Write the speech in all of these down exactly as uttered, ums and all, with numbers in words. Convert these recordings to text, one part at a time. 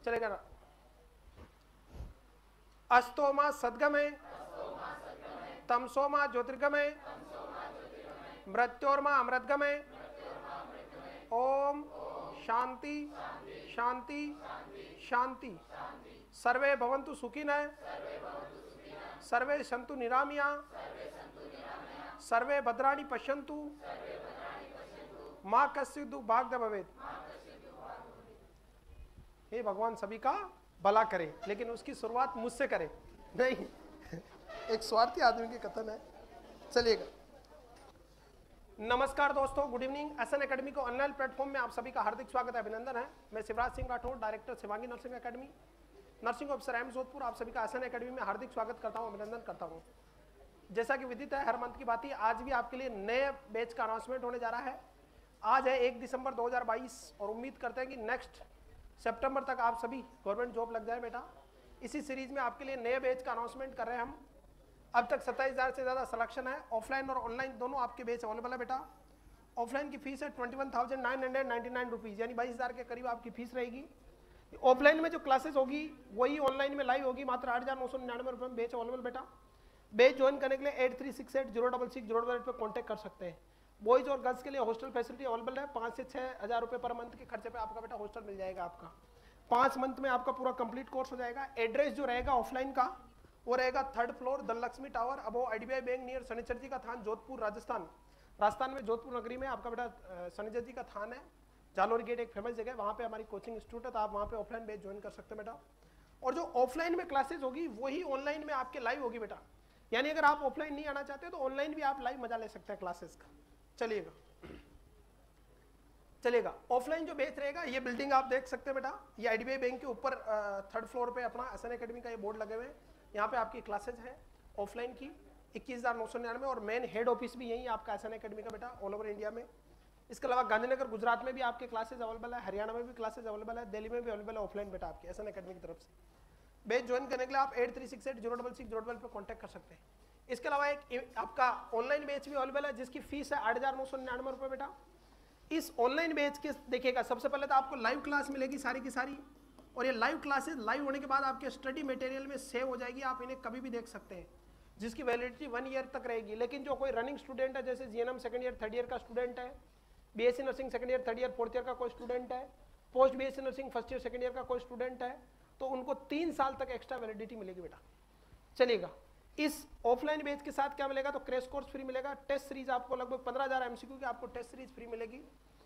चलेगा ना। अस्तोमा सद्गमय तमसोमा ज्योतिर्गमय मृत्योर्मा अमृतगमय। ओम शांति शांति शांति। सर्वे भवन्तु सुखिनः सर्वे सन्तु निरामया सर्वे भद्राणि पश्यन्तु माँ कश्चित् दुर्भाग्य भवेत्। हे भगवान सभी का भला करे, लेकिन उसकी शुरुआत मुझसे करे, नहीं एक स्वार्थी आदमी के कथन है। चलिएगा। नमस्कार दोस्तों, गुड इवनिंग। एसएन एकेडमी को ऑनलाइन प्लेटफॉर्म में आप सभी का हार्दिक स्वागत है, अभिनंदन है। मैं Shivraj Singh Rathore, director Shivangi nursing academy, nursing officer M Jodhpur, आप सभी का एसएन एकेडमी में हार्दिक स्वागत करता हूं, अभिनंदन करता हूं। जैसा कि विदित है, हर मंथ की बात ही आज भी आपके लिए नए बैच का अनाउंसमेंट होने जा रहा है। आज है एक दिसंबर दो हज़ार बाईस और उम्मीद करते हैं कि नेक्स्ट सितंबर तक आप सभी गवर्नमेंट जॉब लग जाए बेटा। इसी सीरीज में आपके लिए नए बैच का अनाउंसमेंट कर रहे हैं हम। अब तक सत्ताईस हज़ार से ज़्यादा सिलेक्शन है। ऑफलाइन और ऑनलाइन दोनों आपके बैच अवेलेबल है बेटा। ऑफलाइन की फीस है twenty one thousand nine hundred ninety nine rupees, यानी बाईस हज़ार के करीब आपकी फीस रहेगी। ऑफलाइन में जो क्लासेस होगी वही ऑनलाइन में लाइव होगी, मात्र आठ हज़ार नौ सौ निन्यानवे रुपये में बैच अवेलेबल बेटा। बैच ज्वाइन करने के लिए eight three six eight zero double six zero double eight पर कॉन्टैक्ट कर सकते हैं। बॉयज़ और गर्ल्स के लिए हॉस्टल फैसिलिटी अवेलेबल है। पाँच से छः हज़ार रुपये पर मंथ के खर्चे पे आपका बेटा हॉस्टल मिल जाएगा। आपका पाँच मंथ में आपका पूरा कंप्लीट कोर्स हो जाएगा। एड्रेस जो रहेगा ऑफलाइन का वो रहेगा third floor Dhanlaxmi tower above IDBI bank near Shanichar ji का थान, जोधपुर राजस्थान। राजस्थान में जोधपुर नगरी में आपका बेटा शनिचर जी का थान है। जालोर गेट एक फेमस जगह है, वहाँ पे हमारी कोचिंग इंस्टीट्यूट है, तो आप वहाँ पे ऑफलाइन बैच ज्वाइन कर सकते हैं बेटा। और जो ऑफलाइन में क्लासेस होगी वही ऑनलाइन में आपके लाइव होगी बेटा। यानी अगर आप ऑफलाइन नहीं आना चाहते तो ऑनलाइन भी आप लाइव मजा ले सकते हैं क्लासेस का। चलिएगा चलेगा। ऑफलाइन जो बैच रहेगा, ये बिल्डिंग आप देख सकते हैं बेटा, ये आईडीबीआई बैंक के ऊपर थर्ड फ्लोर पे अपना एसएन एकेडमी का ये बोर्ड लगे हुए हैं। यहाँ पे आपकी क्लासेज है ऑफलाइन की इक्कीस हज़ार नौ सौ निन्यानवे, और मेन हेड ऑफिस भी यही आपका एसएन एकेडमी का बेटा ऑल ओवर इंडिया में। इसके अलावा गांधीनगर गुजरात में भी आपके क्लासेज अवेलेबल है, हरियाणा में भी क्लासेज अवेलेबल है, दिल्ली में भी अवेलेबल है ऑफलाइन बेटा आपके एसएन एकेडमी की तरफ से। बैच ज्वाइन करने के लिए आप eight three six eight zero double six zero double पर कॉन्टैक्ट कर सकते हैं। इसके अलावा एक आपका ऑनलाइन बैच भी अवेलेबल है जिसकी फीस है आठ हज़ार नौ सौ निन्यानवे रुपये बेटा। इस ऑनलाइन बैच के देखिएगा, सबसे पहले तो आपको लाइव क्लास मिलेगी सारी की सारी, और ये लाइव क्लासेस लाइव होने के बाद आपके स्टडी मटेरियल में सेव हो जाएगी, आप इन्हें कभी भी देख सकते हैं, जिसकी वैलिडिटी वन ईयर तक रहेगी। लेकिन जो कोई रनिंग स्टूडेंट है, जैसे GNM second year third year का स्टूडेंट है, BSc nursing second year third year fourth year का कोई स्टूडेंट है, post BSc nursing first year second year का कोई स्टूडेंट है, तो उनको तीन साल तक एक्स्ट्रा वैलिडिटी मिलेगी बेटा। चलिएगा। इस ऑफलाइन बैच के साथ क्या मिलेगा, तो क्रैश कोर्स फ्री मिलेगा। टेस्ट सीरीज आपको लगभग पंद्रह हज़ार एमसीक्यू की आपको टेस्ट सीरीज फ्री मिलेगी,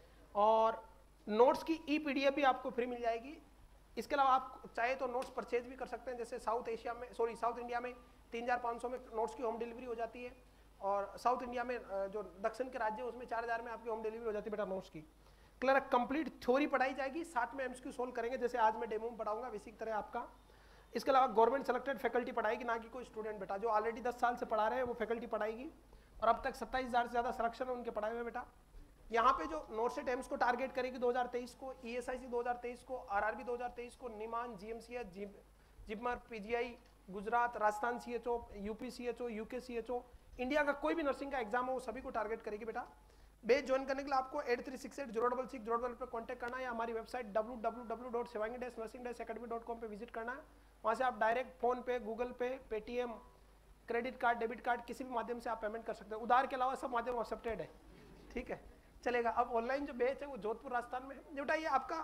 और नोट्स की ई पीडीएफ भी आपको फ्री मिल जाएगी। इसके अलावा आप चाहे तो नोट्स परचेज भी कर सकते हैं, जैसे साउथ एशिया में सॉरी साउथ इंडिया में तीन हज़ार पाँच सौ में नोट्स की होम डिलीवरी हो जाती है, और साउथ इंडिया में जो दक्षिण के राज्य है उसमें चार हज़ार में आपकी होम डिलीवरी हो जाती है बेटा नोट्स की। क्लियर, कंप्लीट थ्योरी पढ़ाई जाएगी, साथ में एमसीक्यू सोल्व करेंगे, जैसे आज मैं डेमो में पढ़ाऊंगा इसी तरह आपका। इसके अलावा गवर्नमेंट सेलेक्टेड फैकल्टी पढ़ाएगी, ना कि कोई स्टूडेंट बेटा। जो ऑलरेडी दस साल से पढ़ा रहे हैं वो फैकल्टी पढ़ाएगी, और अब तक सत्ताईस हज़ार से ज़्यादा सिलेक्शन है उनके पढ़ाए हुए बेटा। यहाँ पे जो नोटसेट एम्स को टारगेट करेगी दो हज़ार तेईस को, ईएसआईसी दो हज़ार तेईस को, आरआरबी दो हज़ार तेईस को, निमान, जीएमसीएच, जिप JIPMER, PGI, Gujarat, Rajasthan CHO, UP CHO, UK CHO, India का कोई भी नर्सिंग का एग्जाम हो वो सभी को टारगेट करेगी बेटा। बैच ज्वाइन करने के लिए आपको eight three six eight zero double six zero double पर कॉन्टैक्ट करना है, या हमारी website W W W dot Shivangi dash nursing dash academy dot com पर विजिट करना है। वहाँ से आप direct PhonePe, Google Pay, Paytm, credit card, debit card, किसी भी माध्यम से आप पेमेंट कर सकते हैं। उधार के अलावा सब माध्यम एक्सेप्टेड है, ठीक है। चलेगा। अब ऑनलाइन जो बैच है वो जोधपुर राजस्थान में है बेटा। ये आपका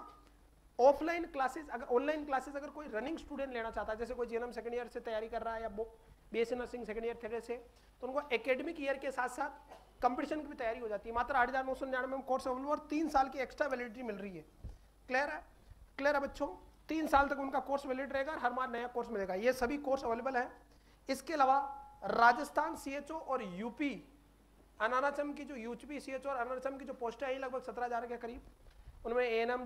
ऑफलाइन क्लासेस, अगर ऑनलाइन क्लासेस अगर कोई रनिंग स्टूडेंट लेना चाहता है, जैसे कोई जीएनएम सेकंड ईयर से तैयारी कर रहा है या BSc nursing second year third से, तो उनको एकेडमिक ईयर के साथ साथ कंपटीशन की भी तैयारी हो जाती है। मात्र आठ हज़ार नौ सौ निन्यानवे में कोर्स अवेलेबल, और तीन साल की एक्स्ट्रा वैलिडिटी मिल रही है। क्लियर है? क्लियर है बच्चों? तीन साल तक उनका कोर्स वैलिड रहेगा, हर बार नया कोर्स मिलेगा। ये सभी कोर्स अवेलेबल है। इसके अलावा राजस्थान सीएचओ और यूपी अनारचम की जो यूपी सीएचओ और अनारचम की जो पोस्टें आई लगभग सत्रह हज़ार के करीब, उनमें एएनएम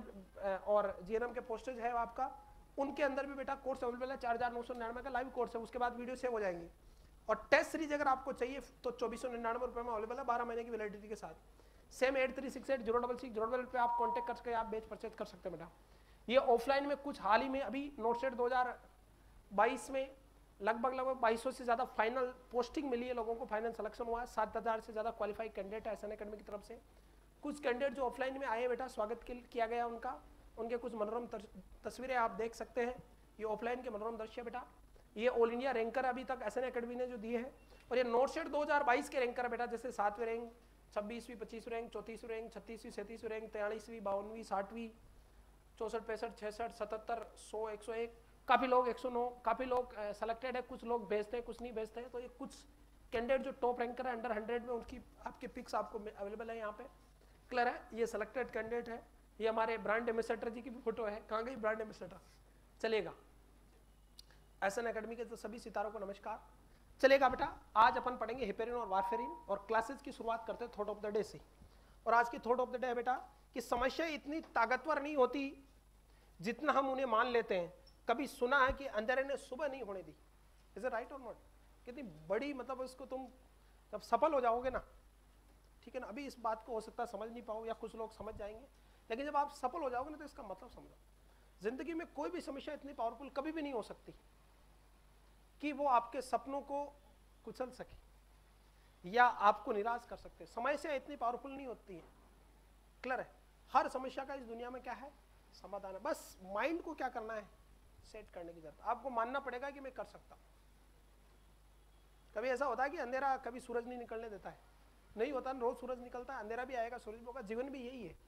और जीएनएम के पोस्टेज है आपका, उनके अंदर भी बेटा कोर्स अवेलेबल है। चार हज़ार नौ सौ निन्यानवे का लाइव कोर्स है, उसके बाद वीडियो सेव हो जाएंगी। और टेस्ट सीरीज अगर आपको चाहिए तो चौबीस सौ निन्यानवे रुपये में अवेलेबल है, बारह महीने की वैलिडिटी के साथ। Same eight three six eight zero double six zero double पे आप कॉन्टैक्ट करके आप बैच परचेज कर सकते हैं बेटा। ये ऑफलाइन में कुछ हाल ही में अभी नोटसेट दो हज़ार बाईस में लगभग लगभग बाईस सौ से ज़्यादा फाइनल पोस्टिंग मिली है लोगों को, फाइनल सिलेक्शन हुआ है। सात हज़ार से ज़्यादा क्वालिफाइड कैंडिडेट है एसएन एकेडमी की तरफ से। कुछ कैंडिडेट जो ऑफलाइन में आए बेटा, स्वागत किया गया उनका, उनके कुछ मनोरम तस्वीरें आप देख सकते हैं। ये ऑफलाइन के मनोरम दृश्य बेटा। ये ऑल इंडिया रैंकर अभी तक एस एन अकेडमी ने जो दिए हैं, और ये नोटशेट दो हज़ार बाईस के रैंकर बेटा, जैसे सातवें रैंक, छब्बीसवीं पच्चीसवीं रैंक, चौंतीसवीं रैंक, छत्तीसवीं सैंतीसवीं रैंक, तैंतालीसवीं बावनवीं साठवीं चौंसठ पैंसठ छसठ सतहत्तर सौ एक सौ एक, काफ़ी लोग एक सौ नौ, काफ़ी लोग सेलेक्टेड है, कुछ लोग भेजते हैं कुछ नहीं भेजते हैं। तो ये कुछ कैंडिडेट जो टॉप रैंकर है अंडर हंड्रेड में, उनकी आपके पिक्स आपको अवेलेबल है यहाँ पे। क्लियर है, ये सेलेक्टेड कैंडिडेट है। ये हमारे ब्रांड एम्बेसडर जी की भी फोटो है। कहाँ गई ब्रांड एम्बेसडर? चलेगा। एस एन अकेडमी के तो सभी सितारों को नमस्कार। चलेगा बेटा, आज अपन पढ़ेंगे हेपेरिन और वारफेरिन, और क्लासेस की शुरुआत करते हैं थॉट ऑफ द डे से। और आज की थॉट ऑफ द डे है बेटा कि समस्या इतनी ताकतवर नहीं होती जितना हम उन्हें मान लेते हैं। कभी सुना है कि अंधेरे ने सुबह नहीं होने दी? Is it right or not? कितनी बड़ी, मतलब इसको तुम जब सफल हो जाओगे ना, ठीक है ना, अभी इस बात को हो सकता है समझ नहीं पाओ, या कुछ लोग समझ जाएंगे, लेकिन जब आप सफल हो जाओगे ना तो इसका मतलब समझो। जिंदगी में कोई भी समस्या इतनी पावरफुल कभी भी नहीं हो सकती कि वो आपके सपनों को कुचल सके या आपको निराश कर सकते। समस्या इतनी पावरफुल नहीं होती है। क्लियर है? हर समस्या का इस दुनिया में क्या है? समाधान है। बस माइंड को क्या करना है? सेट करने की जरूरत। आपको मानना पड़ेगा कि मैं कर सकता हूं। कभी ऐसा होता है कि अंधेरा कभी सूरज नहीं निकलने देता है? नहीं होता, रोज सूरज निकलता है, अंधेरा भी आएगा सूरज भी होगा। जीवन भी यही है।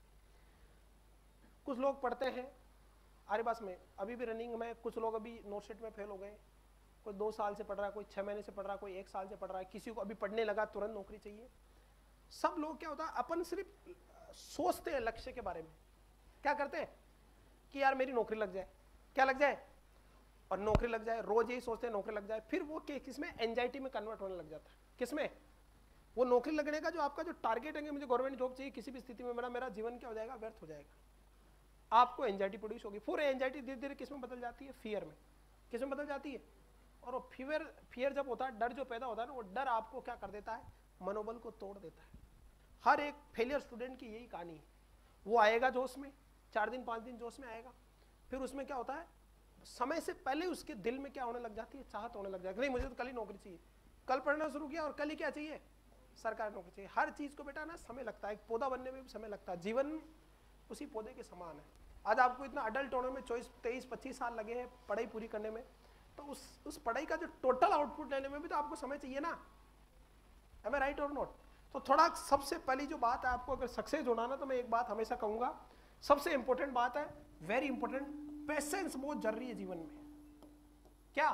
कुछ लोग पढ़ते हैं आर्यवास में, अभी भी रनिंग में, कुछ लोग अभी नोटशेट में फेल हो गए, कोई दो साल से पढ़ रहा है, कोई छह महीने से पढ़ रहा है, कोई एक साल से पढ़ रहा है, किसी को अभी पढ़ने लगा तुरंत नौकरी चाहिए। सब लोग क्या होता है, अपन सिर्फ सोचते हैं लक्ष्य के बारे में। क्या करते हैं कि यार मेरी नौकरी लग जाए, क्या लग जाए, और नौकरी लग जाए, रोज यही सोचते हैं नौकरी लग जाए। फिर वो किसमें? एंजाइटी में कन्वर्ट होने लग जाता है। किसमें? वो नौकरी लगने का जो आपका जो टारगेट है, मुझे गवर्नमेंट जॉब चाहिए, किसी भी स्थिति में मेरा मेरा जीवन क्या हो जाएगा? व्यर्थ हो जाएगा। आपको एंजाइटी प्रोड्यूस होगी। फिर एंजाइटी धीरे धीरे किसमें बदल जाती है? फियर में। किसमें बदल जाती है? और वो फियर फियर जब होता है, डर जो पैदा होता है ना, वो डर आपको क्या कर देता है? मनोबल को तोड़ देता है। हर एक फेलियर स्टूडेंट की यही कहानी है। वो आएगा जोश में, चार दिन पांच दिन जोश में आएगा, फिर उसमें क्या होता है, समय से पहले उसके दिल में क्या होने लग जाती है? चाहत होने लग जाती है। नहीं, मुझे तो कल ही नौकरी चाहिए। कल पढ़ना शुरू किया और कल ही क्या चाहिए? सरकारी नौकरी चाहिए। हर चीज को बेटा ना समय लगता है। एक पौधा बनने में भी समय लगता है। जीवन उसी पौधे के समान है। आज आपको इतना अडल्ट होने में चौबीस तेईस पच्चीस साल लगे हैं पढ़ाई पूरी करने में, तो उस उस पढ़ाई का जो टोटल आउटपुट लेने में भी तो आपको समय चाहिए ना। Am I right or not? तो थोड़ा सबसे पहली जो बात है, आपको अगर सक्सेस होना ना, तो मैं एक बात हमेशा कहूंगा, सबसे इंपॉर्टेंट बात है, वेरी इंपॉर्टेंट, पेशेंस बहुत जरूरी है जीवन में। क्या?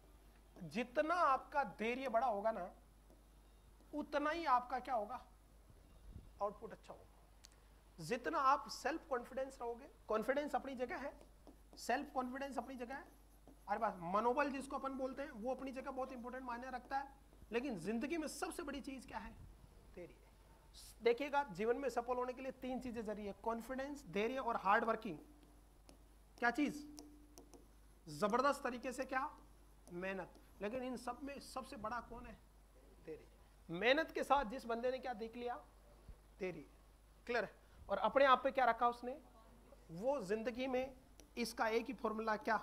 जितना आपका धैर्य बड़ा होगा ना, उतना ही आपका क्या होगा? आउटपुट अच्छा होगा। जितना आप सेल्फ कॉन्फिडेंस रहोगे, कॉन्फिडेंस अपनी जगह है, सेल्फ कॉन्फिडेंस अपनी जगह है, अरे बात मनोबल जिसको अपन बोलते हैं, वो अपनी जगह बहुत इंपॉर्टेंट मायने रखता है। लेकिन जिंदगी में सबसे बड़ी चीज क्या है? धैर्य। देखिएगा, जीवन में सफल होने के लिए तीन चीजें जरूरी है: कॉन्फिडेंस, धैर्य और हार्ड वर्किंग। क्या चीज? जबरदस्त तरीके से क्या? मेहनत। लेकिन इन सब में सबसे बड़ा कौन है? धैर्य। मेहनत के साथ जिस बंदे ने क्या देख लिया? धैर्य। क्लियर है? और अपने आप पे क्या रखा उसने? वो जिंदगी में इसका एक ही फॉर्मूला, क्या?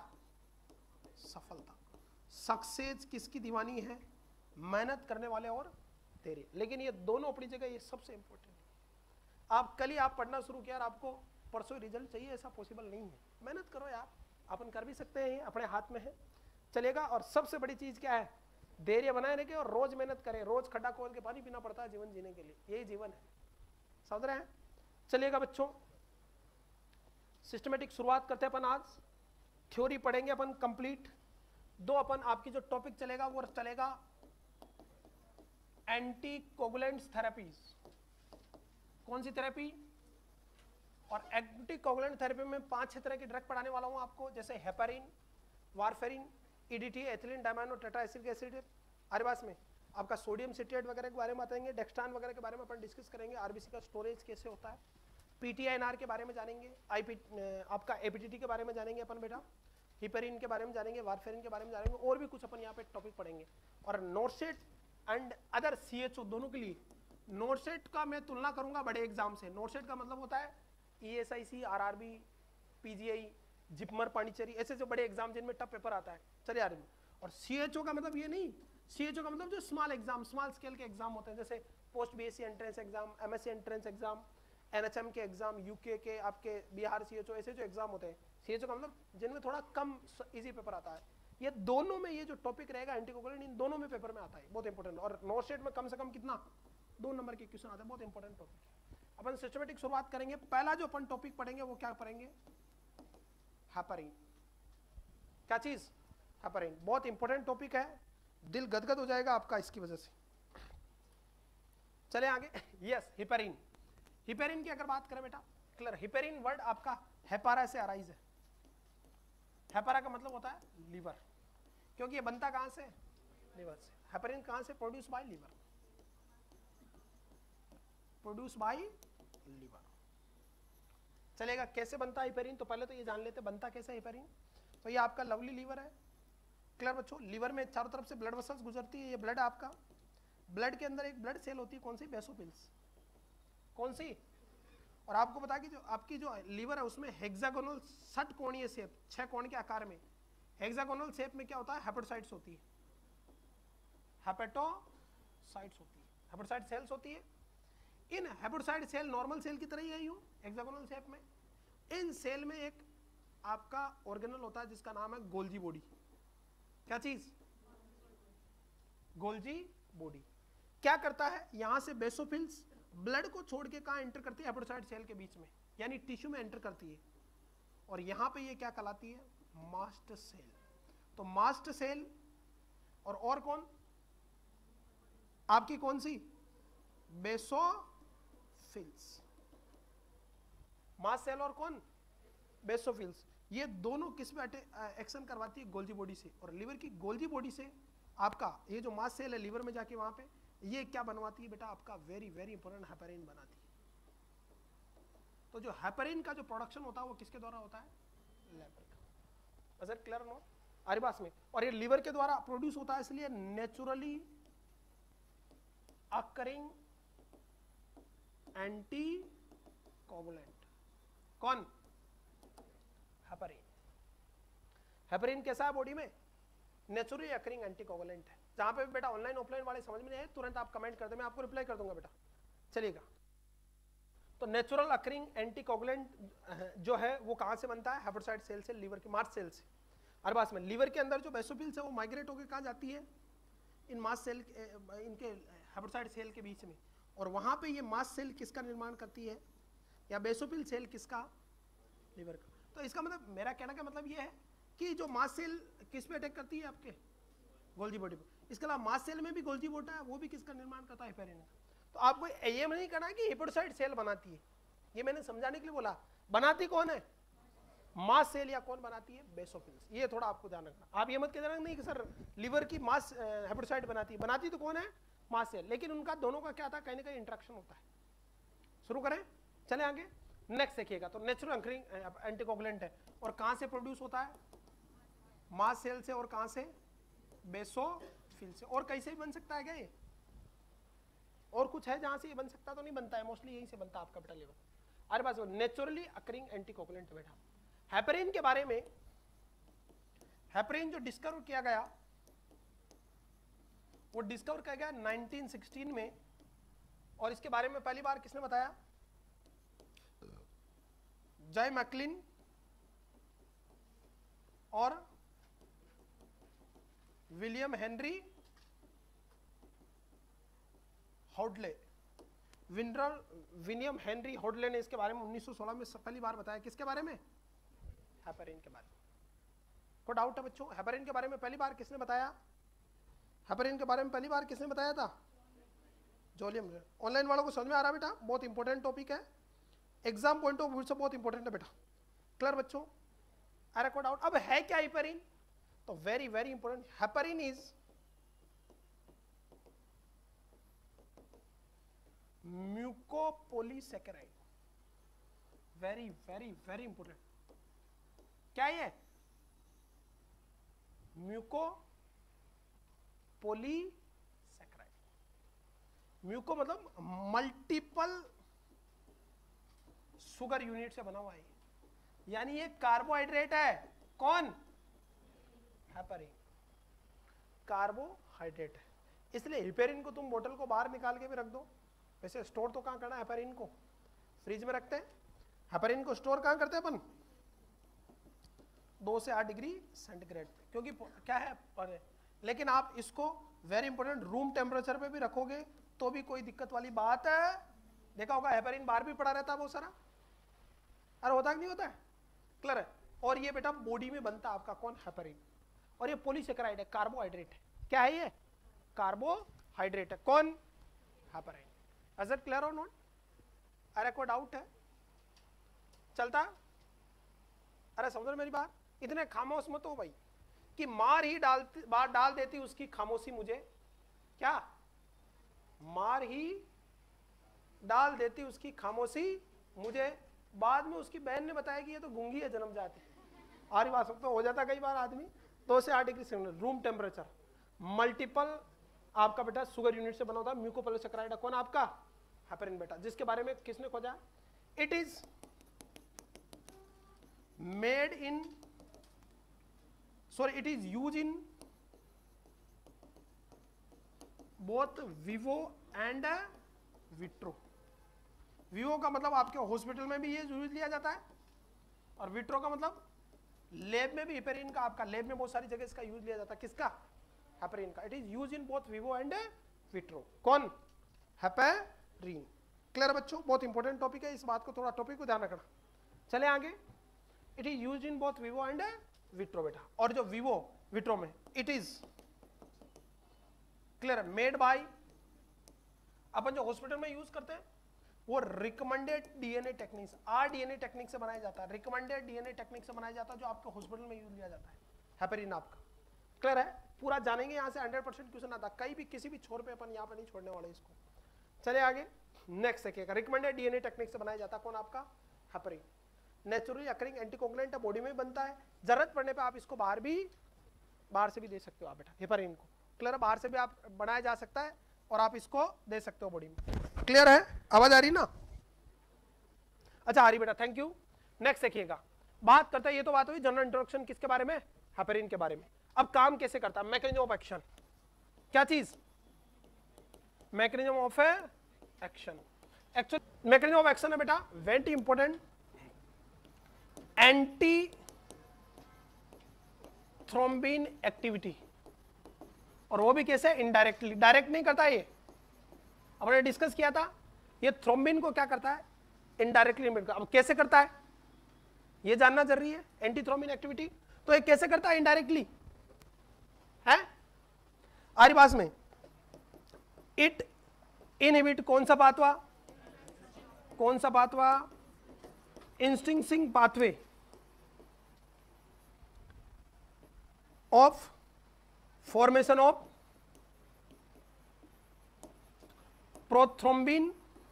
सफलता। सक्सेस किसकी दीवानी है? मेहनत करने वाले और धैर्य। लेकिन ये दोनों अपनी जगह, ये सबसे इंपॉर्टेंट है। आप कल ही आप पढ़ना शुरू किया और आपको परसों रिजल्ट चाहिए, ऐसा पॉसिबल नहीं है। मेहनत करो यार, अपन कर भी सकते हैं, अपने हाथ में है, चलेगा। और सबसे बड़ी चीज क्या है? धैर्य बनाए रखे और रोज मेहनत करें। रोज खड्डा खोल के पानी पीना पड़ता है जीवन जीने के लिए, यही जीवन है। समझ रहे हैं? चलिएगा बच्चों, सिस्टमेटिक शुरुआत करते हैं अपन। आज थ्योरी पढ़ेंगे अपन कंप्लीट। दो अपन आपकी जो टॉपिक चलेगा वो चलेगा एंटी कोगुलेंट्स थेरेपीज। कौन सी थेरेपी? और एंटी कोगुलेंट थेरेपी में पांच छह तरह की ड्रग पढ़ाने वाला हूं आपको, जैसे heparin, warfarin, EDT, ethylene diamino tetraacetic acid. आर्यवास में आपका सोडियम सिट्रेट वगैरह के बारे में बताएंगे, डेक्सट्रान वगैरह के बारे में अपन डिस्कस करेंगे, आरबीसी का स्टोरेज कैसे होता है, पीटीआईएनआर के बारे में जानेंगे, आईपी आपका एपीटीटी के बारे में जानेंगे अपन बेटा, हिपेरिन के बारे में जानेंगे, वारफेरिन के बारे में जानेंगे, और भी कुछ अपन यहाँ पे टॉपिक पढ़ेंगे। और नोटसेट एंड अदर सीएचओ दोनों के लिए नोटसेट का मैं तुलना करूंगा बड़े एग्जाम से। नोटसेट का मतलब होता है ESIC, RRB, PGI, JIPMER, Pondicherry, ऐसे जो बड़े एग्जाम जिनमें टफ पेपर आता है, चलिए यार। और सीएचओ का मतलब ये नहीं, सीएचओ का मतलब जो स्मॉल एग्जाम, स्मॉल स्केल के एग्जाम होते हैं, जैसे post BSc entrance exam, MSc entrance exam, NHM के एग्जाम, यूके के, आपके बिहार सीएचओ, ऐसे जो एग्जाम होते हैं, सीएचओ का मतलब जिनमें थोड़ा कम इजी पेपर आता है, ये दोनों में ये जो टॉपिक रहेगा एंटीकोगुलेंट, इन दोनों में पेपर में आता है, बहुत इंपॉर्टेंट। और नॉर्थ स्टेट में कम से कम कितना, दो नंबर के क्वेश्चन आते हैं, बहुत इंपॉर्टेंट टॉपिक है। अपन सिस्टमेटिक शुरुआत करेंगे। पहला जो अपन टॉपिक पढ़ेंगे वो क्या पढ़ेंगे, हेपरिन। क्या चीज, हेपरिन, बहुत इंपॉर्टेंट टॉपिक है, दिल गदगद हो जाएगा आपका इसकी वजह से। चले आगे। Yes, heparin. हिपेरिन की अगर बात करें बेटा, क्लियर, हिपेरिन वर्ड आपका हेपारा से अराइज है। हेपारा का मतलब होता है लीवर, क्योंकि ये बनता कहां से, लीवर से। हेपरिन कहां से, produce by liver, produce by liver. चलेगा, कैसे बनता है हिपेरिन, तो पहले तो ये जान लेते बनता कैसे हिपेरिन। तो ये आपका लवली लीवर है, क्लियर बच्चों। लीवर में चारों तरफ से ब्लड वेसल्स गुजरती है, ये ब्लड है आपका। ब्लड के अंदर एक ब्लड सेल होती है, कौन सी, बेसोफिल्स, कौन सी। और आपको पता कि जो आपकी जो लीवर है उसमें हेक्सागोनल षटकोणीय शेप, छह कोण के आकार में, हेक्सागोनल शेप में क्या होता है, हेपेटोसाइट्स होती है, हेपेटोसाइट्स होती है, हेपेटोसाइट सेल्स होती है। इन हेपेटोसाइट सेल नॉर्मल सेल की तरह ही है यूं हेक्सागोनल शेप में। इन सेल में एक आपका ऑर्गेनल होता है जिसका नाम है गोल्जी बॉडी। क्या चीज, गोल्जी बॉडी। क्या करता है, यहां से बेसोफिल्स ब्लड को छोड़ के कहां एंटर करती है, हेपेटोसाइट सेल के बीच में, यानी टिश्यू में एंटर करती है। और यहां पे ये क्या कहलाती है, मास्ट सेल। तो मास्ट सेल और और कौन, आपकी कौन सी, बेसोफिल्स। मास्ट सेल और कौन, बेसोफिल्स। ये दोनों किस पे एक्शन करवाती है, गोल्जी बॉडी से। और लीवर की गोल्जी बॉडी से आपका ये जो मास्ट सेल है लीवर में जाके वहां पे ये क्या बनवाती है बेटा, आपका वेरी वेरी इंपॉर्टेंट हेपरिन बनाती है। तो जो हेपरिन का जो प्रोडक्शन होता है वो किसके द्वारा होता है, लीवर का। क्लियर नो आरिबास में। और ये लीवर के द्वारा प्रोड्यूस होता है, इसलिए नेचुरली अकरिंग एंटी कोगुलेंट। कौन, हेपरिन। हेपरिन कैसा है बॉडी में, नेचुरली अकरिंग एंटीकोगुलेंट है। जहां पे बेटा ऑनलाइन ऑफलाइन वाले समझ में नहीं आए तुरंत आप कमेंट कर दे, मैं आपको रिप्लाई कर दूंगा बेटा। चलिएगा, तो नेचुरल अकरिंग एंटीकोगुलेंट जो है वो कहां से बनता है, हेपेटोसाइट सेल से, लीवर की मास्ट सेल से। हर बात में लीवर के अंदर जो बेसोफिल्स है वो माइग्रेट होकर कहां जाती है, इन मास्ट सेल, इनके हेपेटोसाइट सेल के बीच में। और वहां पे ये मास्ट सेल किसका निर्माण करती है, या बेसोफिल सेल किसका, लीवर का। तो इसका मतलब, मेरा कहना का मतलब ये है कि जो मास्ट सेल किस पे अटैक करती है, आपके गोल्जी बॉडी पे। इसके अलावा मास्ट सेल में भी गोल्जी बॉडी है, वो भी किसका निर्माण करता है, हेपेरिन का। तो आपको ये नहीं कहना कि हेपेटोसाइट सेल बनाती है, ये मैंने समझाने के लिए बोला। बनाती कौन है, मास्ट सेल, या कौन बनाती है, बेसोफिल्स। ये थोड़ा आपको ध्यान रखना। आप ये मत कह देना नहीं कि सर लीवर की मास्ट हेपेटोसाइट बनाती है, बनाती तो कौन है, मास्ट सेल। लेकिन उनका दोनों का क्या था, कहीं ना कहीं इंट्रैक्शन होता है। शुरू करें, चले आगे। नेक्स्ट देखिएगा, तो नेचुरल अकरिंग एंटीकोगुलेंट है, और कहां से प्रोड्यूस होता है, मास्ट सेल से, और कहां से, बेसोफिल से। और कैसे भी बन सकता है क्या ये, और कुछ है जहां से ये बन सकता तो नहीं बनता है, मोस्टली यहीं से बनता है आपका बेटा लीवर। अरे बस नेचुरली अकरिंग एंटीकोगुलेंट बेटा। हेपरिन के बारे में, हेपरिन जो डिस्कवर किया गया वो डिस्कवर किया गया नाइनटीन सिक्सटीन में। और इसके बारे में पहली बार किसने बताया, जय मैकलिन और विलियम हेनरी हॉडले। विनरल विलियम हेनरी हॉडले ने इसके बारे में उन्नीस सौ सोलह में पहली बार बताया। किसके बारे में, हेपरिन के बारे में। कोई डाउट है बच्चों, हेपरिन के बारे में पहली बार किसने बताया, हेपरिन के बारे में पहली बार किसने बताया था, जोलियम। ऑनलाइन वालों को समझ में आ रहा है बेटा, बहुत इंपॉर्टेंट टॉपिक है, एग्जाम पॉइंट ऑफ व्यू से बहुत इंपॉर्टेंट है बेटा। क्लियर बच्चों, अरे कोई डाउट। अब है क्या हेपरिन, तो very very important, heparin is mucopolysaccharide. Very very very important. क्या ये, म्यूकोपोलीसैकेराइड। म्यूको मतलब मल्टीपल शुगर यूनिट से बना हुआ है, यानी ये कार्बोहाइड्रेट है। कौन, हेपरिन कार्बोहाइड्रेट है। इसलिए हेपरिन को तुम बोतल को बाहर निकाल के भी रख दो, वैसे स्टोर तो कहां करना है हेपरिन को, फ्रिज में रखते हैं। हेपेरिन को स्टोर कहाँ करते हैं अपन? दो से आठ डिग्री सेंटीग्रेड पे, क्योंकि क्या है पर, लेकिन आप इसको वेरी इंपॉर्टेंट रूम टेम्परेचर पे भी रखोगे तो भी कोई दिक्कत वाली बात है। देखा होगा हेपेरिन बाहर भी पड़ा रहता है बहुत सारा, अरे होता कि नहीं होता है? क्लियर है। और ये बेटा बॉडी में बनता है आपका कौन? हेपेरिन। और ये पॉलीसेकेराइड है, कार्बोहाइड्रेट है। क्या है ये? कार्बोहाइड्रेट है। कौन? हेपेरिन। इज इट क्लियर और नॉट? अरे कोई डाउट है? चलता? अरे समझो मेरी बात, इतने खामोश मत हो भाई कि मार ही डाल बात डाल देती उसकी खामोशी मुझे। क्या मार ही डाल देती उसकी खामोशी मुझे, बाद में उसकी बहन ने बताया कि ये तो गूंगी है जन्म जाती। आरी बात तो हो जाता कई बार आदमी। दो से आठ degree centigrade room temperature, multiple आपका बेटा शुगर यूनिट से बना होता है म्यूकोपॉलीसेकेराइड। कौन आपका? हेपेरिन बेटा, जिसके बारे में किसने खोजा? It is made in sorry it is use in both vivo and vitro. Vivo का मतलब आपके हॉस्पिटल में भी ये यूज लिया जाता है, और विट्रो का मतलब लैब में भी हेपेरिन का, आपका लैब में बहुत सारी जगह इसका यूज लिया जाता है। किसका? हेपेरिन का। It is use in both vivo and vitro. कौन? हेपेरिन। क्लियर बच्चों? बहुत इंपॉर्टेंट टॉपिक है, इस बात को थोड़ा टॉपिक को ध्यान रखना। चले आगे। It is use in both vivo and vitro बेटा। और जो विवो विट्रो में it is clear made by, अपन जो हॉस्पिटल में यूज करते हैं वो recommended DNA techniques, R DNA technique से बनाया जाता है। रिकमेंडेड डीएनए टेक्निक से बनाया जाता है जो आपके हॉस्पिटल में यूज लिया जाता है हेपेरिन आपका। क्लियर है? पूरा जानेंगे यहाँ से, हंड्रेड परसेंट क्वेश्चन आता है, कहीं भी किसी भी छोर पे अपन यहाँ पे नहीं छोड़ने वाले इसको। चले आगे। नेक्स्ट देखिएगा, रिकमेंडेड डीएनए टेक्निक से बनाया जाता है कौन आपका? हेपेरिन। नेचुरली अकरिंग एंटीकोगुलेंट है, बॉडी में बनता है। जरूरत पड़ने पे आप इसको बाहर भी बाहर से भी दे सकते हो आप बेटा हेपेरिन को। क्लियर? बाहर से भी आप बनाया जा सकता है और आप इसको दे सकते हो बॉडी में। क्लियर है? आवाज आ रही ना? अच्छा आ रही बेटा, थैंक यू। नेक्स्ट देखिएगा, बात करते हैं, ये तो बात हुई जनरल इंट्रोडक्शन किसके बारे में? हेपेरिन के बारे में। अब काम कैसे करता है? Mechanism of action. क्या चीज? Mechanism of action. Actual mechanism of action है बेटा very important, anti thrombin activity. और वो भी कैसे? इनडायरेक्टली। डायरेक्ट नहीं करता ये, हमने डिस्कस किया था। ये थ्रोम्बिन को क्या करता है? इनडायरेक्टली इनहिबिट करता है। अब कैसे करता है ये जानना जरूरी है। एंटी थ्रोम्बिन एक्टिविटी तो ये कैसे करता है? इनडायरेक्टली है। आरी पास में इट इनहिबिट कौन सा पाथवा? कौन सा पाथवा? इंस्टिंक्टिंग pathway of formation of prothrombin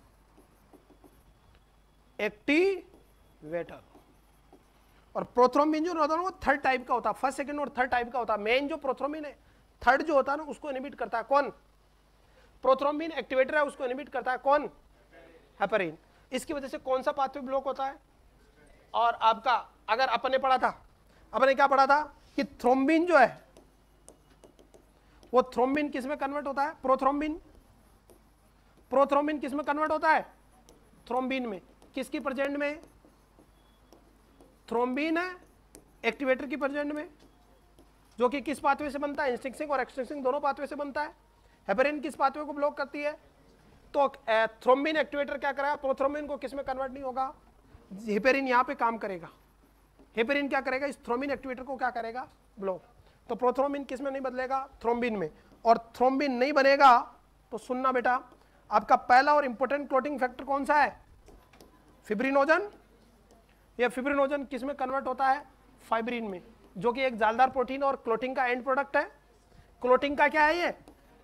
activator. और प्रोथ्रोम्बिन जो होता है वो थर्ड टाइप का होता है, फर्स्ट सेकंड और थर्ड टाइप का होता है। मेन जो प्रोथ्रोम्बिन है थर्ड जो होता है ना उसको इनहिबिट करता है कौन? प्रोथ्रोम्बिन एक्टिवेटर है, उसको इनहिबिट करता है कौन? हेपेरिन। इसकी वजह से कौन सा पाथवे ब्लॉक होता है? और आपका अगर अपन ने पढ़ा था, अपन ने क्या पढ़ा था कि थ्रोम्बिन जो है वो थ्रोम्बिन किस में कन्वर्ट होता है? प्रोथ्रोम्बिन। प्रोथ्रोम्बिन किस में कन्वर्ट होता है? थ्रोम्बिन में। किसकी प्रेजेंट में? थ्रोम्बिन एक्टिवेटर की प्रेजेंट में, जो कि किस पाथवे से बनता है? इंस्टिंक्टिंग और एक्सटिंक्टिंग दोनों पाथवे से बनता है। हेपेरिन किस पाथवे को ब्लॉक करती है? तो थ्रोम्बिन एक्टिवेटर क्या करेगा? प्रोथ्रोम्बिन को किस में कन्वर्ट नहीं होगा? हेपेरिन यहां पे काम करेगा। हेपेरिन क्या करेगा? इस थ्रोम्बिन एक्टिवेटर को क्या करेगा? ब्लॉक। तो प्रोथ्रोम्बिन किस में नहीं बदलेगा? थ्रोम्बिन में। और थ्रोम्बिन नहीं बनेगा तो सुनना बेटा, आपका पहला और इंपॉर्टेंट क्लोटिंग फैक्टर कौन सा है? फिब्रिनोजन। यह फिब्रिनोजन किस में कन्वर्ट होता है? फाइब्रिन में, जो कि एक जालदार प्रोटीन और क्लोटिंग का एंड प्रोडक्ट है। क्लोटिंग का क्या है ये?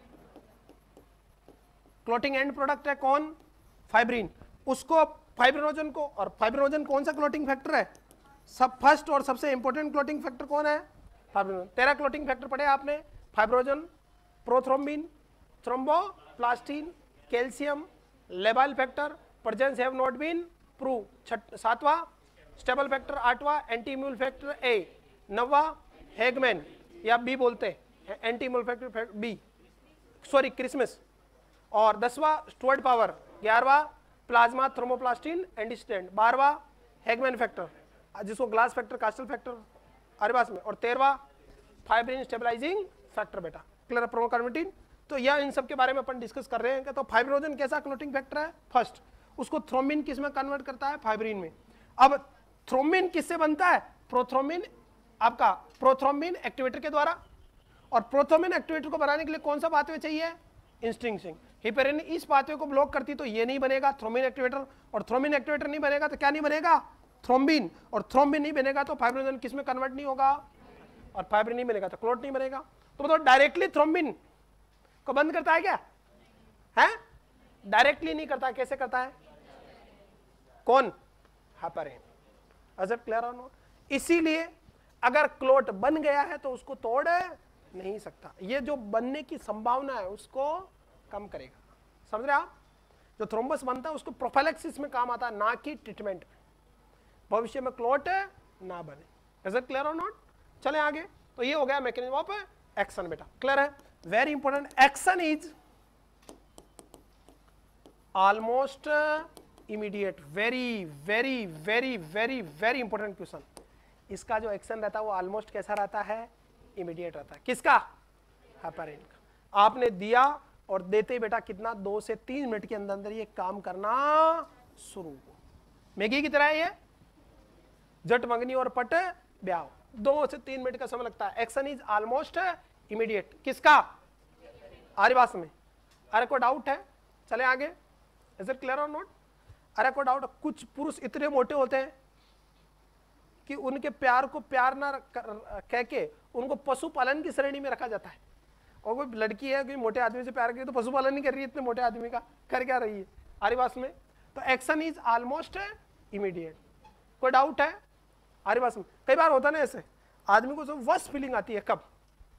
क्लोटिंग एंड प्रोडक्ट है कौन? फाइब्रिन। उसको फाइब्रिनोजन को, और फाइब्रिनोजन कौन सा क्लोटिंग फैक्टर है? सब फर्स्ट और सबसे इंपॉर्टेंट क्लोटिंग फैक्टर कौन है? फाइब्रिनोजन। तेरह क्लोटिंग फैक्टर पढ़े आपने, fibrinogen, prothrombin, thromboplastin, calcium, labile factor, presence have not been prove. सातवां स्टेबल फैक्टर, आठवां एंटी इम्यून फैक्टर ए, नौवां हैगमैन या बी बोलते हैं anti immune factor B, sorry Christmas, और दसवां स्टुअर्ट पावर, ग्यारहवां प्लाज्मा, थ्रोमोप्लास्टिन, एंटीस्टेंट। बारहवा हैगमैन फैक्टर, जिसको ग्लास फैक्टर, कास्टल फैक्टर अरेबास में। और तेरहवा फाइब्रिन स्टेबलाइजिंग फैक्टर बेटा, क्लियर, प्रोमोकार्बेटिन। तो यह इन सब के बारे में अपन डिस्कस कर रहे हैं। तो फाइब्रिनोजन कैसा क्लोटिंग फैक्टर है? फर्स्ट, उसको थ्रोम्बिन किस में कन्वर्ट करता है? फाइब्रिन में। अब थ्रोम्बिन किससे बनता है? प्रोथ्रोम्बिन, आपका प्रोथ्रोम्बिन एक्टिवेटर के द्वारा। और प्रोथ्रोम्बिन एक्टिवेटर को बनाने के लिए कौन सा पाथवे चाहिए? इंस्ट्रिंसिंग। हिपेरिन इस पाथवे को ब्लॉक करती तो ये नहीं बनेगा थ्रोम्बिन एक्टिवेटर, और थ्रोम्बिन एक्टिवेटर नहीं बनेगा तो क्या नहीं बनेगा? थ्रोम्बिन। और थ्रोम्बिन नहीं बनेगा तो फाइब्रिनोजन किस में कन्वर्ट नहीं होगा? और फाइब्रिन नहीं बनेगा तो क्लोट नहीं बनेगा। तो मतलब डायरेक्टली थ्रोम्बिन को बंद करता है क्या? है? डायरेक्टली नहीं करता, कैसे करता है? कौन? हेपेरिन। इज इट क्लियर और नॉट? इसीलिए अगर क्लोट बन गया है तो उसको तोड़ नहीं सकता। ये जो बनने की संभावना है उसको कम करेगा। समझ रहे आप? जो थ्रोम्बस बनता है उसको प्रोफाइलेक्सिस में काम आता है, ना कि ट्रीटमेंट में। भविष्य में क्लोट ना बने। इज इट क्लियर और नॉट? चले आगे। तो ये हो गया मैकेनिज्म ऑफ एक्शन बेटा, क्लियर है? Very important. Action is almost immediate. Very very very very very important question. इसका जो एक्शन रहता है वो ऑलमोस्ट कैसा रहता है? इमीडिएट रहता है। किसका? हेपेरिन का। आपने दिया और देते ही बेटा कितना, दो से तीन मिनट के अंदर अंदर ये काम करना शुरू हो। मैगी की तरह ये जट मंगनी और पट ब्याह, दो से तीन मिनट का समय लगता है। Action is almost immediate. किसका? आर्यवास में। अरे को डाउट है? चले आगे। इज इट क्लियर और नॉट? अरे को डाउट, कुछ पुरुष इतने मोटे होते हैं कि उनके प्यार को प्यार ना कह के उनको पशुपालन की श्रेणी में रखा जाता है। और कोई लड़की है कोई मोटे आदमी से प्यार करी तो पशुपालन नहीं कर रही है इतने मोटे आदमी का, कर क्या रही है आर्यवास में? तो एक्शन इज ऑलमोस्ट इमीडिएट। कोई डाउट है? आर्यवास में कई बार होता ना ऐसे, आदमी को सब वर्स्ट फीलिंग आती है। कब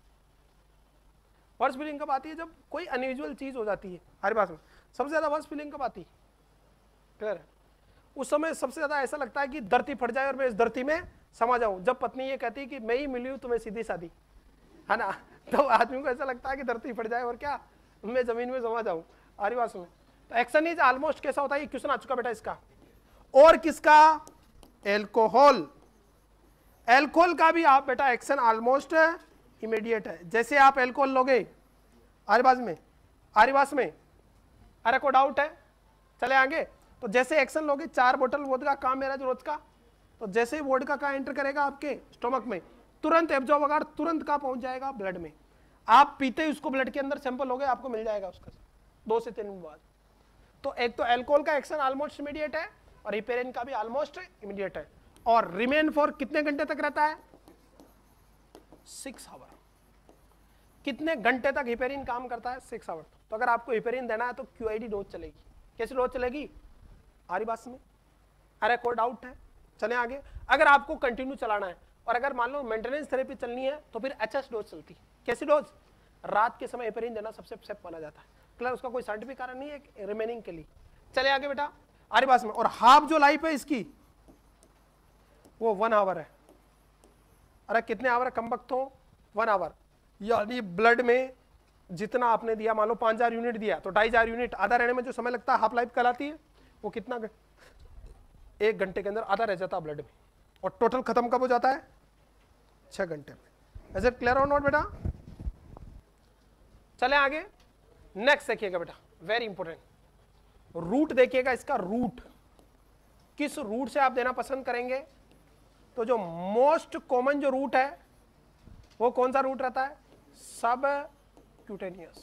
वर्स्ट फीलिंग कब आती है? जब कोई अनयूजुअल चीज हो जाती है। आर्यवास में सबसे ज्यादा वर्स्ट फीलिंग कब आती है? क्लियर है? उस समय सबसे ज्यादा ऐसा लगता है कि धरती फट जाए और मैं इस धरती में समा जाऊं। जब पत्नी ये कहती है कि मैं ही मिली हूं तुम्हें सीधी सादी, है ना, तो आदमी को ऐसा लगता है कि धरती फट जाए और क्या मैं जमीन में समा जाऊं। आर्यवास में तो एक्शन इज ऑलमोस्ट कैसा होता है? ये क्वेश्चन आ चुका बेटा इसका। और किसका? एल्कोहल। एल्कोहल का भी आप बेटा एक्शन ऑलमोस्ट इमीडिएट है। जैसे आप एल्कोहल लोगे आर्यवास में, आर्यवास में अरे को डाउट है? चले आगे। तो जैसे एक्शन लोगे, चार बोतल वोडका काम मेरा जो रोज का, तो जैसे ही वोडका का एंटर करेगा आपके स्टोमक में, तुरंत एब्जॉर्ब होगा, तुरंत का पहुंच जाएगा ब्लड में। आप पीते ही उसको ब्लड के अंदर सैंपल हो गए, आपको मिल जाएगा उसका दो से तीन दिन बाद। तो एक तो एल्कोहल का एक्शन ऑलमोस्ट इमीडिएट है और हिपेरिन का भी ऑलमोस्ट इमीडिएट है। और रिमेन फॉर कितने घंटे तक रहता है? Six hour. कितने घंटे तक हिपेरिन काम करता है? Six hour. तो अगर आपको हिपेरिन देना है तो क्यूआईडी डोज चलेगी। कैसी डोज चलेगी? आर्यवास में। अरे कोई डाउट है? चले आगे। अगर आपको कंटिन्यू चलाना है और अगर मान लो मेंटेनेंस थेरेपी चलनी है तो फिर एचएस डोज चलती है। कैसी डोज? रात के समय हिपेरिन देना सबसे सेफ माना जाता है। क्लियर? उसका कोई साइंटिफिक कारण नहीं है रिमेनिंग के लिए। चले आगे बेटा आर्यवास में। और हाफ जो लाइफ है इसकी वो वन आवर है। अरे कितने आवर है? कम वक्त हो वन आवर। यानी ब्लड में जितना आपने दिया, मान लो पांच हजार यूनिट दिया तो ढाई हजार यूनिट आधा रहने में जो समय लगता है हाफ लाइफ कहलाती है, वो कितना? एक घंटे के अंदर आधा रह जाता है ब्लड में। और टोटल खत्म कब हो जाता है? छह घंटे में। इज इट क्लियर और नॉट बेटा? चले आगे। नेक्स्ट देखिएगा बेटा, वेरी इंपॉर्टेंट। रूट देखिएगा इसका। रूट किस रूट से आप देना पसंद करेंगे? तो जो मोस्ट कॉमन जो रूट है वो कौन सा रूट रहता है? सब क्यूटेनियस।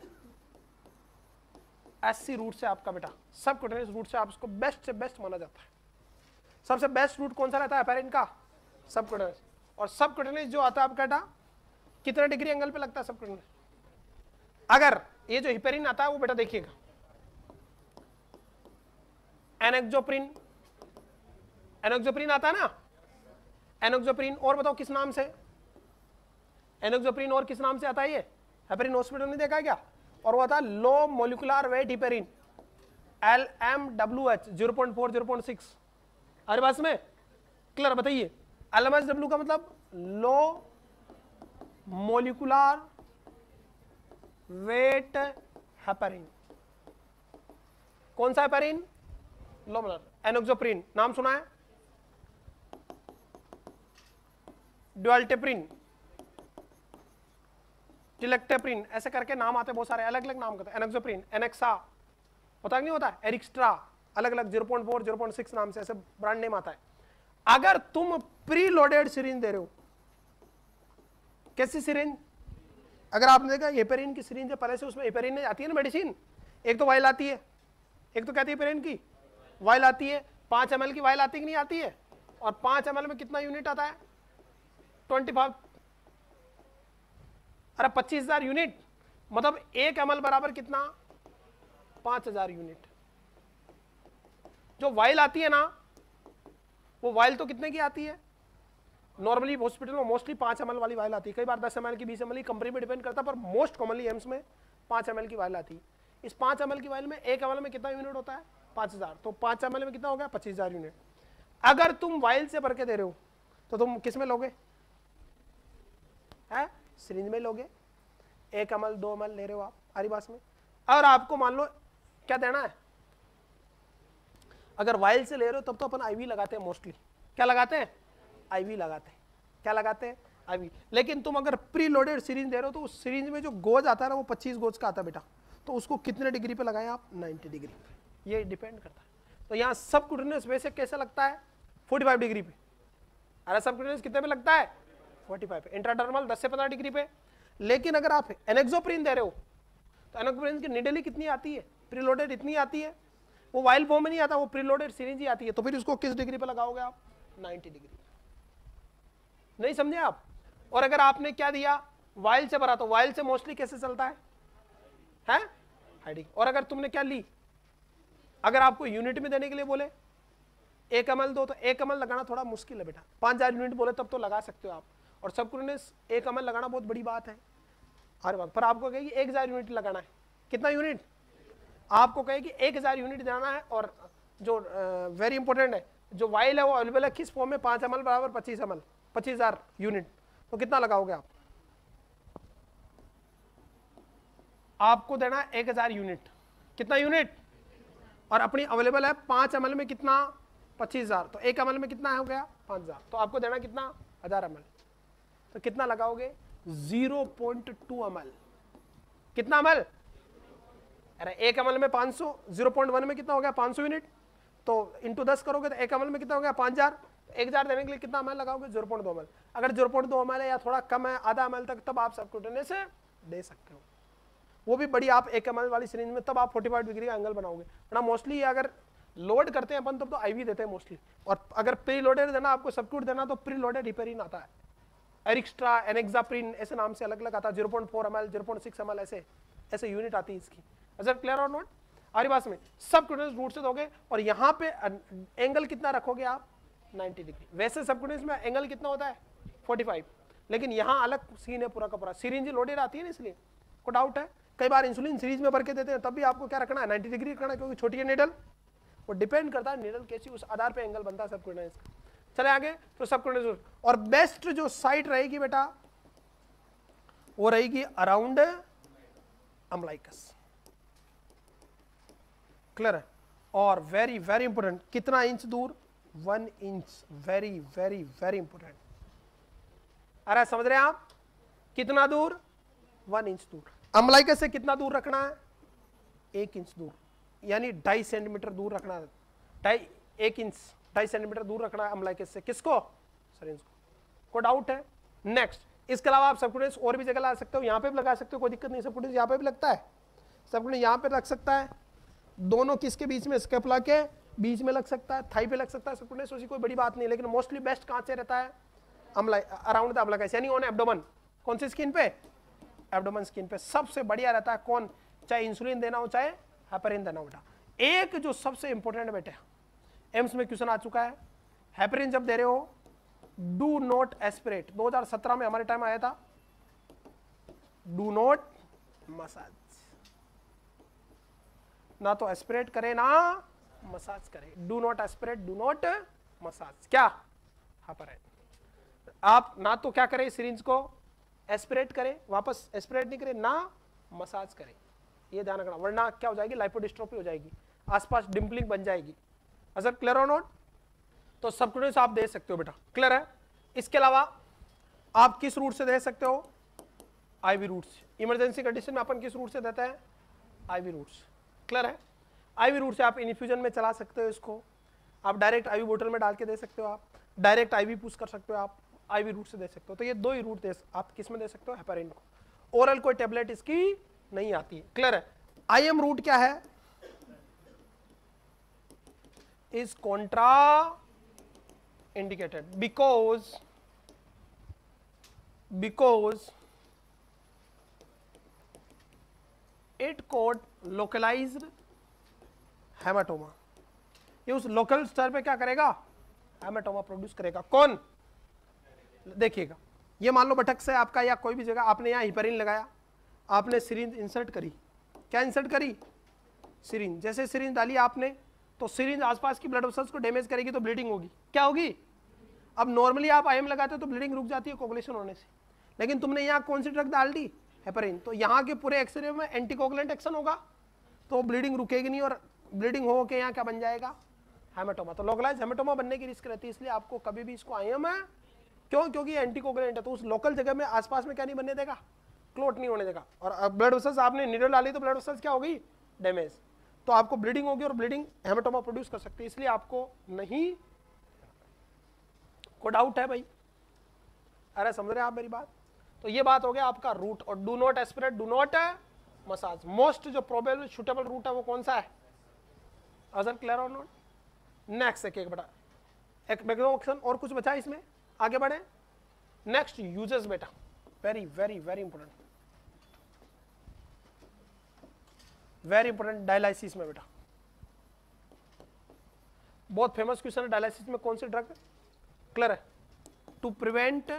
एससी रूट से आपका बेटा सब क्यूटेनियस रूट से आप उसको बेस्ट से बेस्ट माना जाता है। सबसे बेस्ट रूट कौन सा रहता है हेपेरिन का? सब क्यूटेनियस। और सब क्यूटेनियस जो आता है आपका बेटा कितने डिग्री एंगल पे लगता है सब क्यूटेनियस? अगर ये जो हिपेरिन आता है वो बेटा देखिएगा, एनोक्सोप्रिन, एनोक्सोप्रिन आता है ना, एनोक्सोप्रिन और बताओ किस नाम से? एनोक्सोप्रिन और किस नाम से आता है? ये हेपेरिन हॉस्पिटल ने देखा है क्या? और वो आता है low molecular weight heparin, L M W H zero point four zero point six. अरे बस में क्लियर बताइए। एल एम एच डब्ल्यू का मतलब लो मोलिकुलर वेट हेपेरिन। कौन सा हेपेरिन? Low molar. एनोक्सोप्रीन नाम सुना है, ड्यूल्टेप्रिन, टिलेक्टेप्रिन, ऐसे करके नाम आते हैं बहुत सारे, अलग अलग नाम करते हैं। एनोक्सोप्रीन, एनेक्सा होता है नहीं होता, एरिक्स्ट्रा, अलग अलग zero point four, zero point six नाम से ऐसे ब्रांड नेम आता है। अगर तुम प्री लोडेड सिरिंज दे रहे हो, कैसी सिरिंज, अगर आपने देखा हेपेरिन की सिरिंज है, पहले से उसमें हेपेरिन आती है ना मेडिसिन, एक तो वाइल आती है, एक तो कहती है हेपेरिन की वाइल आती है, पांच एम एल की वाइल आती कि नहीं आती है, और पांच एम एल में कितना यूनिट आता है, ट्वेंटी फाइव, अरे पच्चीस हजार यूनिट, मतलब एक एम एल बराबर कितना, पांच हजार यूनिट। जो वाइल आती है ना, वो वाइल तो कितने की आती है, नॉर्मली हॉस्पिटल में मोस्टली पांच एम एल वाली वाइल आती है, कई बार दस एम एल की, बीस एम एल की, कंपनी पे डिपेंड करता है, पर मोस्ट कॉमनली एम्स में पांच एम एल की वाइल आती है। इस पांच एम एल की वाइल में एक एम एल में कितना यूनिट होता है, पांच हजार, तो पांच एम एल में कितना हो गया, पच्चीस हजार यूनिट। अगर तुम वाइल से भर के दे रहे हो तो तुम किस में लोगे, है सिरिंज में लोगे, एक एम एल दो एम एल ले रहे हो आप आरीबास में। और आपको मान लो क्या देना है, अगर वाइल से ले रहे हो तब तो अपन आईवी लगाते हैं मोस्टली, क्या लगाते हैं, आईवी लगाते हैं, क्या लगाते हैं, आईवी। लेकिन तुम अगर प्री लोडेड सिरिंज दे रहे हो तो उस सिरिंज में जो गोज आता है ना, वो पच्चीस गोज का आता है बेटा, तो उसको कितने डिग्री पे लगाएं आप, नब्बे डिग्री पे, ये डिपेंड करता है। तो यहाँ सब कुटिन्यूस वैसे कैसे लगता है, पैंतालीस डिग्री पे, अरे सब कुटिन्यूस कितने पे लगता है, पैंतालीस पे, इंट्राडर्मल दस से पंद्रह डिग्री पे। लेकिन अगर आप एनेक्सोप्रीन दे रहे हो तो एनेक्सोप्रीन की निडल ही कितनी आती है, प्रीलोडेड इतनी आती है, वो वाइल फॉर्म में नहीं आता, वो प्रीलोडेड सिरिंज ही आती है, तो फिर उसको किस डिग्री पे लगाओगे आप, नब्बे डिग्री। नहीं समझे आप। और अगर आपने क्या दिया, वाइल से भरा, तो वाइल से मोस्टली कैसे चलता है, है हाइडिंग। और अगर तुमने क्या ली, अगर आपको यूनिट में देने के लिए बोले एक एम एल दो, तो एक एम एल लगाना थोड़ा मुश्किल है बेटा, पांच हजार यूनिट बोले तब तो लगा सकते हो आप, और सबकुटिन्यूस एक एम एल लगाना बहुत बड़ी बात है। अरे बात पर आपको कहेगी एक हजार यूनिट लगाना है, कितना यूनिट, आपको कहेगी एक हजार यूनिट जाना है। और जो वेरी uh, इंपॉर्टेंट है, जो वाइल है वो अवेलेबल है किस फॉर्म में, पांच एम एल बराबर पच्चीस एम एल, पच्चीस हजार यूनिट, तो कितना लगाओगे आप, आपको देना है एक हजार यूनिट, कितना यूनिट, और अपनी अवेलेबल है पांच एम एल में कितना, पच्चीस हजार, तो एक एम एल में कितना हो गया, पांच हजार, तो आपको देना कितना, हजार एम एल, तो कितना लगाओगे, zero point two M L, कितना एम एल, अरे एक एम एल में पाँच सौ, ज़ीरो पॉइंट वन में कितना हो गया, पाँच सौ यूनिट, तो इंटू दस करोगे तो एक एम एल में कितना हो गया, पाँच हजार, एक हजार देने के लिए कितना एम एल लगाओगे, ज़ीरो पॉइंट दो एम एल। अगर ज़ीरो पॉइंट दो एम एल है या थोड़ा कम है, आधा एम एल तक, तब आप सबकुटिन्यूस से दे सकते हो, वो भी बड़ी आप एक एम एल वाली सिरिंज में, तब आप पैंतालीस डिग्री का एंगल बनाओगे ना। मोस्टली अगर लोड करते हैं अपन तब तो आईवी देते हैं मोस्टली, और अगर प्री लोडेड देना, आपको सबक्यूट देना, तो प्री लोडेड हिपेरिन आता है, एरिक्स्ट्रा, एनेक्साप्रिन, ऐसे नाम से अलग अलग आता है, zero point four M L, zero point six M L, ऐसे ऐसे यूनिट आती है इसकी। अच्छा क्लियर और नोट, आरी बात में सबक्यूटेनियस रूट से दोगे, और यहाँ पे एंगल कितना रखोगे आप, नब्बे डिग्री। वैसे सबक्यूटेनियस में एंगल कितना होता है, पैंतालीस, लेकिन यहाँ अलग सीन है पूरा का पूरा, सिरिंज लोडेड आती है ना, इसलिए को डाउट है। कई बार इंसुलिन सीरीज में भर के देते हैं, तब भी आपको क्या रखना है, नब्बे डिग्री रखना है, क्योंकि छोटी है निडल, वो डिपेंड करता है निडल कैसी, उस आधार पे एंगल बनता है सबक्यूटेनियस का। चले आगे, तो सबक्यूटेनियस, और बेस्ट जो साइट रहेगी बेटा वो रहेगी अराउंड अम्लाइकस, क्लियर है। और वेरी वेरी इंपॉर्टेंट, कितना इंच दूर, one inch, very very very important. अरे समझ रहे हैं आप, कितना दूर, वन इंच दूर। अम्लाइकस से कितना दूर रखना है, एक इंच दूर, यानी ढाई सेंटीमीटर दूर रखना है, ढाई एक इंच ढाई सेंटीमीटर दूर रखना है अम्लाइकस से, किसको, सिरिंज को। को डाउट है। नेक्स्ट, इसके अलावा आप सबक्यूटेनियस और भी जगह लगा सकते हो, यहाँ पे भी लगा सकते हो, कोई दिक्कत नहीं, सबक्यूटेनियस यहाँ पे भी लगता है, सबक्यूटेनियस यहाँ पे लग सकता है, दोनों किसके बीच में, स्कैपुला के बीच में लग सकता है, थाई पे लग सकता है सबक्यूटेनियस, उसकी कोई बड़ी बात नहीं। लेकिन मोस्टली बेस्ट कहाँ से रहता है, अराउंड द अम्लाइकस, यानी ऑन एब्डोमेन, कौन सी स्किन पे, एब्डोमेन स्किन पे सबसे बढ़िया रहता है। कौन, चाहे इंसुलिन देना हो चाहे हेपेरिन देना हो बेटा। एक जो सबसे इंपॉर्टेंट बेटे, एम्स में क्वेश्चन आ चुका है, हेपेरिन जब दे रहे हो डू नॉट एस्पिरेट, दो हज़ार सत्रह में हमारे टाइम आया था, डू नॉट मसाज, ना तो एस्पिरेट करे ना मसाज करे, do not aspirate, do not massage, क्या हेपेरिन। आप ना तो क्या करें, सिरिंज को एस्पिरेट करें, वापस एस्पिरेट नहीं करें, ना मसाज करें, ये ध्यान रखना, वरना क्या हो जाएगी, लाइपोडिस्ट्रोफी हो जाएगी, आसपास डिम्पलिंग बन जाएगी, सर क्लियर और नोट? तो सबक्यूटेनियस आप दे सकते हो बेटा, क्लियर है? इसके अलावा आप किस रूट से दे सकते हो? आईवी रूट से। इमरजेंसी कंडीशन में अपन किस रूट से देते हैं? आईवी रूट से, क्लियर है? आईवी रूट से आप इन्फ्यूजन में चला सकते हो इसको, आप डायरेक्ट आईवी बोतल में डाल के दे सकते हो, आप डायरेक्ट आईवी पुश कर सकते हो, आप आईवी रूट से दे सकते हो। तो ये दो ही रूट दे आप किस में दे सकते हो? हेपारिन को। ओरल कोई टेबलेट इसकी नहीं आती है, क्लियर है? आईएम रूट क्या है? Is contra indicated because because it caught localized hematoma. ये उस लोकल स्तर पे क्या करेगा? हेमाटोमा प्रोड्यूस करेगा। कौन? देखिएगा, ये मान लो बटक से आपका या कोई भी जगह आपने यहाँ हिपरिन लगाया, आपने सिरिंज इंसर्ट करी। क्या इंसर्ट करी? सिरिंज। जैसे सिरिंज डाली आपने तो सिरिंज आसपास की ब्लड वेसल्स को डैमेज करेगी तो ब्लीडिंग होगी। क्या होगी? अब नॉर्मली आप आईएम लगाते हो तो ब्लीडिंग रुक जाती है कोगुलेशन होने से, लेकिन तुमने यहाँ कौन सी ड्रग डाल दी? हेपरिन। तो यहाँ के पूरे एक्सरे में एंटीकोगुलेंट एक्शन होगा तो ब्लीडिंग रुकेगी नहीं और ब्लीडिंग हो के यहाँ क्या बन जाएगा? हेमाटोमा। तो लोकलाइज हेमाटोमा बनने की रिस्क रहती है, इसलिए आपको कभी भी इसको आईएम है। क्यों? क्योंकि एंटीकोगुलेंट है, तो उस लोकल जगह में आसपास में क्या नहीं बनने देगा? क्लोट नहीं होने देगा। और ब्लड वेसल्स आपने नीडल डाली तो ब्लड वेसल्स क्या होगी? डैमेज। तो आपको ब्लीडिंग होगी और ब्लीडिंग हेमाटोमा प्रोड्यूस कर सकती है, इसलिए आपको नहीं। को डाउट है भाई? अरे समझ रहे आप मेरी बात? तो ये बात हो गया आपका रूट। और do not aspirate, do not massage. Most जो प्रोबेबल सुटेबल रूट है वो कौन सा है? अजर क्लियर और नॉट? नेक्स्ट एक एक बेटा एक मैकेनिज्म और कुछ बचा इसमें, आगे बढ़े। नेक्स्ट यूजेस बेटा, very very very important, very important dialysis में बेटा। बहुत फेमस क्वेश्चन है डायलिसिस में, कौन सी ड्रग? क्लियर है? To prevent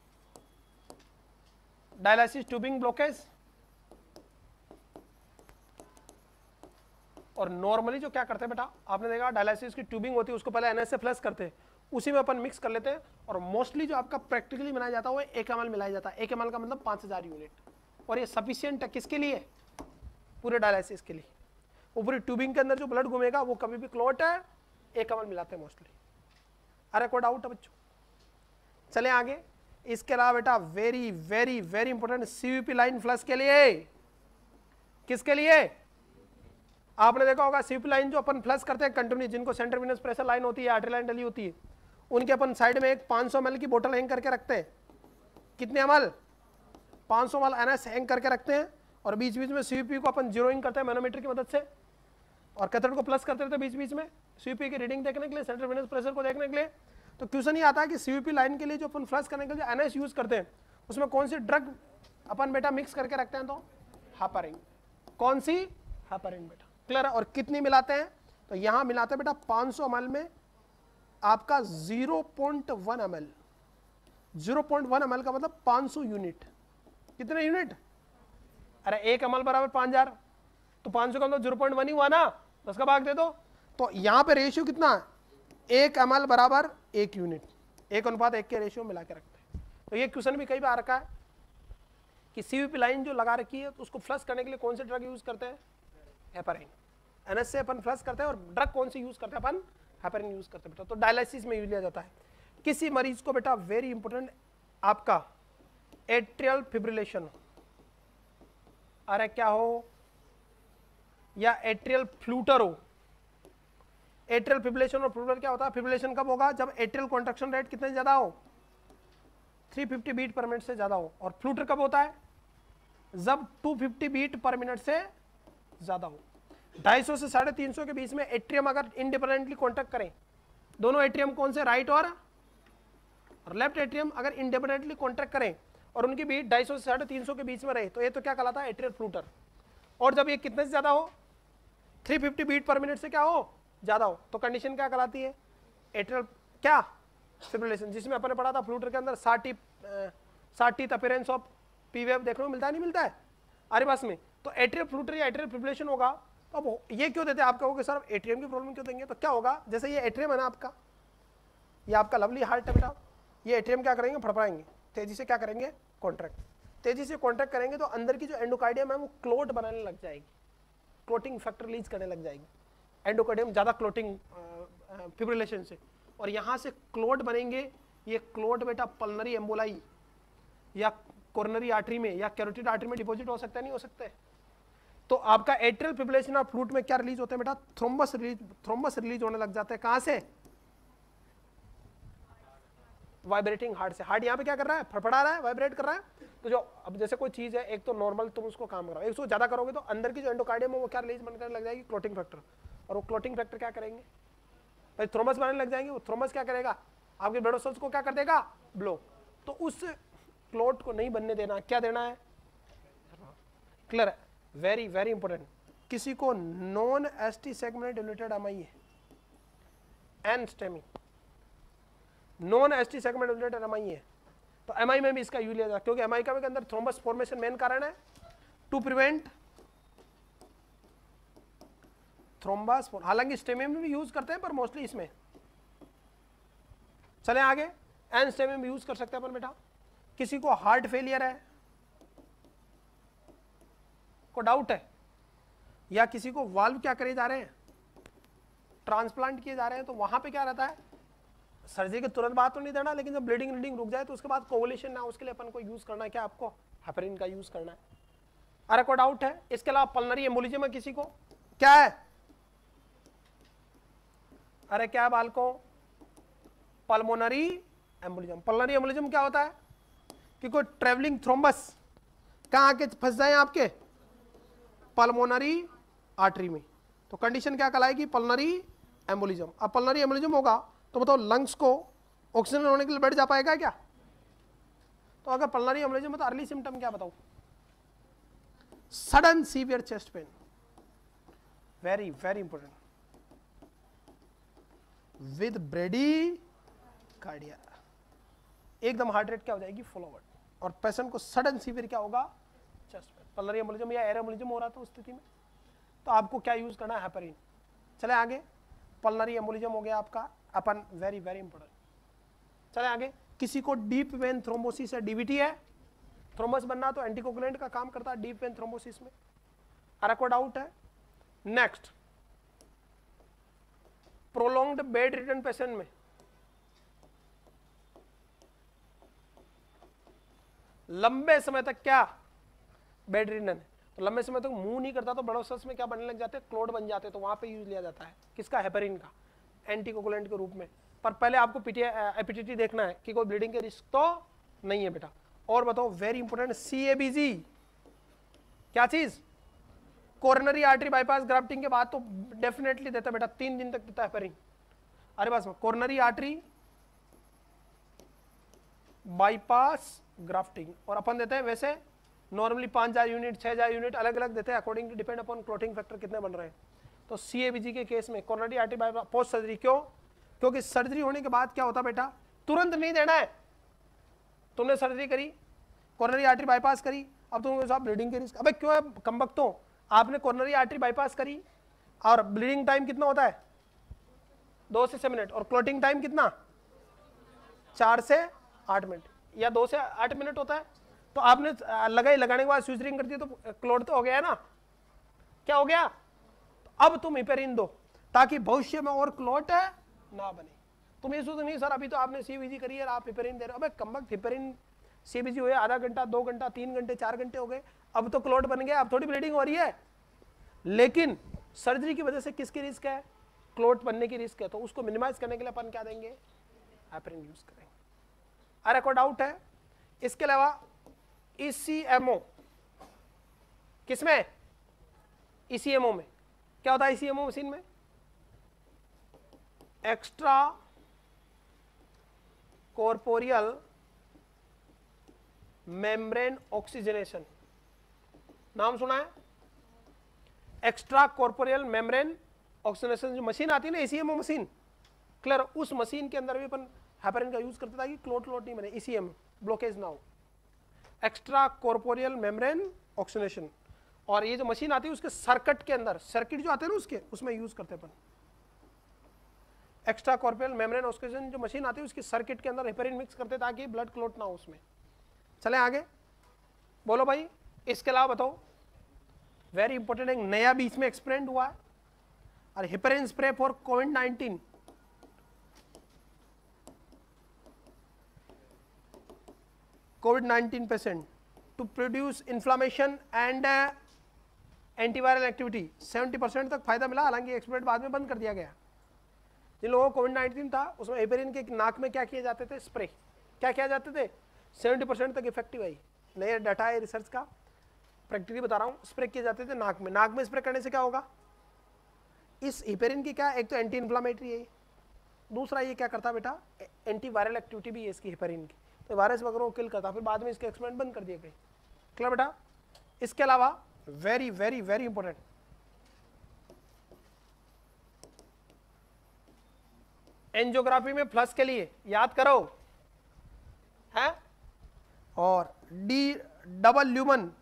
dialysis tubing blockage. और नॉर्मली जो क्या करते हैं बेटा, आपने देखा डायलिसिस की ट्यूबिंग होती है उसको पहले एनएस से फ्लश करते हैं, उसी में अपन मिक्स कर लेते हैं। और मोस्टली जो आपका प्रैक्टिकली बनाया जाता है वो एक एम एल मिलाया जाता है। एक एम एल का मतलब पांच हजार यूनिट, और ये सफिशियंट है किसके लिए? पूरे डायलिसिस के लिए। वो पूरी ट्यूबिंग के अंदर जो ब्लड घूमेगा वो कभी भी क्लॉट है, एक एम एल मिलाते हैं मोस्टली। अरे कोई डाउट है बच्चों? चले आगे। इसके अलावा बेटा very very very important CVP line flush के लिए। किसके लिए? आपने देखा होगा सीवीपी लाइन जो अपन फ्लश करते हैं कंटिन्यू, जिनको सेंटर विनस प्रेशर लाइन होती है, आर्टरी लाइन डली होती है, उनके अपन साइड में एक पाँच सौ एम एल की बोतल हैंग करके रखते हैं। कितने एम एल? पाँच सौ एम एल एनएस हैंग करके रखते हैं, और बीच बीच में सीवीपी को अपन जीरोइंग करते हैं मैनोमीटर की मदद से, और कैथोड को प्लस करते रहते हैं बीच बीच में सीवीपी की रीडिंग देखने के लिए, सेंटर विनस प्रेशर को देखने के लिए। तो क्वेश्चन ये आता है कि सीवीपी लाइन के लिए जो अपन फ्लश करने के लिए एनएस यूज करते हैं उसमें कौन सी ड्रग अपन बेटा मिक्स करके रखते हैं? तो हेपारिन। कौन सी? हेपारिन बेटा, क्लियर है? और कितनी मिलाते हैं? तो यहां मिलाते हैं बेटा पाँच सौ एम एल में आपका zero point one M L. Zero point one M L का मतलब पाँच सौ यूनिट। कितने यूनिट? अरे एक एम एल बराबर पाँच हजार, तो पाँच सौ का मतलब ज़ीरो पॉइंट वन ही हुआ ना, दस का भाग दे दो। तो यहां पे रेशियो कितना है? एक एम एल बराबर एक यूनिट, एक अनुपात एक के रेशियो मिला के रखते हैं। तो ये क्वेश्चन भी कई बार रखा है कि सीवीपी लाइन जो लगा रखी है तो उसको फ्लश करने के लिए कौन से ड्रग यूज करते हैं? हेपारिन। एनएस से अपन फ्लश करते हैं, और ड्रग कौन सी यूज करते हैं? अपन हेपारिन यूज करते हैं बेटा। तो डायलिसिस में यूज लिया जाता है। किसी मरीज को बेटा वेरी इंपॉर्टेंट आपका एट्रियल फिब्रिलेशन हो, अरे क्या हो, या एट्रियल फ्लूटर हो। एट्रियल फिब्रिलेशन और फ्लूटर क्या होता है? फिब्रिलेशन कब होगा? जब एट्रियल कॉन्ट्रैक्शन रेट कितने ज्यादा हो? तीन सौ पचास बीट पर मिनट से ज्यादा हो। और फ्लूटर कब होता है? जब दो सौ पचास बीट पर मिनट से ज्यादा हो। ढाई सौ से साढ़े तीन सौ के बीच में एट्रियम अगर इंडिपेंडेंटली कॉन्टैक्ट करें, दोनों एट्रियम कौन से? राइट और लेफ्ट एट्रियम अगर इंडिपेंडेंटली कॉन्टैक्ट करें और उनकी बीट ढाई सौ से साढ़े तीन सौ के बीच में रहे, तो ये तो क्या कहलाता है? Atrial flutter. और जब ये कितने से ज्यादा हो? तीन सौ पचास बीट पर मिनट से क्या हो? ज्यादा हो, तो कंडीशन क्या कहलाती है? एट्रियल क्या? फिब्रिलेशन। जिसमें अपन ने पढ़ा था फ्लूटर के अंदर साटी साटी अपीयरेंस ऑफ पी वेव देखने को मिलता है, नहीं मिलता है अरे बस में। तो एट्रियल फ्लूटर या एट्रियल फिब्रिलेशन होगा। तो अब ये क्यों देते हैं? आप कहोगे सर एट्रियम की प्रॉब्लम क्यों देंगे? तो क्या होगा, जैसे ये एट्रियम है ना आपका, ये आपका लवली हार्ट है बेटा, ये एट्रियम क्या करेंगे? फड़फड़ाएंगे तेजी से, क्या करेंगे? कॉन्ट्रैक्ट। तेजी से कॉन्ट्रैक्ट करेंगे तो अंदर की जो एंडोकार्डियम है वो क्लोट बनाने लग जाएगी, क्लोटिंग फैक्टर रिलीज करने लग जाएगी। एंडोकार्डियम ज्यादा क्लोटिंग फिब्रिलेशन से, और यहाँ से क्लोट बनेंगे। ये क्लोट बेटा पल्मनरी एम्बोलाई या कोरोनरी आर्टरी में या कैरोटिड आर्टरी में डिपॉजिट हो सकता है, नहीं हो सकता है? तो आपका एट्रियल फिब्रिलेशन और फ्लूट में क्या रिलीज होते हैं बेटा? थ्रोम्बस रिलीज, थ्रोम्बस रिलीज होने लग जाता है। कहां से? वाइब्रेटिंग हार्ट से। हार्ट यहाँ पे क्या कर रहा है? फड़फड़ा रहा है, वाइब्रेट कर रहा है। तो जो अब जैसे कोई चीज है, एक तो नॉर्मल तुम उसको काम कराओ, एक उसको ज्यादा करोगे तो अंदर की जो एंडोकार्डियम है वो क्या रिलीज बनने लग जाएगी? Clotting factor. और वो क्लोटिंग फैक्टर क्या करेंगे? भाई थ्रोम्बस बनाने लग जाएंगे। वो थ्रोम्बस क्या करेगा? आपके ब्लड वेसल्स को क्या कर देगा? ब्लॉक। तो उस क्लोट को नहीं बनने देना, क्या देना है? क्लियर है? Very very important. किसी को non ST segment united MI है, NSTEMI, non ST segment united MI है, तो एमआई में भी इसका यूज लिया जाता है, क्योंकि एमआई का भी अंदर थ्रोम्बस फॉर्मेशन मेन कारण है टू प्रिवेंट थ्रोम्बस। हालांकि स्टेमी में भी यूज करते हैं पर मोस्टली इसमें। चले आगे, एन स्टेमी में यूज कर सकते हैं अपन बेटा। किसी को हार्ट फेलियर है, को डाउट है, या किसी को वाल्व क्या करे जा रहे हैं? ट्रांसप्लांट किए जा रहे हैं, तो वहां पे क्या रहता है? सर्जरी के तुरंत बाद तो नहीं देना, लेकिन जब ब्लीडिंग ब्लीडिंग रुक जाए तो उसके बाद कोवुलेशन ना, उसके लिए अपन को यूज करना है क्या? आपको हेपरिन का यूज करना है। अरे को डाउट है? इसके अलावा पल्मनरी एम्बोलिज्म है किसी को, क्या है? अरे क्या है बालको? Pulmonary embolism. पल्मोनरी एम्बोलिज्म क्या होता है? कि कोई ट्रेवलिंग थ्रोम्बस कहां आके फंस जाए आपके? पल्मोनरी आर्टरी में। तो कंडीशन क्या कहलाएगी? Pulmonary embolism. अब पल्मोनरी एम्बोलिज्म होगा तो बताओ लंग्स को ऑक्सीजन होने के लिए बैठ जा पाएगा क्या? तो अगर पल्मोनरी एम्बोलिज्म है तो अर्ली सिम्टम क्या बताओ? Sudden severe chest pain, very very important, with bradycardia, एकदम हार्ट रेट क्या हो जाएगी? फॉलोवर्ड, और पेशेंट को सडन सीवियर क्या होगा? Chest pain. पल्मोनरी एम्बोलिज्म या एयर एम्बोलिज्म हो रहा था उस स्थिति में, तो आपको क्या यूज करना है? हेपरिन। चले आगे, पल्मोनरी एम्बोलिज्म हो गया आपका अपन, वेरी वेरी इंपॉर्टेंट। चले आगे, किसी को डीप वेन थ्रोम्बोसिस है, डीवीटी है, थ्रोम्बस बनना तो एंटीकोगुलेंट का काम करता है डीप वेन थ्रोम्बोसिस में। अरे को डाउट है? Next, prolonged bed return patient में लंबे समय तक क्या बेड रिटर्न है, तो लंबे समय तक मुंह नहीं करता तो ब्लड वेसल्स में क्या बनने लग जाते हैं? क्लोट बन जाते हैं। तो वहां पे यूज लिया जाता है किसका? हेपरिन का, एंटीकोगुलेंट के रूप में। पर पहले आपको एपीटीटी देखना है कि कोई ब्लीडिंग के रिस्क तो नहीं है बेटा। और बताओ वेरी इंपॉर्टेंट, सीएबीजी क्या चीज? कोरोनरी आर्टरी बाईपास ग्राफ्टिंग के बाद तो डेफिनेटली देता है बेटा, तीन दिन तक देता है हेपरिन। अरे बस, कोरोनरी आर्टरी बाईपास ग्राफ्टिंग, और अपन देते हैं वैसे नॉर्मली पांच हजार यूनिट, छह हजार यूनिट अलग अलग देते हैं according to depend upon clotting factor कितने बन रहे हैं। तो सीएबीजी के केस में coronary artery bypass post surgery, क्यों? क्योंकि सर्जरी होने के बाद क्या होता बेटा? तुरंत नहीं देना है। तुमने सर्जरी करी, कोरोनरी आर्टरी बाईपास करी, अब तुम साहब ब्लीडिंग के रिस्क, अबे क्यों है कमबख्तों? आपने कोरोनरी आर्टरी बाईपास करी और ब्लीडिंग टाइम कितना होता है? दो से छह मिनट, और क्लोटिंग टाइम कितना? चार से आठ मिनट या दो से आठ मिनट होता है। तो आपने लगाई, लगाने के बाद स्यूजरिंग कर दी तो क्लोट तो हो गया है ना? क्या हो गया? तो अब तुम हिपेरिन दो ताकि भविष्य में और क्लोट है ना बने। तुम ये सोचो नहीं सर अभी तो आपने सीबीजी करी है आप हिपेरिन दे रहे हो, अबे कमबख्त, हिपेरिन सीबीजी हुए आधा घंटा, दो घंटा, तीन घंटे, चार घंटे हो गए, अब तो क्लोट बन गया, अब थोड़ी ब्लीडिंग हो रही है। लेकिन सर्जरी की वजह से किसकी रिस्क है? क्लोट बनने की रिस्क है। तो उसको मिनिमाइज करने के लिए अपन क्या देंगे? हेपरिन यूज करेंगे। अरे कोई डाउट है? इसके अलावा ईसीएमओ किसमें? ईसीएमओ में क्या होता है? ईसीएमओ मशीन में एक्स्ट्रा कॉर्पोरियल मेम्ब्रेन ऑक्सीजनेशन, नाम सुना है? एक्स्ट्रा कॉर्पोरियल मेम्ब्रेन ऑक्सीजनेशन जो मशीन आती है ना, ईसीएमओ मशीन, क्लियर? उस मशीन के अंदर भी अपन हेपरिन का यूज करते ताकि क्लोट क्लोट नहीं बने, ईसीएम ब्लॉकेज ना हो, एक्स्ट्रा कॉर्पोरियल मेम्ब्रेन ऑक्सीजनेशन। और ये जो मशीन आती है उसके सर्किट के अंदर, सर्किट जो आते हैं ना उसके, उसमें यूज करते हैं अपन एक्स्ट्रा कॉर्पोरियल मेम्ब्रेन ऑक्सीजन। जो मशीन आती है उसकी सर्किट के अंदर हेपरिन मिक्स करते हैं ताकि ब्लड क्लोट ना हो उसमें। चले आगे, बोलो भाई। इसके अलावा बताओ, वेरी इंपॉर्टेंट, एक नया बीच में एक्सपेरिमेंट हुआ है, और heparin spray for COVID nineteen COVID nineteen patient to produce inflammation and antiviral activity, seventy percent तक फायदा मिला, हालांकि एक्सपेरिमेंट बाद में बंद कर दिया गया। जिन लोगों को कोविड नाइनटीन था उसमें हेपेरिन के नाक में क्या किए जाते थे, स्प्रे, क्या किया जाते थे, सेवेंटी परसेंट तक इफेक्टिव आई। नया डाटा है रिसर्च का, प्रैक्टिकली बता रहा हूँ, स्प्रे किए जाते थे नाक में। नाक में स्प्रे करने से क्या होगा, इस हेपेरिन की क्या, एक तो एंटी इन्फ्लामेटरी है, दूसरा ये क्या करता बेटा, एंटी वायरल एक्टिविटी भी है इसकी हेपेरिन की, तो वायरस वगैरह को किल करता। फिर बाद में इसके एक्सपेरिमेंट बंद कर दिए गए। क्लियर बेटा। इसके अलावा very very very important, angiography में प्लस के लिए याद करो है, और डी डबल ल्यूमन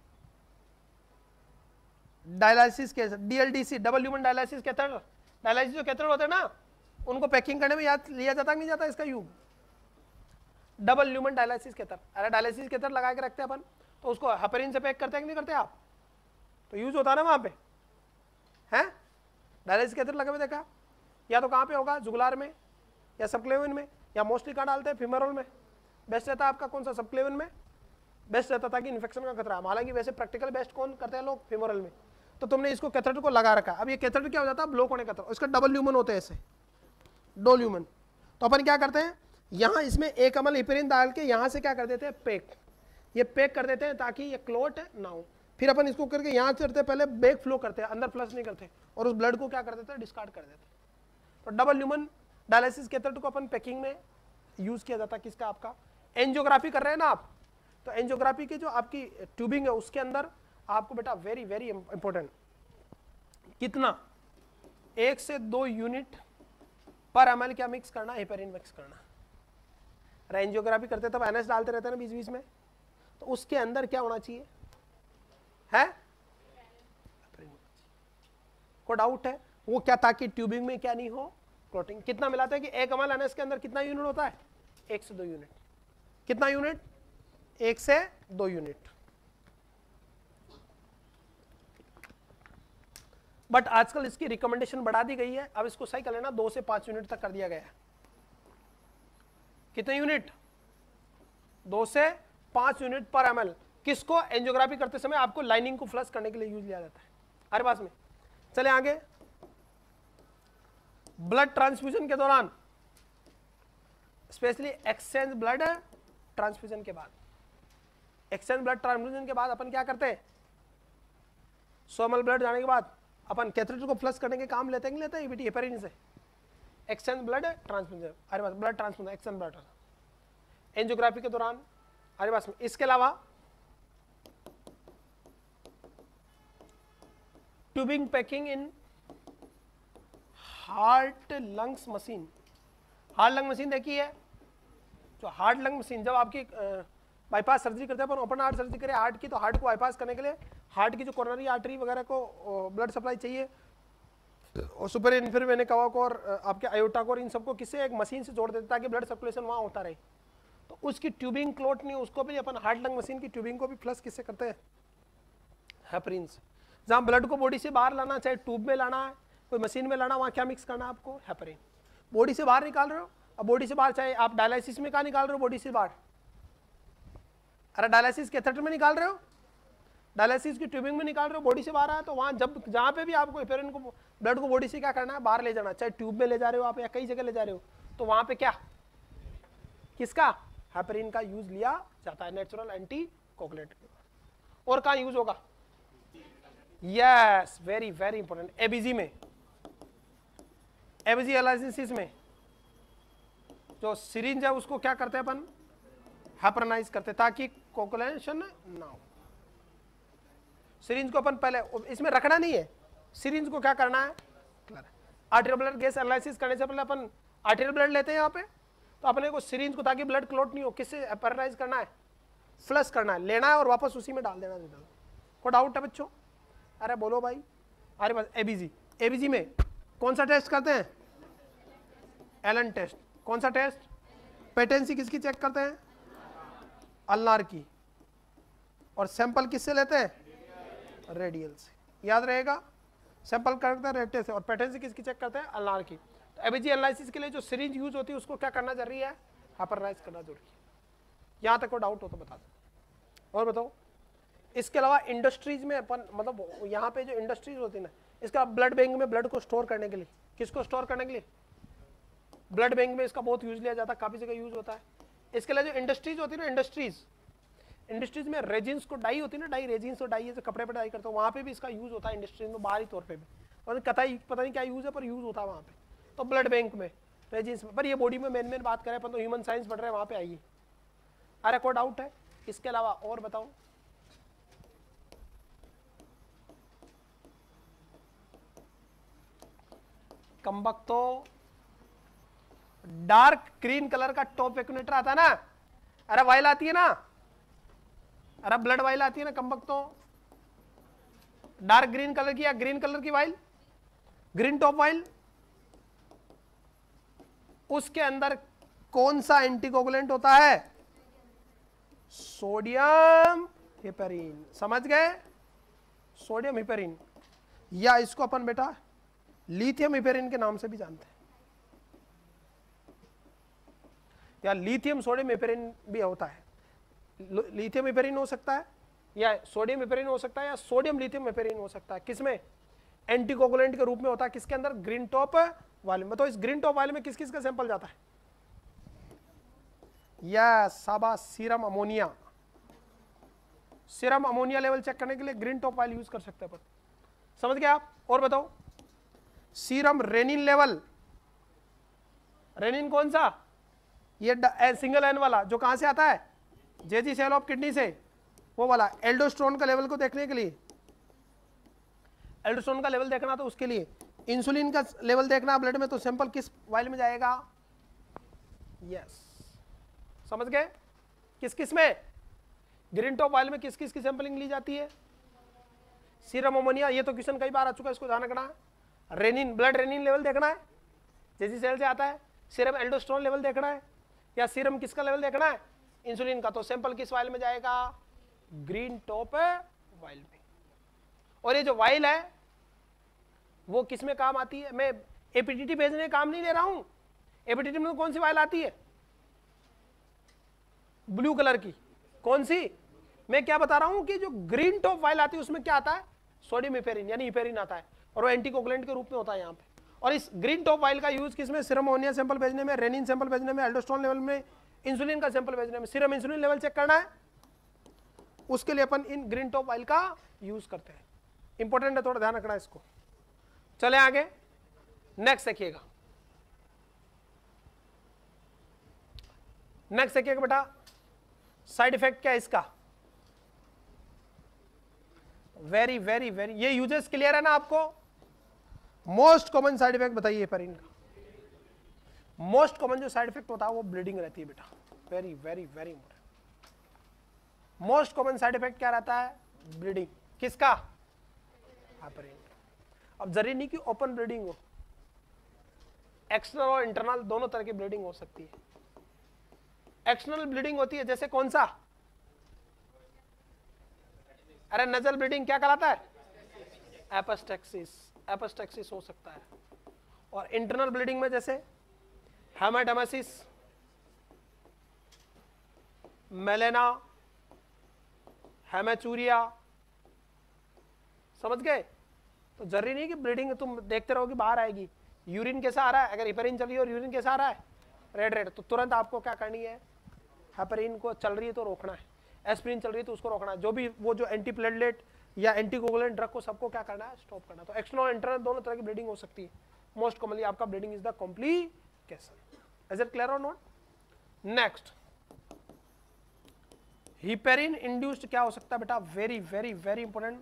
डायलिसिस के, DLDC double lumen dialysis catheter, dialysis जो कैथेटर होते हैं ना उनको पैकिंग करने में याद लिया जाता नहीं जाता इसका use, double lumen dialysis catheter. अरे डायलिसिस कैथेटर लगा के रखते हैं अपन, तो उसको हेपेरिन से पैक करते हैं कि नहीं करते आप, तो यूज होता है ना वहां पे, हैं डायलिसिस कैथेटर लगे हुए देखा, या तो कहाँ पे होगा, जुगुलार में या सबक्लेविन में, या मोस्टली कहाँ डालते हैं, फीमोरल में। बेस्ट रहता है आपका कौन सा, सबक्लेविन में बेस्ट रहता ताकि इन्फेक्शन का खतरा। हालांकि वैसे प्रैक्टिकल बेस्ट कौन करते हैं लोग, फीमोरल में। तो तुमने इसको कैथेटर को लगा रखा, अब ये कैथेटर क्या हो जाता है, ब्लॉक होने का खतरा, इसका डबल ल्यूमन होते हैं ऐसे, दो ल्यूमन। तो अपन क्या करते हैं, यहाँ इसमें एक एम एल हेपेरिन डाल के यहाँ से क्या कर देते हैं, पैक, ये पैक कर देते हैं ताकि ये क्लोट ना हो। फिर अपन इसको करके यहाँ से करते हैं, पहले बैक फ्लो करते हैं, अंदर फ्लश नहीं करते, और उस ब्लड को क्या कर देते हैं, डिस्कार्ड कर देते हैं। तो डबल ल्यूमन डायलिसिस कैथेटर को अपन पैकिंग में यूज किया जाता है, किसका, आपका एंजियोग्राफी कर रहे हैं ना आप, तो एंजियोग्राफी की जो आपकी ट्यूबिंग है उसके अंदर आपको बेटा वेरी वेरी इंपॉर्टेंट, कितना, एक से दो यूनिट पर एम एल क्या मिक्स करना, हेपेरिन मिक्स करना। एंजियोग्राफी करते तब एनएस डालते रहते हैं ना बीच बीच में, तो उसके अंदर क्या होना चाहिए, है को डाउट है वो क्या, ताकि ट्यूबिंग में क्या नहीं हो, क्लॉटिंग। कितना मिलाते हैं कि एक एम एल एनएस के अंदर कितना यूनिट होता है, एक से दो यूनिट, कितना यूनिट, एक से दो यूनिट। बट आजकल इसकी रिकमेंडेशन बढ़ा दी गई है, अब इसको सही कर लेना, दो से पांच यूनिट तक कर दिया गया है। कितने यूनिट, दो से पांच यूनिट पर एमएल। किसको, एंजियोग्राफी करते समय आपको लाइनिंग को फ्लश करने के लिए यूज लिया जाता है। हर पास में चले आगे, ब्लड ट्रांसफ्यूजन के दौरान, स्पेशली एक्सचेंज ब्लड ट्रांसफ्यूजन के बाद, एक्सचेंज ब्लड ट्रांसफ्यूजन के बाद अपन क्या करते हैं, सौ एम एल ब्लड जाने के बाद अपन कैथेटर को फ्लश करने के काम लेते हैं कि लेते हैं बेटी, हेपेरिन से, एक्सचेंज ब्लड ट्रांसफ्यूजन, अरे बात blood transfusion, exchange blood angiography के दौरान, अरे बात में। इसके अलावा tubing packing in heart lungs machine, heart lung machine देखी है, जो हार्ट लंग मशीन, जब आपकी बाईपास सर्जरी करते हैं अपन, ओपन हार्ट सर्जरी करें हार्ट की, तो हार्ट को बाईपास करने के लिए हार्ट की जो कोरोनरी आर्टरी वगैरह को ब्लड सप्लाई चाहिए, और सुपर इन्फीरियर वेना कवा को और आपके आयोटा को और इन सबको किससे, एक मशीन से जोड़ देते हैं ताकि ब्लड सर्कुलेशन वहाँ होता रहे। तो उसकी ट्यूबिंग क्लोट नहीं, उसको भी अपन हार्ट लंग मशीन की ट्यूबिंग को भी फ्लश किससे करते हैं, हेपेरिन से। जहाँ ब्लड को बॉडी से बाहर लाना, चाहे ट्यूब में लाना है, कोई मशीन में लाना, वहाँ क्या मिक्स करना है आपको, हेपेरिन। बॉडी से बाहर निकाल रहे हो, अब बॉडी से बाहर चाहे आप डायलिसिस में कहाँ निकाल रहे हो, बॉडी से बाहर, अरे डायलिसिस कैथेटर में निकाल रहे हो, डायलिसिस की ट्यूबिंग में निकाल रहे हो, बॉडी से बाहर आया, तो वहाँ जब जहाँ पे भी आपको हेपेरिन को, ब्लड को बॉडी से क्या करना है, बाहर ले जाना, चाहे ट्यूब में ले जा रहे हो आप या कई जगह ले जा रहे हो, तो वहाँ पे क्या, किसका, हेपेरिन का यूज लिया जाता है, नेचुरल एंटी कोगुलेंट। और कहाँ यूज होगा, yes very very important, ABG में, एबीजी एनालिसिस में जो सिरिंज है उसको क्या करते हैं अपन, हेपेराइज करते ताकि कोगुलेशन ना हो। सिरिंज को अपन पहले इसमें रखना नहीं है, सिरिंज को क्या करना है, आर्टेरियल ब्लड गैस एनालिसिस करने से पहले अपन आर्टेरियल ब्लड लेते हैं यहाँ पे, तो अपने को सिरिंज को, ताकि ब्लड क्लॉट नहीं हो, किससे हेपेराइज करना है, फ्लश करना है, लेना है और वापस उसी में डाल देना है। कोई डाउट है बच्चों, अरे बोलो भाई। अरे बस एबीजी, एबीजी में कौन सा टेस्ट करते हैं, एलन टेस्ट। कौन सा टेस्ट, पेटेंसी किसकी चेक करते हैं, अल्नार की। और सैंपल किससे लेते हैं, रेडियल से, याद रहेगा, सैंपल करते हैं रेडियल से, और पेटेंसी किसकी चेक करते हैं, अल्नार की। तो एबीजी एनालिसिस के लिए जो सिरिंज यूज होती है उसको क्या करना जरूरी है, हेपेराइज करना जरूरी है। यहां तक को डाउट हो तो बता दो। और बताओ इसके अलावा इंडस्ट्रीज में अपन मतलब यहाँ पे जो इंडस्ट्रीज होती है ना, इसका ब्लड बैंक में ब्लड को स्टोर करने के लिए, किसको स्टोर करने के लिए, ब्लड बैंक में इसका बहुत यूज लिया जाता है, काफी जगह यूज होता है। इसके लिए जो इंडस्ट्रीज होती है ना, इंडस्ट्रीज इंडस्ट्रीज में रेजिन्स को डाई होती है ना, डाई रेजिन्स और डाई है जो कपड़े पे डाई करते हो, वहाँ पे भी इसका यूज होता है इंडस्ट्रीज में, बाहरी तौर पे भी, और कतई पता नहीं क्या यूज है पर यूज होता है वहाँ पे। तो ब्लड बैंक में, रेजिन्स में, पर ये बॉडी में मेन मेन बात करें अपन तो ह्यूमन साइंस पढ़ रहे हैं, वहाँ पे आइए। अरे कोई डाउट है इसके अलावा और बताओ? कम्बक तो डार्क ग्रीन कलर का टॉप एक्यूनेटर आता है ना, अरे वाइल आती है ना, अरे ब्लड वाइल आती है ना कम्बक तो, डार्क ग्रीन कलर की या ग्रीन कलर की वाइल, ग्रीन टॉप वाइल, उसके अंदर कौन सा एंटीकोगुलेंट होता है? Sodium heparin. समझ गए? सोडियम हिपेरिन, या इसको अपन बेटा लिथियम हिपेरिन के नाम से भी जानते हैं, या लिथियम सोडियम हिपेरिन भी होता है। लिथियम हिपेरिन हो सकता है या सोडियम हिपेरिन हो सकता है या सोडियम लिथियम हिपेरिन हो सकता है। किसमें? एंटीकोगुलेंट के रूप में होता है। किसके अंदर? ग्रीन टॉप वाले में। तो इस ग्रीन टॉप वाले में किस किस का सैंपल जाता है? या साबा serum ammonia, serum ammonia level check करने के लिए ग्रीन टॉप वाइल यूज कर सकते हैं अपन। समझ गए आप? और बताओ सीरम रेनिन लेवल, रेनिन कौन सा? ये सिंगल एन वाला जो कहां से आता है? जेजी सेल ऑफ किडनी से, वो वाला। एल्डोस्टेरोन का लेवल को देखने के लिए, एल्डोस्टेरोन का लेवल देखना तो उसके लिए, इंसुलिन का लेवल देखना ब्लड में, तो सैंपल किस वाइल में जाएगा? यस, समझ गए? किस किस में? ग्रीन टॉप वाइल में किस किस की सैंपलिंग ली जाती है? सीरम अमोनिया, ये तो क्वेश्चन कई बार आ चुका है, इसको ध्यान रखना है। रेनिन, ब्लड रेनिन लेवल देखना है, जेसी सेल से आता है। सीरम एल्डोस्टेरोन लेवल देखना है, या सीरम किसका लेवल देखना है? इंसुलिन का। तो सैंपल किस वाइल में जाएगा? ग्रीन टॉप वाइल में। और ये जो वाइल है वो किस में काम आती है? मैं एपीटीटी भेजने का काम नहीं ले रहा हूं। एपीटीटी में कौन सी वाइल आती है? ब्लू कलर की। कौन सी? मैं क्या बता रहा हूं कि जो ग्रीन टॉप वाइल आती है उसमें क्या आता है? सोडियम हिपेरिन यानी हिपेरिन आता है, और वो एंटीकोगुलेंट के रूप में होता है यहाँ पे। और इस ग्रीन टॉप वाइल का यूज किसमें? सीरम अमोनिया सैंपल भेजने में, रेनिन सैंपल भेजने में, एल्डोस्टेरोन लेवल में, इंसुलिन का सैंपल भेजने में। सीरम इंसुलिन लेवल चेक करना है, उसके लिए अपन इन ग्रीन टॉप वाइल का यूज करते हैं। इंपॉर्टेंट है, थोड़ा ध्यान रखना है इसको। चले आगे, नेक्स्ट देखिएगा, नेक्स्ट देखिएगा बेटा, साइड इफेक्ट क्या है इसका? वेरी वेरी वेरी, ये यूजेस क्लियर है ना आपको? मोस्ट कॉमन साइड इफेक्ट बताइए हेपेरिन का। मोस्ट कॉमन जो साइड इफेक्ट होता है वो ब्लीडिंग रहती है बेटा। Very very very important. Most common side effect क्या रहता है? ब्लीडिंग। किसका? हेपेरिन। अब जरूरी नहीं कि ओपन ब्लीडिंग हो, एक्सटर्नल और इंटरनल दोनों तरह की ब्लीडिंग हो सकती है। एक्सटर्नल ब्लीडिंग होती है जैसे कौन सा? अरे नजल ब्लीडिंग क्या कहलाता है? एपोस्टैक्सिस, एपोस्टैक्सिस हो सकता है। और इंटरनल ब्लीडिंग में जैसे हेमाटोमेसिस, मेलेना, हेमेचूरिया। समझ गए? तो जरूरी नहीं कि ब्लीडिंग तुम देखते रहोगे बाहर आएगी। यूरिन कैसा आ रहा है? अगर हेपेरिन चल रही है और यूरिन कैसा आ रहा है? रेड रेड, तो तुरंत आपको क्या करनी है? हेपेरिन को चल रही है तो रोकना है, एस्पिरिन चल रही है तो उसको रोकना है। जो भी वो जो एंटीप्लेटलेट या एंटीकोगुलेंट ड्रग को सबको क्या करना है? स्टॉप करना है। तो एक्सटर्नल और इंटरनल दोनों तरह की ब्लीडिंग हो सकती है। मोस्ट कॉमनली आपका bleeding is the complication. Is it clear और नॉट? नेक्स्ट, हिपेरिन इंड्यूस्ड क्या हो सकता है बेटा? Very very very important,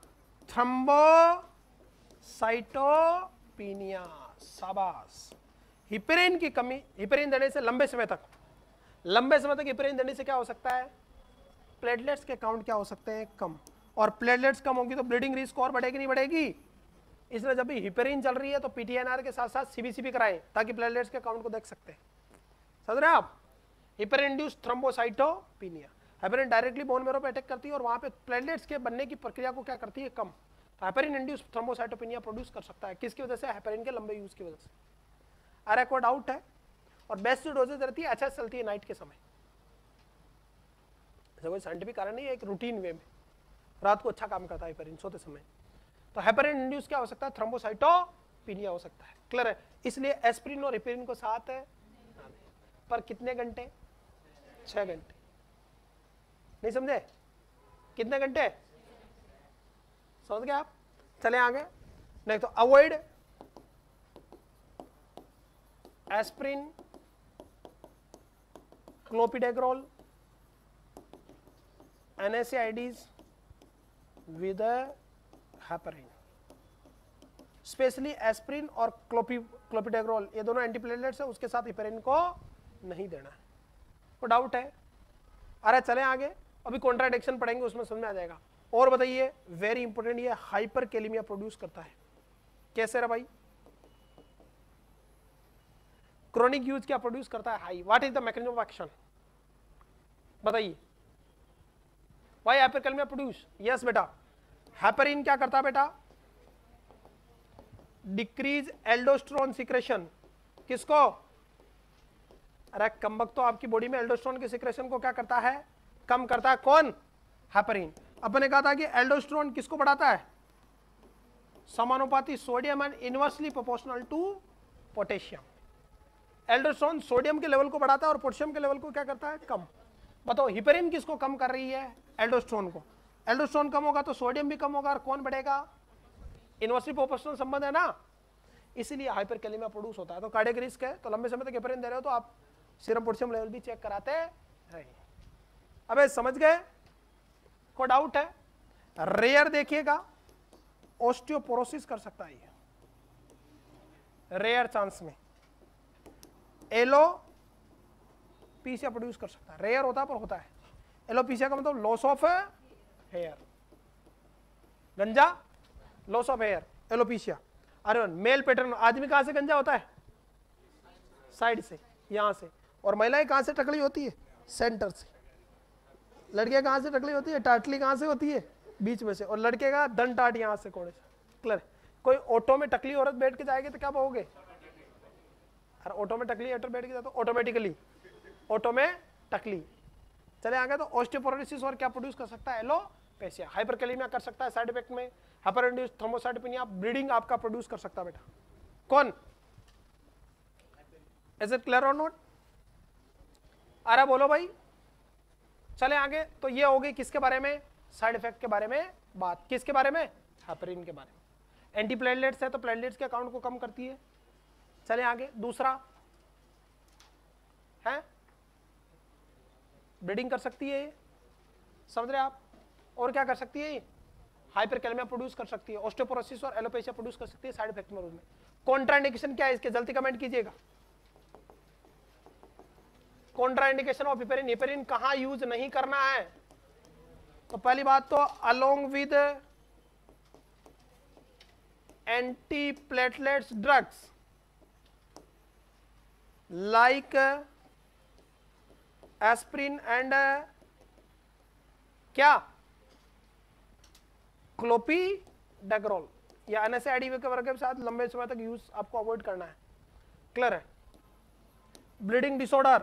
thrombocytopenia. शाबाश। हिपेरिन की कमी, हिपेरिन देने से लंबे समय तक, लंबे समय तक हिपेरिन देने से क्या हो सकता है? प्लेटलेट्स के काउंट क्या हो सकते हैं? कम। और प्लेटलेट्स कम होगी तो ब्लीडिंग रिस्क और बढ़ेगी नहीं बढ़ेगी? इसलिए जब भी हिपेरिन चल रही है तो पीटीएनआर के साथ साथ सीबीसी भी कराएं ताकि प्लेटलेट्स के काउंट को देख सकते हैं। समझ रहे हैं आप? Heparin induced thrombocytopenia, heparin directly bone marrow पे अटैक करती है और वहां पे प्लेटलेट्स के बनने की प्रक्रिया को क्या करती है? कम। तो हेपेरिन इंड्यूस्ड थ्रोम्बोसाइटोपिनिया प्रोड्यूस कर सकता है। किसकी वजह से? हेपेरिन के लंबे यूज की वजह से। अरे कोई डाउट है? और बेस्ट जो डोजेज रहती है अच्छा चलती है नाइट के समय। ऐसा कोई साइंटिफिक कारण नहीं है, एक रूटीन वे में रात को अच्छा काम करता है हेपेरिन सोते समय। तो हेपेरिन इंड्यूस क्या हो सकता है, थ्रोम्बोसाइटोपिनिया हो सकता है। क्लियर है? इसलिए एस्पिरिन और हेपेरिन को साथ है पर कितने घंटे, छह घंटे। नहीं समझे? कितने घंटे समझ गए आप? चले आगे। नहीं तो avoid aspirin, clopidogrel, NSAIDs with heparin. Specially aspirin और क्लोपी क्लोपिडेग्रोल ये दोनों एंटीप्लेटलेट्स है, उसके साथ हेपेरिन को नहीं देना है। को डाउट है? अरे चले आगे, अभी कॉन्ट्राडिक्शन पढ़ेंगे उसमें समझ में आ जाएगा। और बताइए, वेरी इंपॉर्टेंट, ये हाइपरकैलेमिया प्रोड्यूस करता है। कैसे रे भाई? क्रोनिक यूज क्या प्रोड्यूस करता है? High. What is the mechanism of action? बताइए। Why hyperkalemia produce? यस बेटा, हेपेरिन क्या करता है बेटा? Decrease aldosterone secretion. किसको? अरे कमबख्त, तो आपकी बॉडी में एल्डोस्टेरोन के सिक्रेशन को क्या करता है? कम करता है। कौन? हेपेरिन। अपन ने कहा था कि एल्डोस्टेरोन किसको बढ़ाता है? समानुपाती sodium and inversely proportional to potassium. Aldosterone sodium के लेवल को बढ़ाता है और पोटेशियम के लेवल को क्या करता है? कम। बताओ हेपेरिन किसको कम कर रही है? एल्डोस्टेरोन को। एल्डोस्टेरोन कम होगा तो सोडियम भी कम होगा और कौन बढ़ेगा? इनवर्सली प्रोपोर्शनल संबंध है ना, इसीलिए हाइपरकैलेमिया प्रोड्यूस होता है। तो कार्डियक रिस्क है, तो लंबे समय तक हेपेरिन दे रहे हो तो आप सीरम पोटेशियम लेवल भी चेक कराते रहिए। अबे समझ गए? को डाउट है? रेयर देखिएगा, ऑस्टियोपोरोसिस कर सकता है ये, रेयर चांस में। एलोपीसिया प्रोड्यूस कर सकता है, रेयर होता है पर होता है। एलोपीसिया का मतलब लॉस ऑफ हेयर, गंजा लॉस ऑफ हेयर, एलोपीसिया। अरे मेल पैटर्न, आदमी कहां से गंजा होता है? साइड से, यहां से। और महिलाएं कहां से टकली होती है? सेंटर से। लड़के कहां से टकली होती है? टाटली कहां से होती है? बीच में से। और लड़के का दन टाट यहां से, कोड़े से। क्लियर? कोई ऑटो में टकली औरत बैठ के जाएगी तो क्या पाओगे? अरे ऑटो में टकली औरत बैठ के जाए तो ऑटोमेटिकली ऑटो में टकली। चले आगे, तो ऑस्टियोपोरोसिस और क्या प्रोड्यूस कर सकता है? एलोपेशिया। हाइपरकैलेमिया कर सकता है साइड इफेक्ट में, हाइपर इंड्यूस्ड थ्रोम्बोसाइटोपेनिया, ब्लीडिंग आपका प्रोड्यूस कर सकता है बेटा। कौन? इज इट क्लियर और नॉट? अरे बोलो भाई। चले आगे, तो ये हो गई किसके बारे में? साइड इफेक्ट के बारे में बात। किसके बारे में? हेपेरिन के बारे में। एंटीप्लेटलेट्स है तो प्लेटलेट्स के अकाउंट को कम करती है। चले आगे, दूसरा है ब्लीडिंग कर सकती है, समझ रहे आप? और क्या कर सकती है? हाइपरकैलेमिया प्रोड्यूस कर सकती है, ऑस्टियोपोरोसिस और एलोपेशिया प्रोड्यूस कर सकती है साइड इफेक्ट में। कॉन्ट्राइंडिकेशन क्या है इसके? जल्दी कमेंट कीजिएगा। कॉन्ट्राइंडिकेशन ऑफ हेपेरिन, हेपेरिन कहां यूज नहीं करना है? तो पहली बात तो along with anti platelets drugs like aspirin and क्या? क्लोपिडेग्रोल या एनएसएआईडी के वर्ग के साथ लंबे समय तक यूज आपको अवॉइड करना है। क्लियर है? ब्लीडिंग डिसऑर्डर,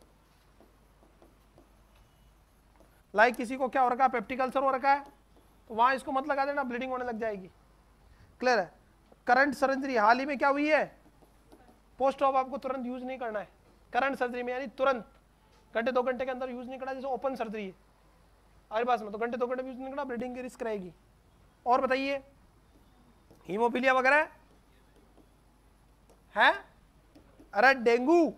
लाइक किसी को क्या हो रखा है? पेप्टिक अल्सर हो रखा है, तो वहां इसको मत लगा देना, ब्लीडिंग होने लग जाएगी। क्लियर है? करंट सर्जरी हाल ही में क्या हुई है? पोस्ट ऑप आपको तुरंत यूज नहीं करना है। करंट सर्जरी में यानी तुरंत घंटे दो घंटे के अंदर यूज नहीं करना, जैसे ओपन सर्जरी है हमारे पास में, तो घंटे दो घंटे यूज नहीं करना, ब्लीडिंग की रिस्क रहेगी। और बताइए, हीमोफीलिया वगैरह है? अरे डेंगू,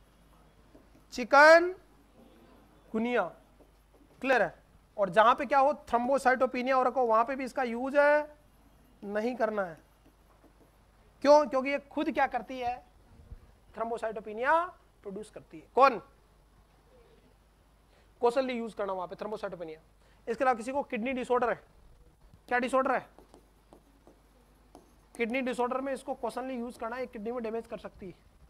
चिकन गुनिया। क्लियर है? और जहां पे क्या हो थ्रोम्बोसाइटोपिनिया और को वहां पे भी इसका यूज है नहीं करना है। क्यों? क्योंकि ये खुद क्या करती है? थ्रोम्बोसाइटोपिनिया प्रोड्यूस करती है। कौन? कौशल यूज करना वहां पे थ्रोम्बोसाइटोपेनिया। इसके अलावा किसी को किडनी डिसऑर्डर है, क्या डिसऑर्डर है? किडनी डिसऑर्डर में इसको कौशल यूज करना है, किडनी में डैमेज कर सकती है।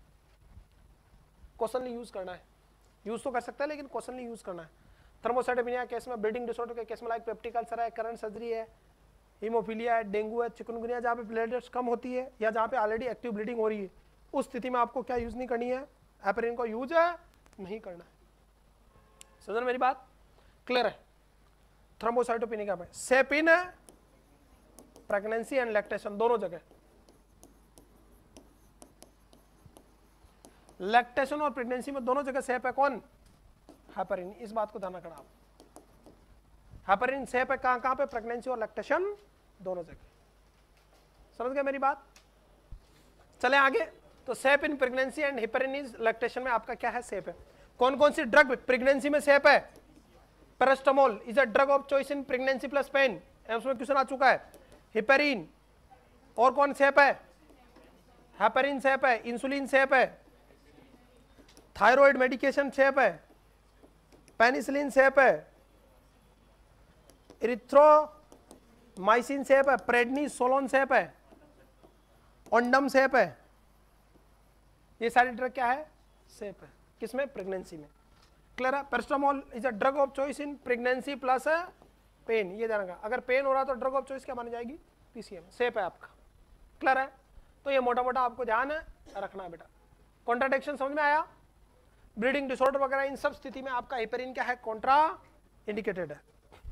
कौशल यूज करना है, यूज तो कर सकता है लेकिन कौशल यूज करना है। थ्रोम्बोसाइटोपेनिया केस में, ब्लीडिंग डिसऑर्डर के केस में लाइक पेप्टिक अल्सर है, करंट सर्जरी है, हीमोफीलिया है, डेंगू है, चिकनगुनिया, जहाँ पे प्लेटलेट्स कम होती है या जहाँ पे ऑलरेडी एक्टिव ब्लीडिंग हो रही है, उस स्थिति में आपको क्या यूज नहीं करनी है? हेपेरिन को यूज है नहीं करना है। समझ मेरी बात? क्लियर है? थ्रोम्बोसाइटोपेनिया में safe in pregnancy and lactation दोनों जगह, लैक्टेशन और प्रेगनेंसी में दोनों जगह सेप है कौन? हेपेरिन। इस बात को ध्यान रखना आप, हेपेरिन सेप है कहां कहां पे? प्रेगनेंसी और लैक्टेशन दोनों जगह। समझ गए मेरी बात? चले आगे। तो safe in pregnancy and heparin is lactation में आपका क्या है? सेप है। कौन कौन सी ड्रग प्रेगनेंसी में सेप है? Paracetamol is a drug of choice in pregnancy plus pain, उसमें क्वेश्चन आ चुका है। हेपेरिन और कौन सेप है? हेपेरिन सेप है, इंसुलिन सेप है, थायराइड मेडिकेशन सेप है, पेनिसिलिन सेप है, इरिथ्रोमाइसिन सेप है, प्रेडनिसोलोन सेप है, ओंडम सेप है। ये सारी ड्रग क्या है? सेप है। किसमें? प्रेगनेंसी में। क्लियर है? Paracetamol is a drug of choice in pregnancy plus pain. ये ध्यान रखना, अगर पेन हो रहा तो ड्रग ऑफ चॉइस क्या मानी जाएगी? पीसीएम। सेप है आपका। क्लियर है? तो ये मोटा मोटा आपको ध्यान रखना है बेटा। कॉन्ट्राडिक्शन समझ में आया? ब्लीडिंग डिसऑर्डर वगैरह इन सब स्थिति में आपका हेपेरिन क्या है? कॉन्ट्रा इंडिकेटेड है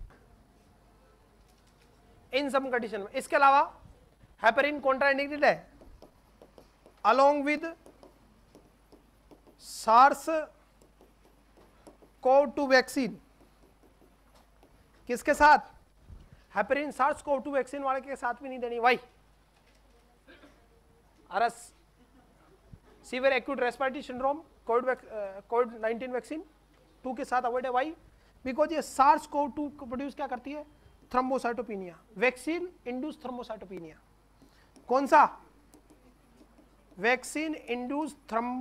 इन सब कंडीशन में। इसके अलावा हेपेरिन कॉन्ट्रा इंडिकेटेड है along with SARS CoV two vaccine. किसके साथ? Heparin SARS CoV two vaccine वाले के साथ भी नहीं देनी। वाई? अरस severe acute respiratory syndrome COVID COVID nineteen vaccine two के साथ अवॉइड है। वाई? बिकॉज ये सार्स कोव टू प्रोड्यूस क्या करती है? थ्रोम्बोसाइटोपेनिया। Vaccine induce thrombocytopenia. कौन सा? Vaccine induce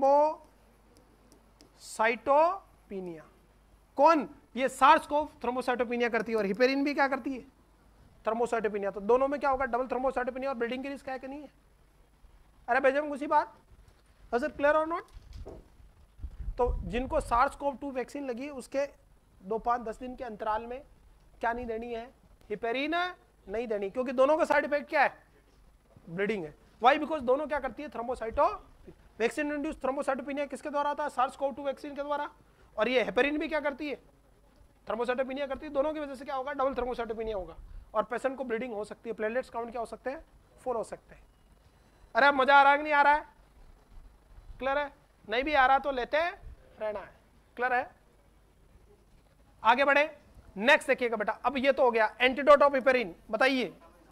thrombocytopenia. कौन? ये सार्स कोव थ्रोम्बोसाइटोपेनिया करती है और हेपेरिन भी क्या करती है? थ्रोम्बोसाइटोपेनिया। तो दोनों में क्या होगा? डबल थ्रोम्बोसाइटोपेनिया और ब्लीडिंग की रिस्क है कि नहीं है? अरे बेजम उसी बात, इज इट क्लियर और नॉट? तो जिनको सार्स कोव टू वैक्सीन लगी उसके दो पांच दस दिन के अंतराल में क्या नहीं देनी है? हेपेरिन नहीं देनी, क्योंकि दोनों का साइड इफेक्ट क्या है? ब्लीडिंग है। वाई? बिकॉज दोनों क्या करती है? थ्रोम्बोसाइटो वैक्सीन इंड्यूस थ्रोम्बोसाइटोपेनिया किसके द्वारा आता है? सार्स कोव टू वैक्सीन के द्वारा। और ये हेपेरिन भी क्या करती है? थ्रोम्बोसाइटोपेनिया करती है। दोनों की वजह से क्या होगा? डबल थ्रोम्बोसाइटोपेनिया होगा और पेशेंट को ब्लीडिंग हो सकती है। प्लेटलेट्स काउंट क्या हो सकते हैं? फोर हो सकते हैं। अरे मजा आ रहा है कि नहीं आ रहा है? क्लियर है? नहीं भी आ रहा तो लेते रहना है। क्लियर है? आगे बढ़े। नेक्स्ट देखिएगा बेटा, अब ये तो हो गया एंटीडोट ऑफ हेपेरिन। बताइए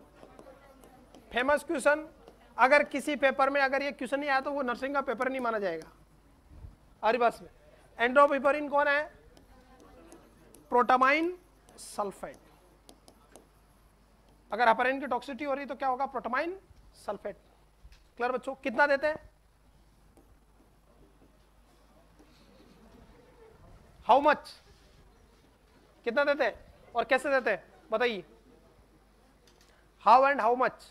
फेमस क्वेश्चन, अगर किसी पेपर में अगर ये क्वेश्चन नहीं आया तो वो नर्सिंग का पेपर नहीं माना जाएगा। अरे बस में एंटीडोट ऑफ हेपेरिन कौन है? Protamine sulphate. अगर हेपेरिन की टॉक्सिसिटी हो रही तो क्या होगा? Protamine sulphate. क्लियर बच्चों? कितना देते हैं? How much? कितना देते हैं और कैसे देते हैं? बताइए। How and how much?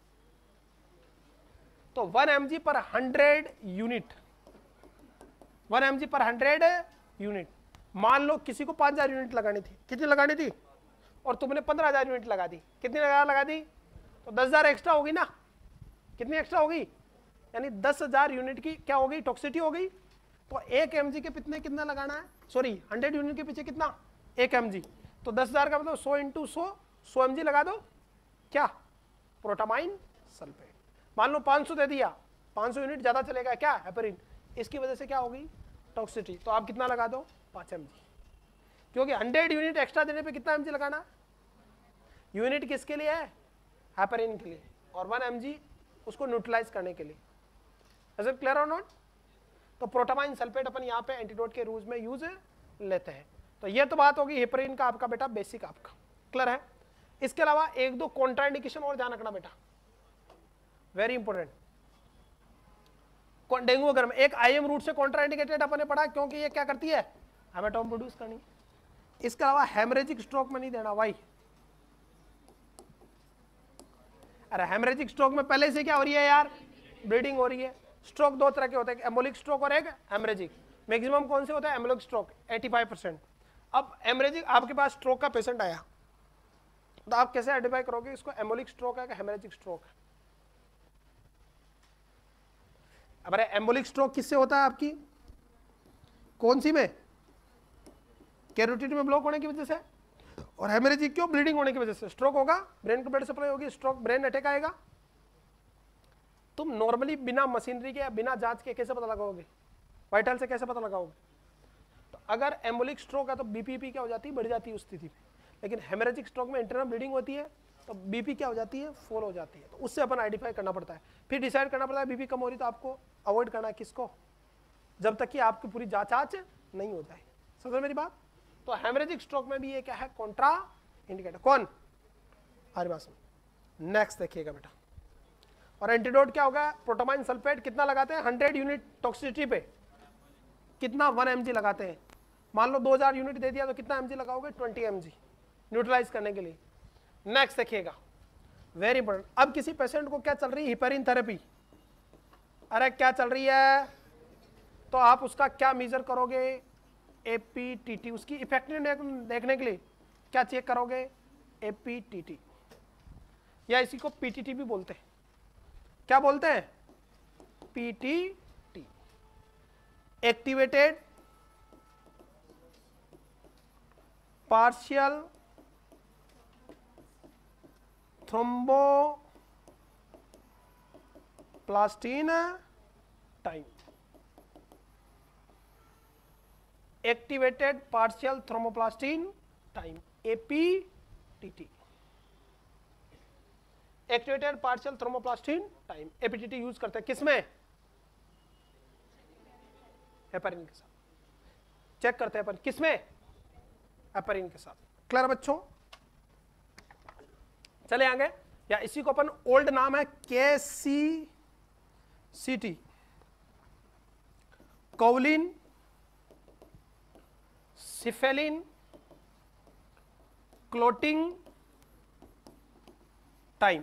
तो one M G per hundred unit, one M G per hundred unit. मान लो किसी को पांच हजार यूनिट लगानी थी, कितनी लगानी थी? और तुमने पंद्रह हजार यूनिट लगा दी। कितनी लगा लगा दी? तो दस हजार एक्स्ट्रा होगी ना? कितनी एक्स्ट्रा होगी? यानी दस हजार यूनिट की क्या होगी? टॉक्सिसिटी हो गई। तो एक एम जी के कितने कितना लगाना है? सॉरी हंड्रेड यूनिट के पीछे कितना? एक एम जी। तो दस हजार का मतलब सौ इंटू सौ, सौ एम जी लगा दो। क्या? Protamine sulphate. मान लो पाँच सौ दे दिया, पाँच सौ यूनिट ज्यादा चलेगा क्या? हेपेरिन। इसकी वजह से क्या होगी? टॉक्सिसिटी। तो आप कितना लगा दो? पाँच एम जी, क्योंकि हंड्रेड यूनिट एक्स्ट्रा देने पे कितना एम जी लगाना? यूनिट किसके लिए है? हेपेरिन के लिए, और वन एम जी उसको न्यूट्रलाइज करने के लिए। इज इट क्लियर और नॉट? तो प्रोटामाइन सल्फेट अपन यहाँ पे एंटीडोट के रूज में यूज लेते हैं। तो ये तो बात होगी हेपेरिन का आपका बेटा बेसिक आपका। क्लियर है? इसके अलावा एक दो कॉन्ट्राइंडिकेशन और ध्यान रखना बेटा, वेरी इंपॉर्टेंट। डेंगू अगर में एक आईएम रूट से कॉन्ट्राइंडिकेटेड अपन ने पढ़ा, क्योंकि ये क्या करती है? हेमाटोम प्रोड्यूस करनी। इसके अलावा हेमरेजिक स्ट्रोक में नहीं देना। वाई? अरे हेमरेजिक स्ट्रोक में पहले से क्या हो रही है यार? ब्लीडिंग हो रही है। स्ट्रोक दो तरह के होते हैं, एम्बोलिक स्ट्रोक और एक हेमरेजिक। मैक्सिमम कौन से होता है? एम्बोलिक स्ट्रोक पचासी परसेंट। अब हेमरेजिक आपके पास स्ट्रोक का पेशेंट आया तो आप कैसे आइडेंटिफाई करोगे इसको एम्बोलिक स्ट्रोक है कि हेमरेजिक स्ट्रोक है? अब एम्बोलिक स्ट्रोक किससे होता है आपकी? कौन सी में? कैरोटिड में ब्लॉक होने की वजह से, और हेमरेजिक क्यों, ब्लीडिंग होने की वजह से। स्ट्रोक होगा, ब्रेन को ब्लड सप्लाई होगी, स्ट्रोक ब्रेन अटैक आएगा। तुम नॉर्मली बिना मशीनरी के या बिना जांच के कैसे पता लगाओगे, वाइटल से कैसे पता लगाओगे? तो अगर एम्बोलिक स्ट्रोक है तो बीपीपी क्या हो जाती है, बढ़ जाती है उस स्थिति में। लेकिन हेमरेजिक स्ट्रोक में इंटरनल ब्लीडिंग होती है तो बीपी क्या हो जाती है, फॉल हो जाती है। तो उससे अपन आइडेंटिफाई करना पड़ता है, फिर डिसाइड करना पड़ता है बीपी कम हो रही तो आपको अवॉइड करना है किसको, जब तक कि आपकी पूरी जांच आज नहीं हो जाए। समझ मेरी बात? तो हेमरेजिक स्ट्रोक में भी ये क्या है, कॉन्ट्रा इंडिकेटर। कौन? आरिबास में। नेक्स्ट देखिएगा बेटा, और एंटीडोट क्या होगा, प्रोटामाइन सल्फेट कितना लगाते हैं, हंड्रेड यूनिट टॉक्सिसिटी पे कितना, वन एमजी लगाते हैं। मान लो दो हज़ार यूनिट दे दिया तो कितना एमजी लगाओगे, ट्वेंटी एमजी न्यूट्रलाइज करने के लिए। नेक्स्ट देखिएगा, वेरी इंपॉर्टेंट। अब किसी पेशेंट को क्या चल रही है, हिपेरिन थेरेपी। अरे क्या चल रही है, तो आप उसका क्या मेजर करोगे, एपीटीटी। उसकी इफेक्टिवनेस देखने के लिए क्या चेक करोगे, एपीटीटी, या इसी को पीटीटी भी बोलते हैं। क्या बोलते हैं, PTT, activated partial thromboplastin time, activated partial thromboplastin time, APTT, activated partial thromboplastin time. APTT use करते हैं किसमें, हेपारिन के साथ चेक करते हैं अपन, किसमें, हेपारिन के साथ। क्लियर बच्चों? चले आगे, या इसी को अपन ओल्ड नाम है K C C T, kaolin cephalin clotting time,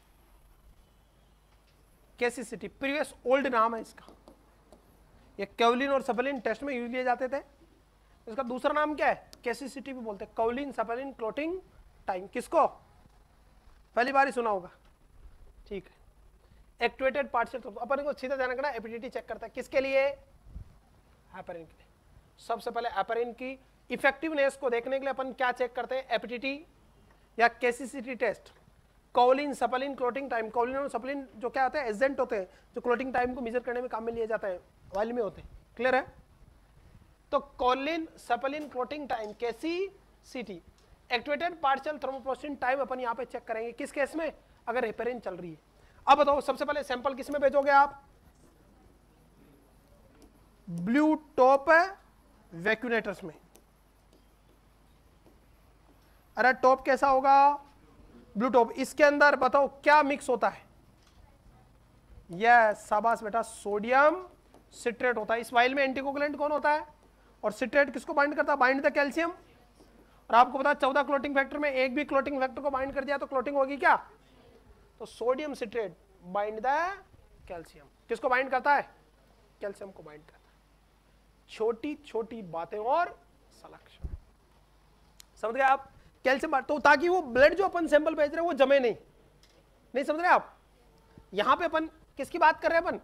KCCT previous old नाम है इसका। ये कोलिन और सफेलिन टेस्ट में यूज लिए जाते थे। इसका दूसरा नाम क्या है, केसीसीटी भी बोलते हैं, कोलिन सफेलिन क्लोटिंग टाइम। किसको पहली बार ही सुना होगा, ठीक है। एक्टिवेटेड पार्शियल, अपन को सीधा ध्यान रखना, एपीटीटी चेक करता है किसके लिए, हेपारिन के लिए। सबसे पहले हेपारिन की इफेक्टिवनेस को देखने के लिए अपन क्या चेक करते हैं, एपीटीटी या KCCT test. Kaolin cephalin clotting time, kaolin और सफेलिन जो क्या होते हैं, एजेंट होते हैं जो क्लोटिंग टाइम को मेजर करने में काम में लिए जाते हैं, वाइल में होते हैं। क्लियर है? तो kaolin cephalin clotting time, KCCT, activated partial thromboplastin time अपन यहाँ पे चेक करेंगे किस केस में, अगर हेपेरिन चल रही है। अब बताओ सबसे पहले सैंपल किस में भेजोगे आप, ब्लू टॉप वैक्यूनेटर्स में। अरे टॉप कैसा होगा, ब्लू टॉप। इसके अंदर बताओ क्या मिक्स होता है, यह शाबाश बेटा, सोडियम सिट्रेट होता है। इस वाइल में एंटीकोगुलेंट कौन होता है, और सिट्रेट किसको बाइंड करता है, बाइंड द कैल्शियम। और आपको पता है चौदह क्लोटिंग फैक्टर में एक भी क्लोटिंग फैक्टर को बाइंड कर दिया तो क्लोटिंग होगी क्या, तो sodium citrate bind the calcium. किसको बाइंड करता है, कैल्शियम को बाइंड करता है। छोटी छोटी बातें और सलेक्शन, समझ गए आप, कैल्शियम तो ताकि वो ब्लड जो अपन सैंपल भेज रहे हैं वो जमे नहीं, नहीं समझ रहे आप। यहां पे अपन किसकी बात कर रहे हैं, अपन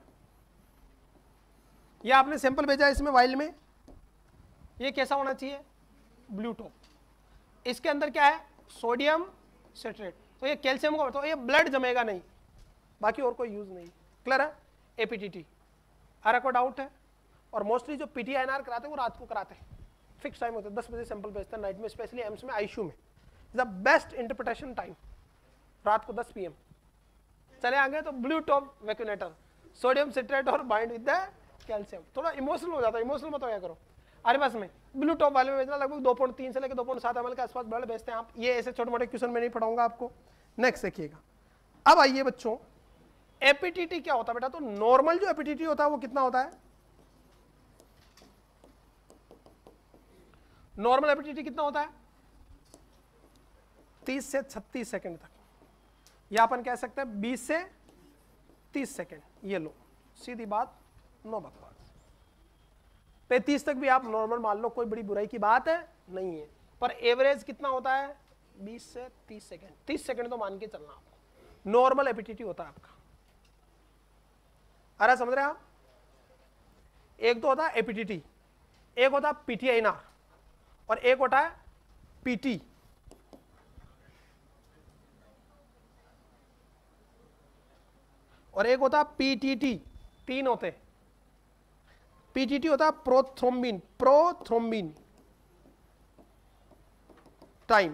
ये आपने सैंपल भेजा इसमें वाइल में, ये कैसा होना चाहिए, ब्लू टॉप। इसके अंदर क्या है, सोडियम सिट्रेट, तो ये कैल्शियम को, तो ये ब्लड जमेगा नहीं, बाकी और कोई यूज नहीं। क्लियर है? एपीटीटी अरे को डाउट है, और मोस्टली जो पीटीआईएनआर कराते हैं वो रात को कराते हैं, फिक्स टाइम होता है, दस बजे सैंपल भेजते हैं नाइट में, स्पेशली एम्स में, आईसीयू में द बेस्ट इंटरप्रिटेशन टाइम रात को दस पीएम। चले आगे, तो blue top vacutainer, sodium citrate और बाइंड विद द कैल्शियम। थोड़ा इमोशनल हो जाता है, इमोशनल मत होया करो। अरे बस में ब्लू टॉप वाले में भेजना लगभग दो पॉइंट तीन से लेकर दो पॉइंट सात एमएल के आसपास ब्लड भेजते हैं आप। ये ऐसे छोटे मोटे क्वेश्चन में नहीं पढ़ाऊंगा आपको। नेक्स्ट देखिएगा, अब आइए बच्चों, एपीटीटी क्या होता है बेटा, तो नॉर्मल जो एपीटीटी होता है वो कितना होता है, नॉर्मल एपीटीटी कितना होता है, तीस से छत्तीस सेकंड तक, या अपन कह सकते हैं बीस से तीस सेकंड। ये लो सीधी बात, नो बकवास। पैंतीस तक भी आप नॉर्मल मान लो, कोई बड़ी बुराई की बात है नहीं है, पर एवरेज कितना होता है, बीस से तीस सेकंड। तीस सेकंड तो मान के चलना आपको, नॉर्मल एपीटीटी होता है आपका। अरे समझ रहे हैं आप, एक तो होता है एपीटीटी, एक होता है पीटीआईएनआर, और एक होता है पीटी। और एक होता है पीटीटी। तीन होते। पीटीटी होता है प्रोथ्रोम्बिन, प्रोथ्रोम्बिन टाइम।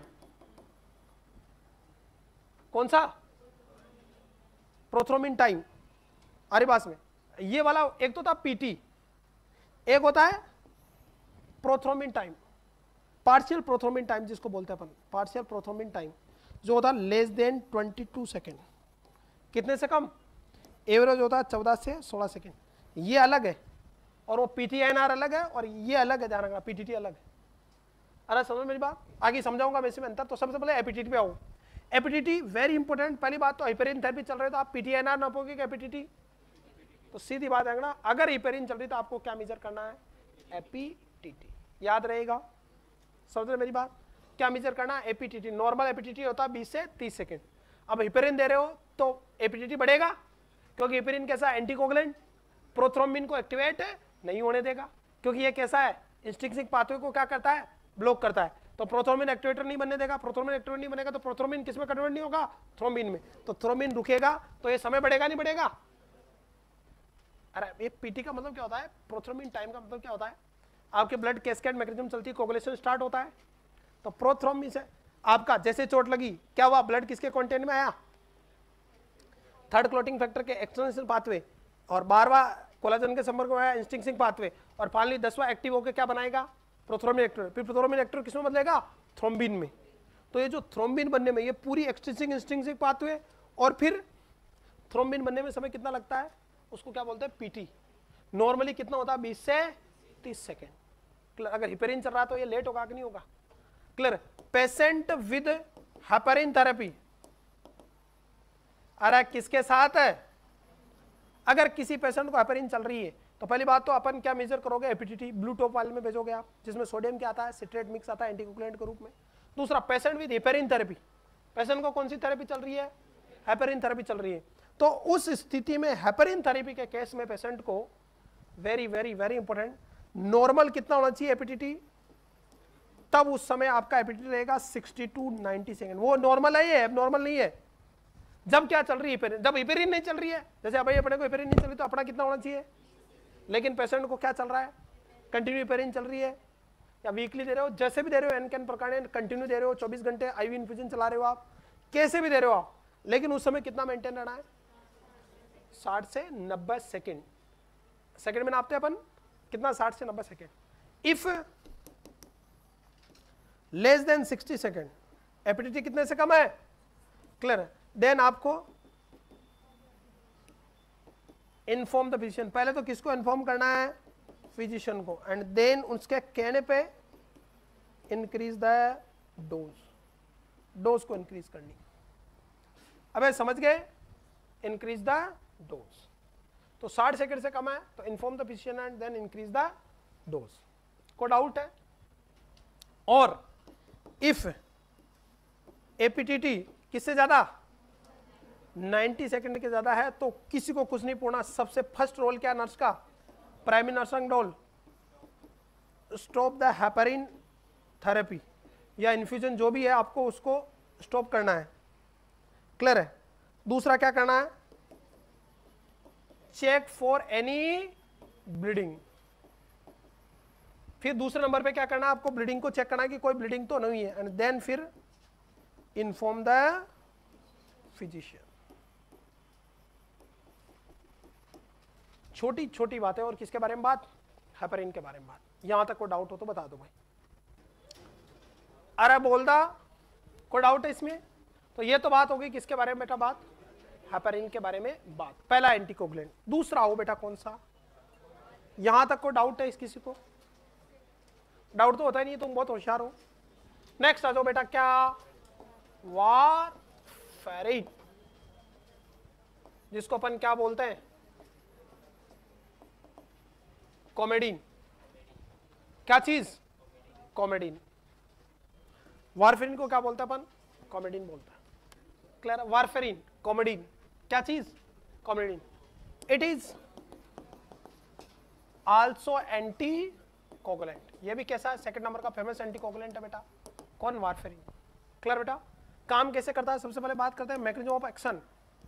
कौन सा? Prothrombin time. अरे पास में ये वाला एक तो था पीटी, एक होता है prothrombin time, partial prothrombin time जिसको बोलते हैं अपन, पार्शियल प्रोथ्रोम्बिन टाइम जो होता है लेस देन बाईस सेकेंड। कितने से कम? एवरेज होता है चौदह से सोलह सेकेंड। ये अलग है और वो पीटीआईएनआर अलग है और ये अलग है, ध्यान रखना पीटीटी अलग है। अरे समझ मेरी बात? आगे समझाऊंगा मैं इसमें अंतर। तो सबसे पहले एपीटीटी पे आऊँ। APTT very important. पहली बात तो हिपेरिन थेरेपी चल रही है तो आप पीटीआईएनआर नापोगे कि एपीटीटी? तो सीधी बात है ना, अगर हिपेरिन चल रही तो आपको क्या मेजर करना है? एपीटीटी। याद रहेगा? समझ रहे मेरी बात? क्या मेजर करना है? एपीटीटी। नॉर्मल एपीटीटी होता है बीस से तीस सेकेंड। अब हिपेरिन दे रहे हो तो एपीटीटी बढ़ेगा, क्योंकि हिपेरिन कैसा है? एंटीकोगुलेंट, प्रोथ्रोम्बिन को एक्टिवेट नहीं होने देगा, क्योंकि ये कैसा है? इंस्ट्रिंसिक पाथवे को क्या करता है? ब्लॉक करता है। तो प्रोथ्रोम्बिन एक्टिवेटर नहीं बनने देगा। प्रोथ्रोम्बिन एक्टिवेटर नहीं बनेगा तो प्रोथ्रोम्बिन किस में कन्वर्ट नहीं होगा? थ्रोम्बिन में। तो थ्रोम्बिन रुकेगा तो ये समय बढ़ेगा नहीं बढ़ेगा? अरे ये पीटी का मतलब क्या होता है? प्रोथ्रोम्बिन टाइम का मतलब क्या होता है? आपके ब्लड कैस्केड मैकेनिज्म चलती है, कोगुलेशन स्टार्ट होता है, तो प्रोथ्रोम्बिन से आपका जैसे चोट लगी क्या हुआ? ब्लड किसके कंटेंट में आया? थर्ड क्लॉटिंग फैक्टर के एक्सटर्नल पाथवे, और बारहवां कोलाजन के संपर्क में आया इंस्टिंक्टिव पाथवे, और फाइनली दसवां एक्टिव होकर क्या बनाएगा? Prothrombin activator. फिर प्रोथ्रोम्बिन एक्टिवेटर किसमें बदलेगा? थ्रोम्बिन में। तो ये जो थ्रोम्बिन बनने में ये पूरी एक्सटेंसिव इंस्टिंक्टिव पाथवे, और फिर थ्रोम्बिन बनने में समय कितना लगता है? उसको क्या बोलते हैं? पीटी। नॉर्मली कितना होता है? बीस से तीस सेकेंड। अगर हिपेरिन चल रहा है तो ये लेट होगा कि नहीं होगा? Clear? Patient with heparin therapy, अरे किसके साथ है? अगर किसी पेशेंट को हेपेरिन चल रही है तो पहली बात तो अपन क्या मेजर करोगे? एपीटीटी। ब्लू टॉप वाले में भेजोगे आप, जिसमें सोडियम क्या आता है? सिट्रेट मिक्स आता है एंटीकोगुलेंट के रूप में। दूसरा, patient with heparin therapy, patient को कौन सी थेरेपी चल रही है? हेपेरिन थेरेपी चल रही है। तो उस स्थिति में हेपेरिन थेरेपी के केस में पेशेंट को very very very important, normal कितना होना चाहिए एपीटीटी? तब उस समय आपका एपीटीटी रहेगा साठ टू नब्बे सेकंड। वो नॉर्मल है, ये अब नॉर्मल नहीं है। जब क्या चल रही है? हिपेरिन। जब हिपेरिन नहीं चल रही है, जैसे भाई अपने को हिपेरिन नहीं चल रही तो अपना कितना होना चाहिए? लेकिन पेशेंट को क्या चल रहा है? कंटिन्यू हिपेरिन चल रही है, या वीकली दे रहे हो, जैसे भी दे रहे हो, एन कैन प्रकार कंटिन्यू दे रहे हो, चौबीस घंटे आईवी इन्फ्यूजन चला रहे हो आप, कैसे भी दे रहे हो आप, लेकिन उस समय कितना मेंटेन रहना है? साठ से नब्बे सेकेंड। सेकेंड में नापते अपन कितना? साठ से नब्बे सेकेंड। इफ लेस देन साठ सेकेंड, एपीटीटी कितने से कम है? क्लियर? देन आपको इन्फॉर्म द फिजिशियन। पहले तो किसको इन्फॉर्म करना है? फिजिशियन को। एंड देन उसके कहने पे इंक्रीज द डोज, डोज को इंक्रीज करनी। अबे समझ गए? Increase the dose. तो साठ सेकंड से कम है तो inform the physician and then increase the dose. को डाउट है? और इफ एपीटीटी किससे ज्यादा? नब्बे सेकंड के ज्यादा है तो किसी को कुछ नहीं पूछना। सबसे फर्स्ट रोल क्या नर्स का? Primary nursing role, stop the heparin therapy या इन्फ्यूजन जो भी है, आपको उसको स्टॉप करना है। क्लियर है? दूसरा क्या करना है? Check for any bleeding. फिर दूसरे नंबर पे क्या करना है? आपको ब्लीडिंग को चेक करना है कि कोई ब्लीडिंग तो नहीं है, एंड देन फिर इन्फॉर्म द फिजिशियन। छोटी छोटी बातें। और किसके बारे में बात? हेपेरिन के बारे में बात। यहां तक कोई डाउट हो तो बता दो भाई। अरे बोल दा, कोई डाउट है इसमें? तो ये तो बात होगी किसके बारे में बेटा? बात हेपेरिन के बारे में बात। पहला एंटीकोगुलेंट। दूसरा हो बेटा कौन सा? यहां तक कोई डाउट है इस किसी को? डाउट तो होता ही नहीं, तुम बहुत होशियार हो। नेक्स्ट आ जाओ बेटा, क्या? वारफेरिन, जिसको अपन क्या बोलते हैं? कॉमेडीन। क्या चीज? कॉमेडीन। वारफेरिन को क्या बोलते हैं अपन? कॉमेडीन बोलता है। क्लियर? वारफेरिन, कॉमेडीन, क्या चीज? Coumadin. It is also anticoagulant. ये भी कैसा है, सेकंड नंबर का फेमस एंटी कोगुलेंट है बेटा, कौन, वारफेरिन। क्लियर बेटा। काम कैसे करता है, सबसे पहले बात करते हैं mechanism of action.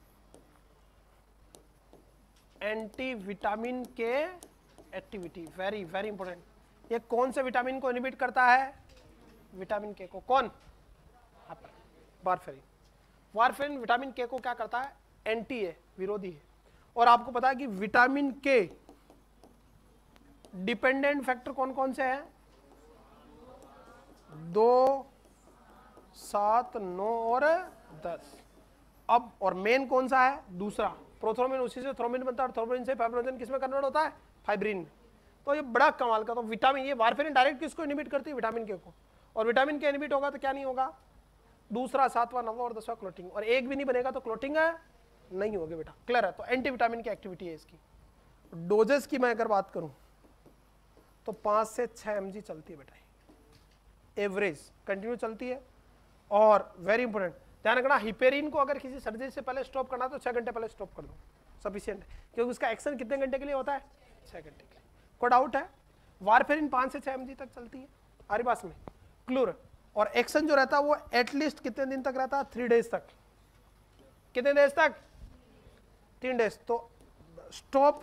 Anti vitamin K activity, very very important. ये कौन से विटामिन को इनहिबिट करता है, विटामिन के को, कौन, वारफेरिन। वारफेरिन विटामिन के को क्या करता है, एंटी है, विरोधी है। और आपको पता है कि विटामिन के डिपेंडेंट फैक्टर कौन कौन से हैं, दो, सात, नौ और दस। अब और मेन कौन सा है, दूसरा प्रोथ्रोम्बिन, उसी से थ्रोम्बिन बनता है और थ्रोम्बिन से फाइब्रिनोजन किसमें कन्वर्ट होता है, फाइब्रिन में। तो ये बड़ा कमाल का, तो विटामिन, ये वारफेरिन डायरेक्ट किसको इनहिबिट करती है, विटामिन के को। और विटामिन के इनहिबिट होगा तो क्या नहीं होगा, दूसरा, सातवां, नौवां और दसवां क्लोटिंग, और एक भी नहीं बनेगा तो क्लोटिंग है नहीं होगी बेटा। क्लियर है। तो एंटी विटामिन की एक्टिविटी है इसकी। डोजेस की मैं अगर बात करूं तो पांच से छह एम जी चलती है बेटा, एवरेज कंटिन्यू चलती है। और वेरी इंपॉर्टेंट ध्यान रखना, हिपेरिन को अगर किसी सर्जरी से पहले स्टॉप करना तो छह घंटे पहले स्टॉप कर दो, सफिशिएंट है, क्योंकि उसका एक्शन कितने घंटे के लिए होता है, छह घंटे के लिए। कोई डाउट है। वारफेरिन पांच से छह एम जी तक चलती है हमारे पास में, क्लूर। और एक्शन जो रहता है वो एटलीस्ट कितने दिन तक रहता है, थ्री डेज तक। कितने डेज तक, तीन डेज। तो stop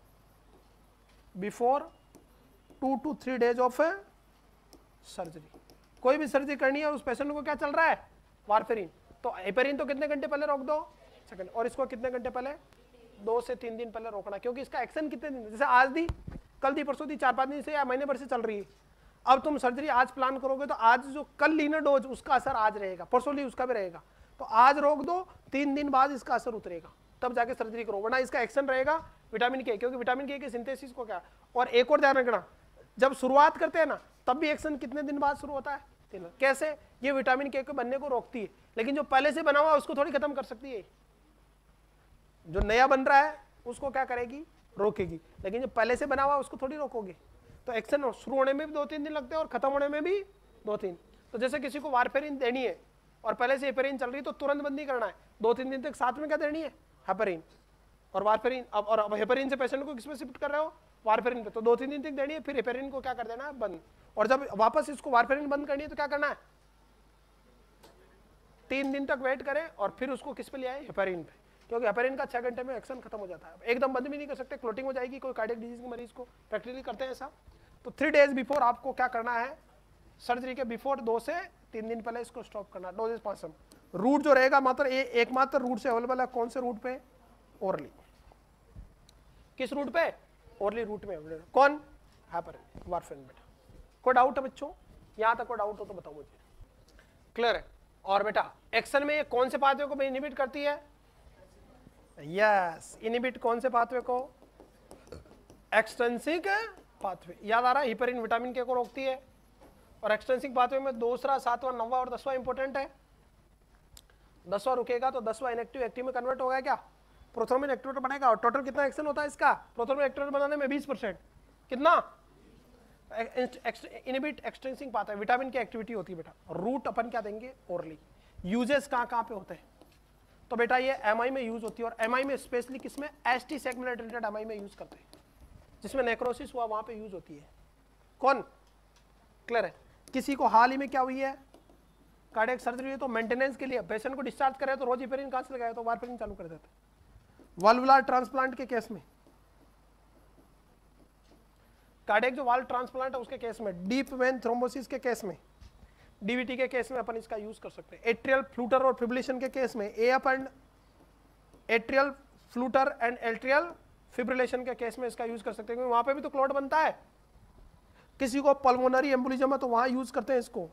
before two to three days of surgery. कोई भी सर्जरी करनी है उस पेशेंट को क्या चल रहा है, वारफेरिन। तो हेपेरिन तो कितने घंटे पहले रोक दो, सेकंड। और इसको कितने घंटे पहले, दो से तीन दिन पहले रोकना, क्योंकि इसका एक्शन कितने दिन, जैसे आज दी, कल दी, परसों दी, चार पांच दिन से या महीने भर से चल रही है। अब तुम सर्जरी आज प्लान करोगे तो आज जो कल ली ना डोज, उसका असर आज रहेगा, परसों ली उसका भी रहेगा। तो आज रोक दो, तीन दिन बाद इसका असर उतरेगा, तब जाके सर्जरी करो, वरना इसका एक्शन रहेगा विटामिन के, क्योंकि विटामिन के के सिंथेसिस को क्या। और एक और ध्यान रखना, जब शुरुआत करते हैं ना तब भी एक्शन कितने दिन बाद शुरू होता है, तीन दिन। कैसे, ये विटामिन के के बनने को रोकती है, लेकिन जो पहले से बना हुआ है उसको थोड़ी खत्म कर सकती है। जो नया बन रहा है उसको क्या करेगी, रोकेगी, लेकिन जो पहले से बना हुआ है उसको थोड़ी रोकोगे। तो एक्शन शुरू होने में भी दो तीन दिन लगते हैं और खत्म होने में भी दो तीन। तो जैसे किसी को वारफेरिन देनी है और पहले से हेपेरिन चल रही है तो तुरंत बंदी करना है, दो तीन दिन तक साथ में क्या देनी है, हेपेरिन और वारफेरिन। अब और अब हेपेरिन से पेशेंट को किस पे शिफ्ट कर रहे हो, वारफेरिन पे, तो दो तीन दिन तक देनी है, फिर हेपेरिन को क्या कर देना है, बंद। और जब वापस इसको वारफेरिन बंद करनी है तो क्या करना है, तीन दिन तक वेट करें और फिर उसको किस पे ले आए, हेपेरिन पे, क्योंकि हेपेरिन का छह घंटे में एक्शन खत्म हो जाता है। एकदम बंद भी नहीं कर सकते, क्लोटिंग हो जाएगी, कोई कार्डियक डिजीज के मरीज को प्रैक्टिकली करते हैं ऐसा। तो थ्री डेज बिफोर आपको क्या करना है, सर्जरी के बिफोर दो से तीन दिन पहले इसको स्टॉप करना। डोजेस पांच सौ। रूट जो रहेगा मात्र एकमात्र रूट से अवेलेबल है, कौन से रूट पे, ओरली। किस रूट पे, ओरली रूट में अवेलेबल, कौन, हेपेरिन, वारफेरिन। बेटा कोई डाउट है बच्चों, यहां तक कोई डाउट हो तो बताओ मुझे, क्लियर है। और बेटा एक्शन में ये कौन से पाथवे को इनहिबिट करती है, यस, इनहिबिट कौन से पाथवे को, एक्सट्रिंसिक पाथवे। याद आ रहा है, हिपेरिन विटामिन के को रोकती है, और एक्सट्रिंसिक पाथवे में दूसरा, सातवां, नौवां और दसवां इंपॉर्टेंट है। दसवां रुकेगा तो दसवां इनएक्टिव एक्टिव में कन्वर्ट होगा क्या, प्रोथ्रोम्बिन एक्टिवेटर बनेगा। और टोटल कितना एक्शन होता है इसका, प्रोथ्रोम्बिन एक्टिवेटर बनाने में बीस परसेंट, कितना, इनहिबिट एक्सट्रिंसिक पाथवे, विटामिन की एक्टिविटी होती है बेटा। रूट अपन क्या देंगे, ओरली। यूजेस कहाँ कहाँ पे होते हैं, तो बेटा ये एमआई में यूज होती है, और एमआई में स्पेशली किसमें, एसटी सेगमेंट रिलेटेड एमआई में यूज करते हैं, जिसमें नेक्रोसिस हुआ वहां पे यूज होती है। कौन, क्लियर है। किसी को हाल ही में क्या हुई है, कार्डियक सर्जरी है, तो मेंटेनेंस के लिए पेशेंट को डिस्चार्ज करे तो रोज हिपेरिन कहां से लगाया, तो वारफेरिन चालू कर देते। वाल्वुलर ट्रांसप्लांट के केस में, कार्डियक जो वाल्व ट्रांसप्लांट है उसके केस में, डीप वेन थ्रोम्बोसिस के केस में, डीवीटी के केस में अपन इसका यूज कर सकते हैं। एट्रियल फ्लूटर और फिब्रिलेशन के केस में, AF and atrial flutter and atrial fibrillation के केस में इसका यूज कर सकते हैं, क्योंकि वहां पे भी तो क्लॉट बनता है। किसी को पल्मोनरी एम्बोलिज्म है तो वहां यूज करते हैं इसको।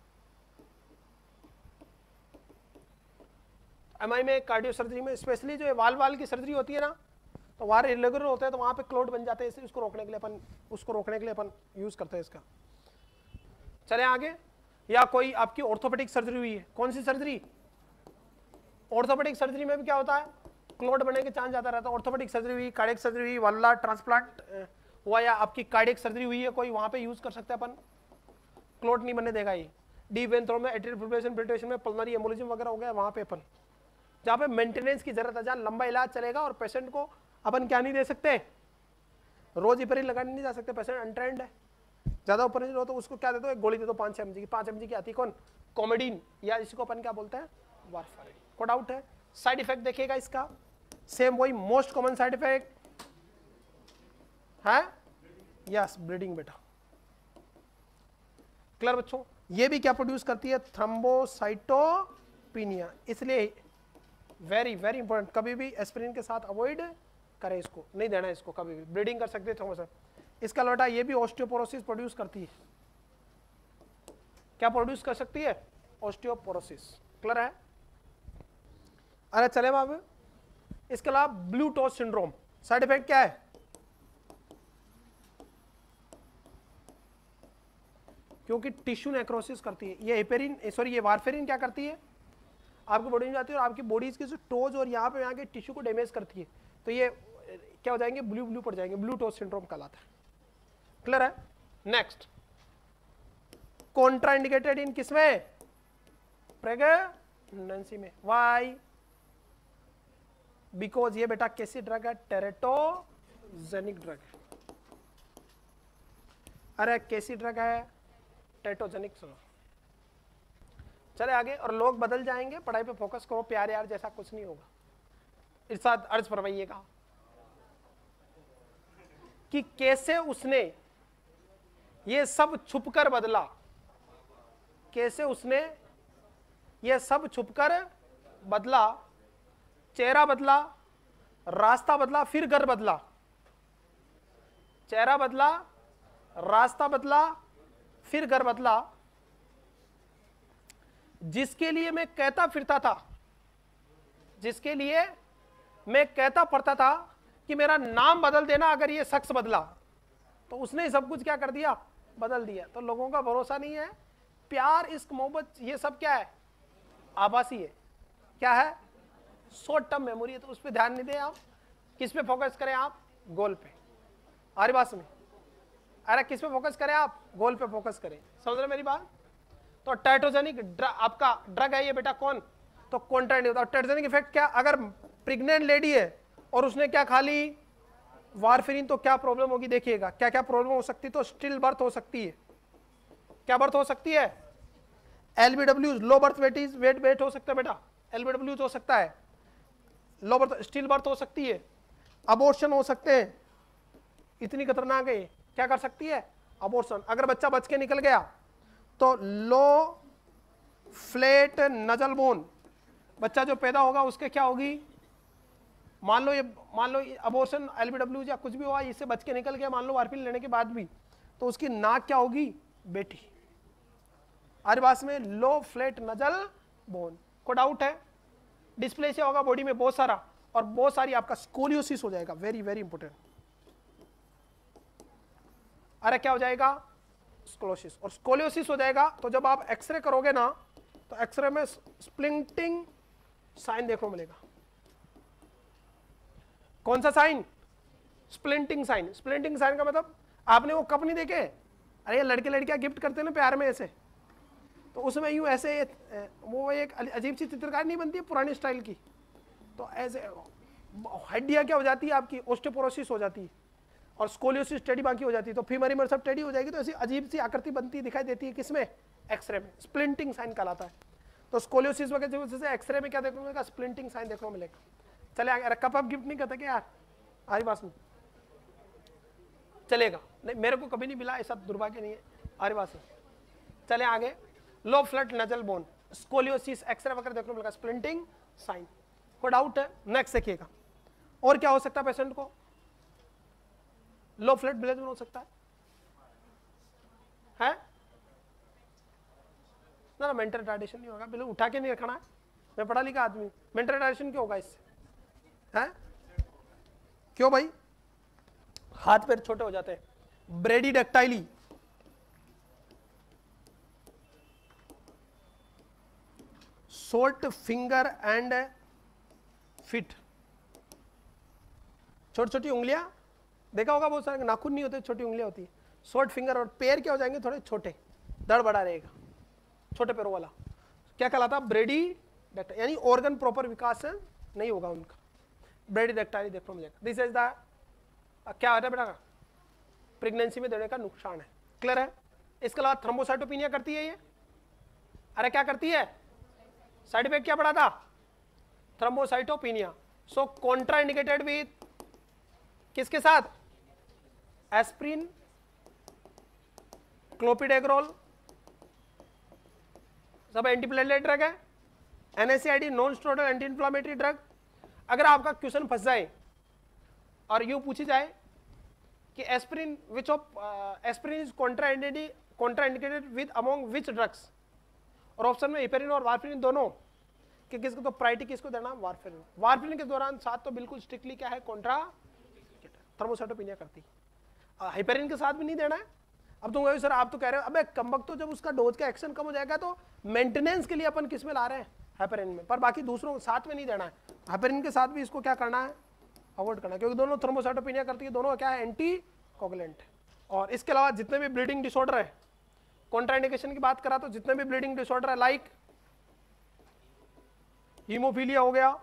एमआई में, कार्डियो सर्जरी में, स्पेशली जो वाल वाल की सर्जरी होती है ना, तो वहां इरेगुलर होते हैं तो वहां पे क्लॉट बन जाते हैं, इसलिए उसको रोकने के लिए अपन उसको रोकने के लिए अपन यूज करते हैं इसका। चले आगे। या कोई आपकी ऑर्थोपेडिक सर्जरी हुई है, कौन सी सर्जरी, ऑर्थोपेडिक सर्जरी में भी क्या होता है, क्लॉट बनने के चांस ज्यादा रहता है। ऑर्थोपेडिक सर्जरी हुई, कार्डियक सर्जरी हुई, वाल्वुलर ट्रांसप्लांट हुआ, या आपकी कार्डियक सर्जरी हुई है कोई, वहां पे यूज कर सकते हैं अपन, क्लॉट नहीं बनने देगा ये। डीप वेन थ्रोम्ब में, एट्रियल फिब्रिलेशन, फिल्ट्रेशन में, पल्मोनरी एम्बोलिज्म वगैरह हो गया, वहां पे अपन जहाँ पे मेंटेनेंस की जरूरत है, जहाँ लंबा इलाज चलेगा और पेशेंट को अपन क्या नहीं दे सकते, रोज हिपेरिन लगाने नहीं जा सकते, पेशेंट अनट्रेंड है, ज्यादा ऊपर नहीं हो तो उसको क्या दे दो, एक गोली दे दो पांच एम जी की। पांच एम जी की आती है कौन, कॉमेडीन, या इसको अपन क्या बोलते हैं, वारफारिन। कोई डाउट है? साइड इफेक्ट देखिएगा इसका, सेम वही मोस्ट कॉमन साइड इफेक्ट है, यस ब्लीडिंग बेटा। क्लियर बच्चों? ये भी क्या प्रोड्यूस करती है, थ्रोम्बोसाइटोपिनिया। इसलिए वेरी वेरी इंपॉर्टेंट, कभी भी एस्पिरिन के साथ अवॉइड करें, इसको नहीं देना है, इसको कभी भी ब्लीडिंग कर सकते हैं। इसका लोटा ये भी ऑस्टियोपोरोसिस प्रोड्यूस करती है। क्या प्रोड्यूस कर सकती है, ऑस्टियोपोरोसिस। क्लियर है? अरे चले बाबू, इसके अलावा blue toe syndrome, side effect क्या है, क्योंकि टिश्यू नेक्रोसिस करती है। ये हेपेरिन सॉरी ये वारफेरिन क्या करती है, आपकी बॉडी में जाती है और आपकी बॉडीज के जो टोज और यहाँ पे यहाँ के टिश्यू को डैमेज करती है, तो ये क्या हो जाएंगे, ब्लू ब्लू पड़ जाएंगे, ब्लू टॉस सिंड्रोम कहलाता है। क्लियर है? नेक्स्ट, कॉन्ट्राइंडिकेटेड इन किसमें, प्रेगनेंसी में। वाई? बिकॉज ये बेटा कैसी ड्रग है, टेरेटोजेनिक ड्रग है। अरे कैसी ड्रग है, टेरेटोजेनिक। सुनो, चले आगे, और लोग बदल जाएंगे, पढ़ाई पे फोकस करो, प्यार यार जैसा कुछ नहीं होगा। इरशाद अर्ज फरमाइएगा कि कैसे उसने ये सब छुपकर बदला, कैसे उसने ये सब छुपकर बदला, चेहरा बदला, रास्ता बदला, फिर घर बदला। चेहरा बदला, रास्ता बदला, फिर घर बदला। जिसके लिए मैं कहता फिरता था, जिसके लिए मैं कहता पड़ता था कि मेरा नाम बदल देना अगर ये शख्स बदला, तो उसने सब कुछ क्या कर दिया, बदल दिया। तो लोगों का भरोसा नहीं है। प्यार, इश्क, मोहब्बत ये सब क्या है, आभासी है। क्या है, शॉर्ट टर्म मेमोरी है। तो उस पर ध्यान नहीं दें आप, किस पे फोकस करें आप, गोल पे। आ रही बात समझ? अरे किस पे फोकस करें आप, गोल पे फोकस करें। समझ रहे मेरी बात? तो टेरेटोजेनिक आपका ड्रग है ये बेटा, कौन, तो कॉन्ट्राइंड होता है। टेरेटोजेनिक इफेक्ट क्या, अगर प्रेग्नेंट लेडी है और उसने क्या खा ली, वारफेरिन, तो क्या प्रॉब्लम होगी देखिएगा। क्या क्या प्रॉब्लम हो सकती है, तो स्टिल बर्थ हो सकती है। क्या बर्थ हो सकती है, LBW, low birth weight is weight weight हो सकता है बेटा, एलबीडब्ल्यू हो सकता है, लो बर्थ, स्टिल बर्थ हो सकती है, अबॉर्शन हो सकते हैं। इतनी खतरनाक है, क्या कर सकती है, अबॉर्शन। अगर बच्चा बच के निकल गया तो लो फ्लैट नजल बोन, बच्चा जो पैदा होगा उसके क्या होगी, मान लो ये मान लो अबॉर्शन, एलबीडब्ल्यू या कुछ भी हुआ, इससे बच के निकल गया, मान लो वारफिन लेने के बाद भी, तो उसकी नाक क्या होगी, बेटी। आरिवास में लो फ्लैट नजल बोन। को डाउट है, डिस्प्लेसिया होगा बॉडी में बहुत सारा, और बहुत सारी आपका स्कोलियोसिस हो जाएगा, वेरी वेरी इंपोर्टेंट। अरे क्या हो जाएगा, स्कोलियोसिस। और स्कोलियोसिस हो जाएगा तो जब आप एक्सरे करोगे ना, तो एक्सरे में स्प्लिंटिंग साइन देखने को मिलेगा। कौन सा sign, splinting sign. Splinting sign का मतलब, आपने वो कप नहीं देखे, अरे ये लड़के लड़कियां गिफ्ट करते हैं ना प्यार में ऐसे, तो उसमें यूं ऐसे वो एक अजीब सी चित्रकारी नहीं बनती है पुरानी स्टाइल की, तो ऐसे हड्डियां क्या हो जाती है आपकी, ऑस्टियोपोरोसिस हो जाती है, और स्कोलियोसिस टेढ़ी बाकी हो जाती है, तो फीमर ईमर सब टेढ़ी हो जाएगी, तो ऐसी अजीब सी आकृति बनती दिखाई देती है किसमें, एक्सरे में। स्प्लिंटिंग साइन कहलाता है। तो स्कोलियोसिस वगैरह की वजह से एक्सरे में क्या देखने को मिलेगा, स्प्लिंटिंग साइन देखने को मिलेगा। चले आगे, कप अप गिफ्ट नहीं करते क्या यार, आरी बात में चलेगा नहीं, मेरे को कभी नहीं मिला, ऐसा दुर्भाग्य नहीं है, आरी बात में। चले आगे, low flat nasal bone, scoliosis, x-ray वगैरह देखने को मिलेगा, स्प्लिंटिंग साइन। कोई डाउट है, नेक्स्ट देखिएगा। और क्या हो सकता है पेशेंट को, लो फ्लैट ब्लड हो सकता है, है ना ना मेंटल रिटार्डेशन नहीं होगा, बिल्कुल उठा के नहीं रखना है, मैं पढ़ा लिखा आदमी। मेंटल रिटार्डेशन क्यों होगा इससे, है क्यों भाई, हाथ पैर छोटे हो जाते हैं। Brachydactyly, short finger and feet, छोटी छोटी उंगलियां देखा होगा, बहुत सारे नाखून नहीं होते, छोटी उंगलियां होती है, शॉर्ट फिंगर, और पैर क्या हो जाएंगे थोड़े छोटे, दड़ बड़ा रहेगा, छोटे पैरों वाला, क्या कहलाता है, ब्रेडीडेक्टाइली, यानी ऑर्गन प्रॉपर विकास नहीं होगा उनका, ब्रेडीडेक्टाइली देखने को मिलेगा। दिस इज द क्या है बेटा, प्रेगनेंसी में देने का नुकसान है। क्लियर है? इसके अलावा थ्रोम्बोसाइटोपिनिया करती है ये, अरे क्या करती है, साइड इफेक्ट क्या पड़ा था, thrombocytopenia. So contraindicated with किसके साथ, एस्प्रिन, क्लोपिडेग्रोल, सब एंटीप्लेटलेट ड्रग है, NSAID non steroidal anti inflammatory drug. अगर आपका क्वेश्चन फंस जाए और यूं पूछी जाए कि aspirin which of aspirin is contraindicated contraindicated with among which drugs, और ऑप्शन में हेपेरिन और वारफेरिन दोनों, कि किसको तो प्रायोरिटी किसको देना, वारफेरिन। वारफेरिन के दौरान साथ तो बिल्कुल स्ट्रिक्टली क्या है, कॉन्ट्रा थर्मोसाइटोपिनिया करती, हेपेरिन के साथ भी नहीं देना है। अब तुम सर आप तो कह रहे हो अबे कमबख्त, तो जब उसका डोज का एक्शन कम हो जाएगा तो मेंटेनेंस के लिए अपन किस में ला रहे हैं, हेपेरिन में, पर बाकी दूसरों साथ में नहीं देना है। हेपेरिन के साथ भी इसको क्या करना है, अवॉइड करना है, क्योंकि दोनों थर्मोसाइटोपिनिया करती है, दोनों क्या है, एंटी कोगुलेंट। और इसके अलावा जितने भी ब्लीडिंग डिसऑर्डर है, कॉन्ट्राइंडिकेशन की बात करा तो जितने भी ब्लीडिंग डिसऑर्डर है, लाइक हीमोफीलिया हो गया,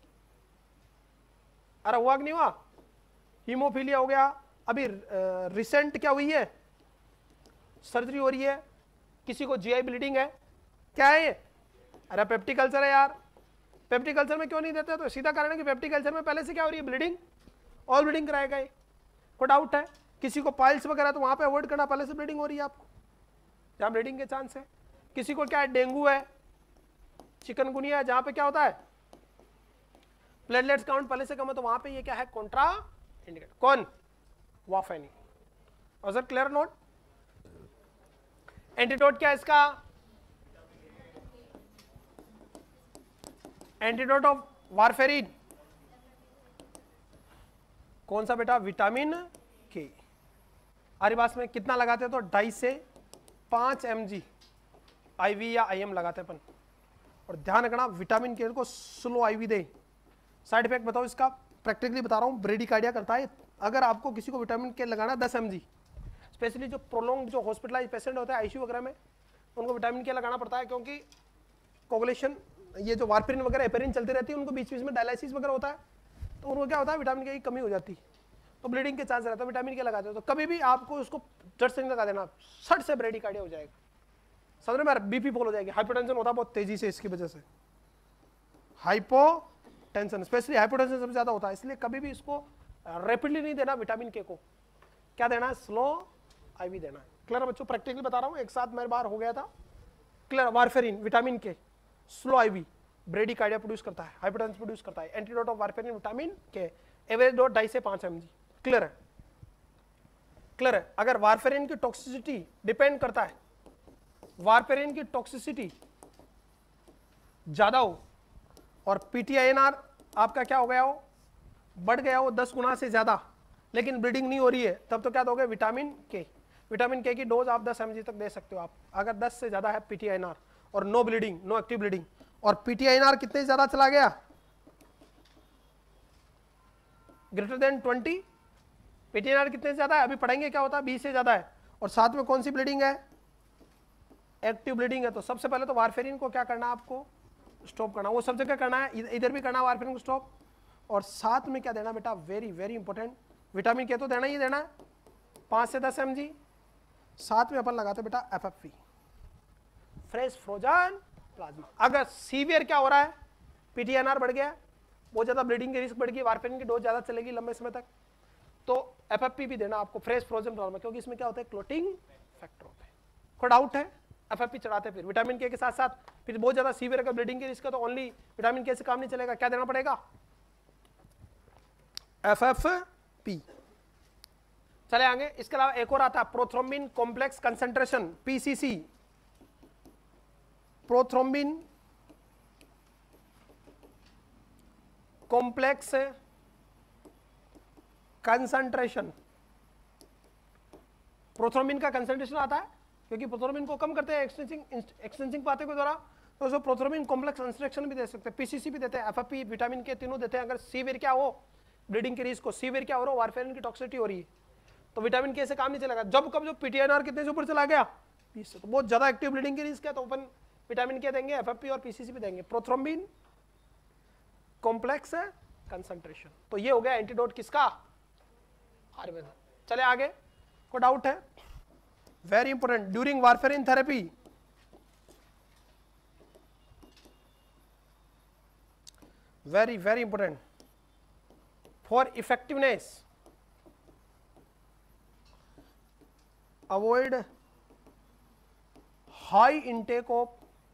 अरे हुआ कि नहीं हुआ, हीमोफीलिया हो गया, अभी रिसेंट क्या हुई है, सर्जरी हो रही है, किसी को जीआई ब्लीडिंग है, क्या है ये, अरे पेप्टिक अल्सर है यार। पेप्टिक अल्सर में क्यों नहीं देते, तो सीधा कारण है कि पेप्टिक अल्सर में पहले से क्या हो रही है, ब्लीडिंग, ऑल ब्लीडिंग कराएगा ये, कोई डाउट है। किसी को पाइल्स वगैरह तो वहां पे अवॉइड करना, पहले से ब्लीडिंग हो रही है आपको, जहां ब्लीडिंग के चांस है। किसी को क्या है, डेंगू है, चिकनगुनिया है, जहां पे क्या होता है, प्लेटलेट्स काउंट पहले से कम है, तो वहां पे ये क्या है, कॉन्ट्रा इंडिकेट, कौन, वार्फेरिन। और सर क्लियर नोट, एंटीडोट क्या है इसका, एंटीडोट ऑफ वारफेरिन कौन सा बेटा, विटामिन के। आरिबास में कितना लगाते हैं, तो ढाई से पांच एम जी आईवी या आईएम लगाते हैं अपन। और ध्यान रखना विटामिन के को स्लो आईवी दे। साइड इफेक्ट बताओ इसका, प्रैक्टिकली बता रहा हूँ, ब्रेडिकार्डिया करता है। अगर आपको किसी को विटामिन के लगाना दस एम जी, स्पेशली जो प्रोलॉन्ग जो हॉस्पिटलाइज पेशेंट होते हैं आईसीयू वगैरह में, उनको विटामिन के लगाना पड़ता है, क्योंकि कोगुलेशन, ये जो वारफेरिन वगैरह हेपेरिन चलती रहती है, उनको बीच बीच में डायलिसिस वगैरह होता है, तो उनको क्या होता है, विटामिन के की कमी हो जाती है, तो ब्लीडिंग के चांस रहता है। विटामिन के लगाते हो तो कभी भी आपको उसको जड़ से नहीं लगा देना, सट से ब्रेडिकार्डिया हो जाएगा, समझ में, बीपी फॉल हो जाएगी, हाइपोटेंशन होता है बहुत तेजी से इसकी वजह से, हाइपोटेंशन, स्पेशली हाइपोटेंशन सबसे ज्यादा होता है, इसलिए कभी भी इसको रैपिडली नहीं देना विटामिन के को, क्या देना है, स्लो आईवी देना है। क्लियर बच्चों, प्रैक्टिकली बता रहा हूँ, एक साथ मेरे बार हो गया था। Clear, warfarin vitamin K slow IV bradycardia produce करता है, हाइपोटेंशन प्रोड्यूस करता है। Antidote of warfarin vitamin K, average dose ढाई से पांच एमजी। क्लियर है, क्लियर है। अगर वारफेरिन की टॉक्सिसिटी डिपेंड करता है, वारफेरिन की टॉक्सिसिटी ज्यादा हो और पीटीआईएनआर आपका क्या हो गया हो, बढ़ गया हो दस गुना से ज्यादा, लेकिन ब्लीडिंग नहीं हो रही है, तब तो क्या दोगे, विटामिन के। विटामिन के की डोज आप दस एमजी तक दे सकते हो आप, अगर दस से ज्यादा है पीटीआईएनआर और no bleeding, no active bleeding. और पीटीआईएनआर कितने ज्यादा चला गया, ग्रेटर देन ट्वेंटी, पीटीआईएनआर कितने से ज्यादा है, अभी पढ़ेंगे क्या होता है, बीस से ज्यादा है, और साथ में कौन सी ब्लीडिंग है, एक्टिव ब्लीडिंग है, तो सबसे पहले तो वारफेरिन को क्या करना है, आपको स्टॉप करना, वो सब जगह करना है, इधर भी करना है वारफेरिन को स्टॉप, और साथ में क्या देना बेटा, वेरी वेरी इंपॉर्टेंट, विटामिन के तो देना ही देना है, पांच से दस एमजी, साथ में अपन लगाते बेटा एफएफपी, फ्रेश फ्रोजन प्लाज्मा। अगर सीवियर क्या हो रहा है, पीटीएनआर बढ़ गया, बहुत ज्यादा ब्लीडिंग की रिस्क बढ़ गई, वारफेरिन की डोज ज्यादा चलेगी लंबे समय तक, तो एफएफपी भी देना आपको, फ्रेश फ्रोजन प्लाज्मा, क्योंकि इसमें क्या होता है, क्लोटिंग फैक्टर होता है। कोई डाउट है, एफएफपी चढ़ाते फिर विटामिन के के साथ साथ, फिर बहुत ज्यादा सीवियर अगर ब्लीडिंग की रिस्क है तो ओनली विटामिन के से काम नहीं चलेगा, क्या देना पड़ेगा, एफएफपी। चले आगे, इसके अलावा एक और आता है prothrombin complex concentration, PCC, prothrombin complex concentration. Prothrombin का कंसंट्रेशन आता है क्योंकि प्रोथ्रोम्बिन को कम करते हैं एक्सटेंसिंग एक्सटेंसिंग पाथवे के द्वारा, तो उसको प्रोथ्रोम्बिन कॉम्प्लेक्स कंसंट्रेशन भी दे सकते हैं, पीसीसी भी देते हैं, एफएफपी, विटामिन के, तीनों देते हैं। अगर सीवियर क्या हो, ब्लीडिंग की रिस्क को, सीवियर क्या हो रहा हो, वारफेरिन की टॉक्सिसिटी हो रही है, तो विटामिन के से काम नहीं चलेगा। जब कब जो पीटीआईएनआर कितने से ऊपर चला गया, बीस से, तो बहुत ज्यादा एक्टिव ब्लीडिंग की रिस्क है, तो अपन विटामिन के देंगे, एफएफपी और पीसीसी भी देंगे, प्रोथ्रोम्बिन कॉम्प्लेक्स कंसंट्रेशन। तो ये हो गया एंटीडोट किसका, आयुर्वेद। चले आगे, कोई डाउट है, very important, during warfarin therapy very very important for effectiveness avoid high intake of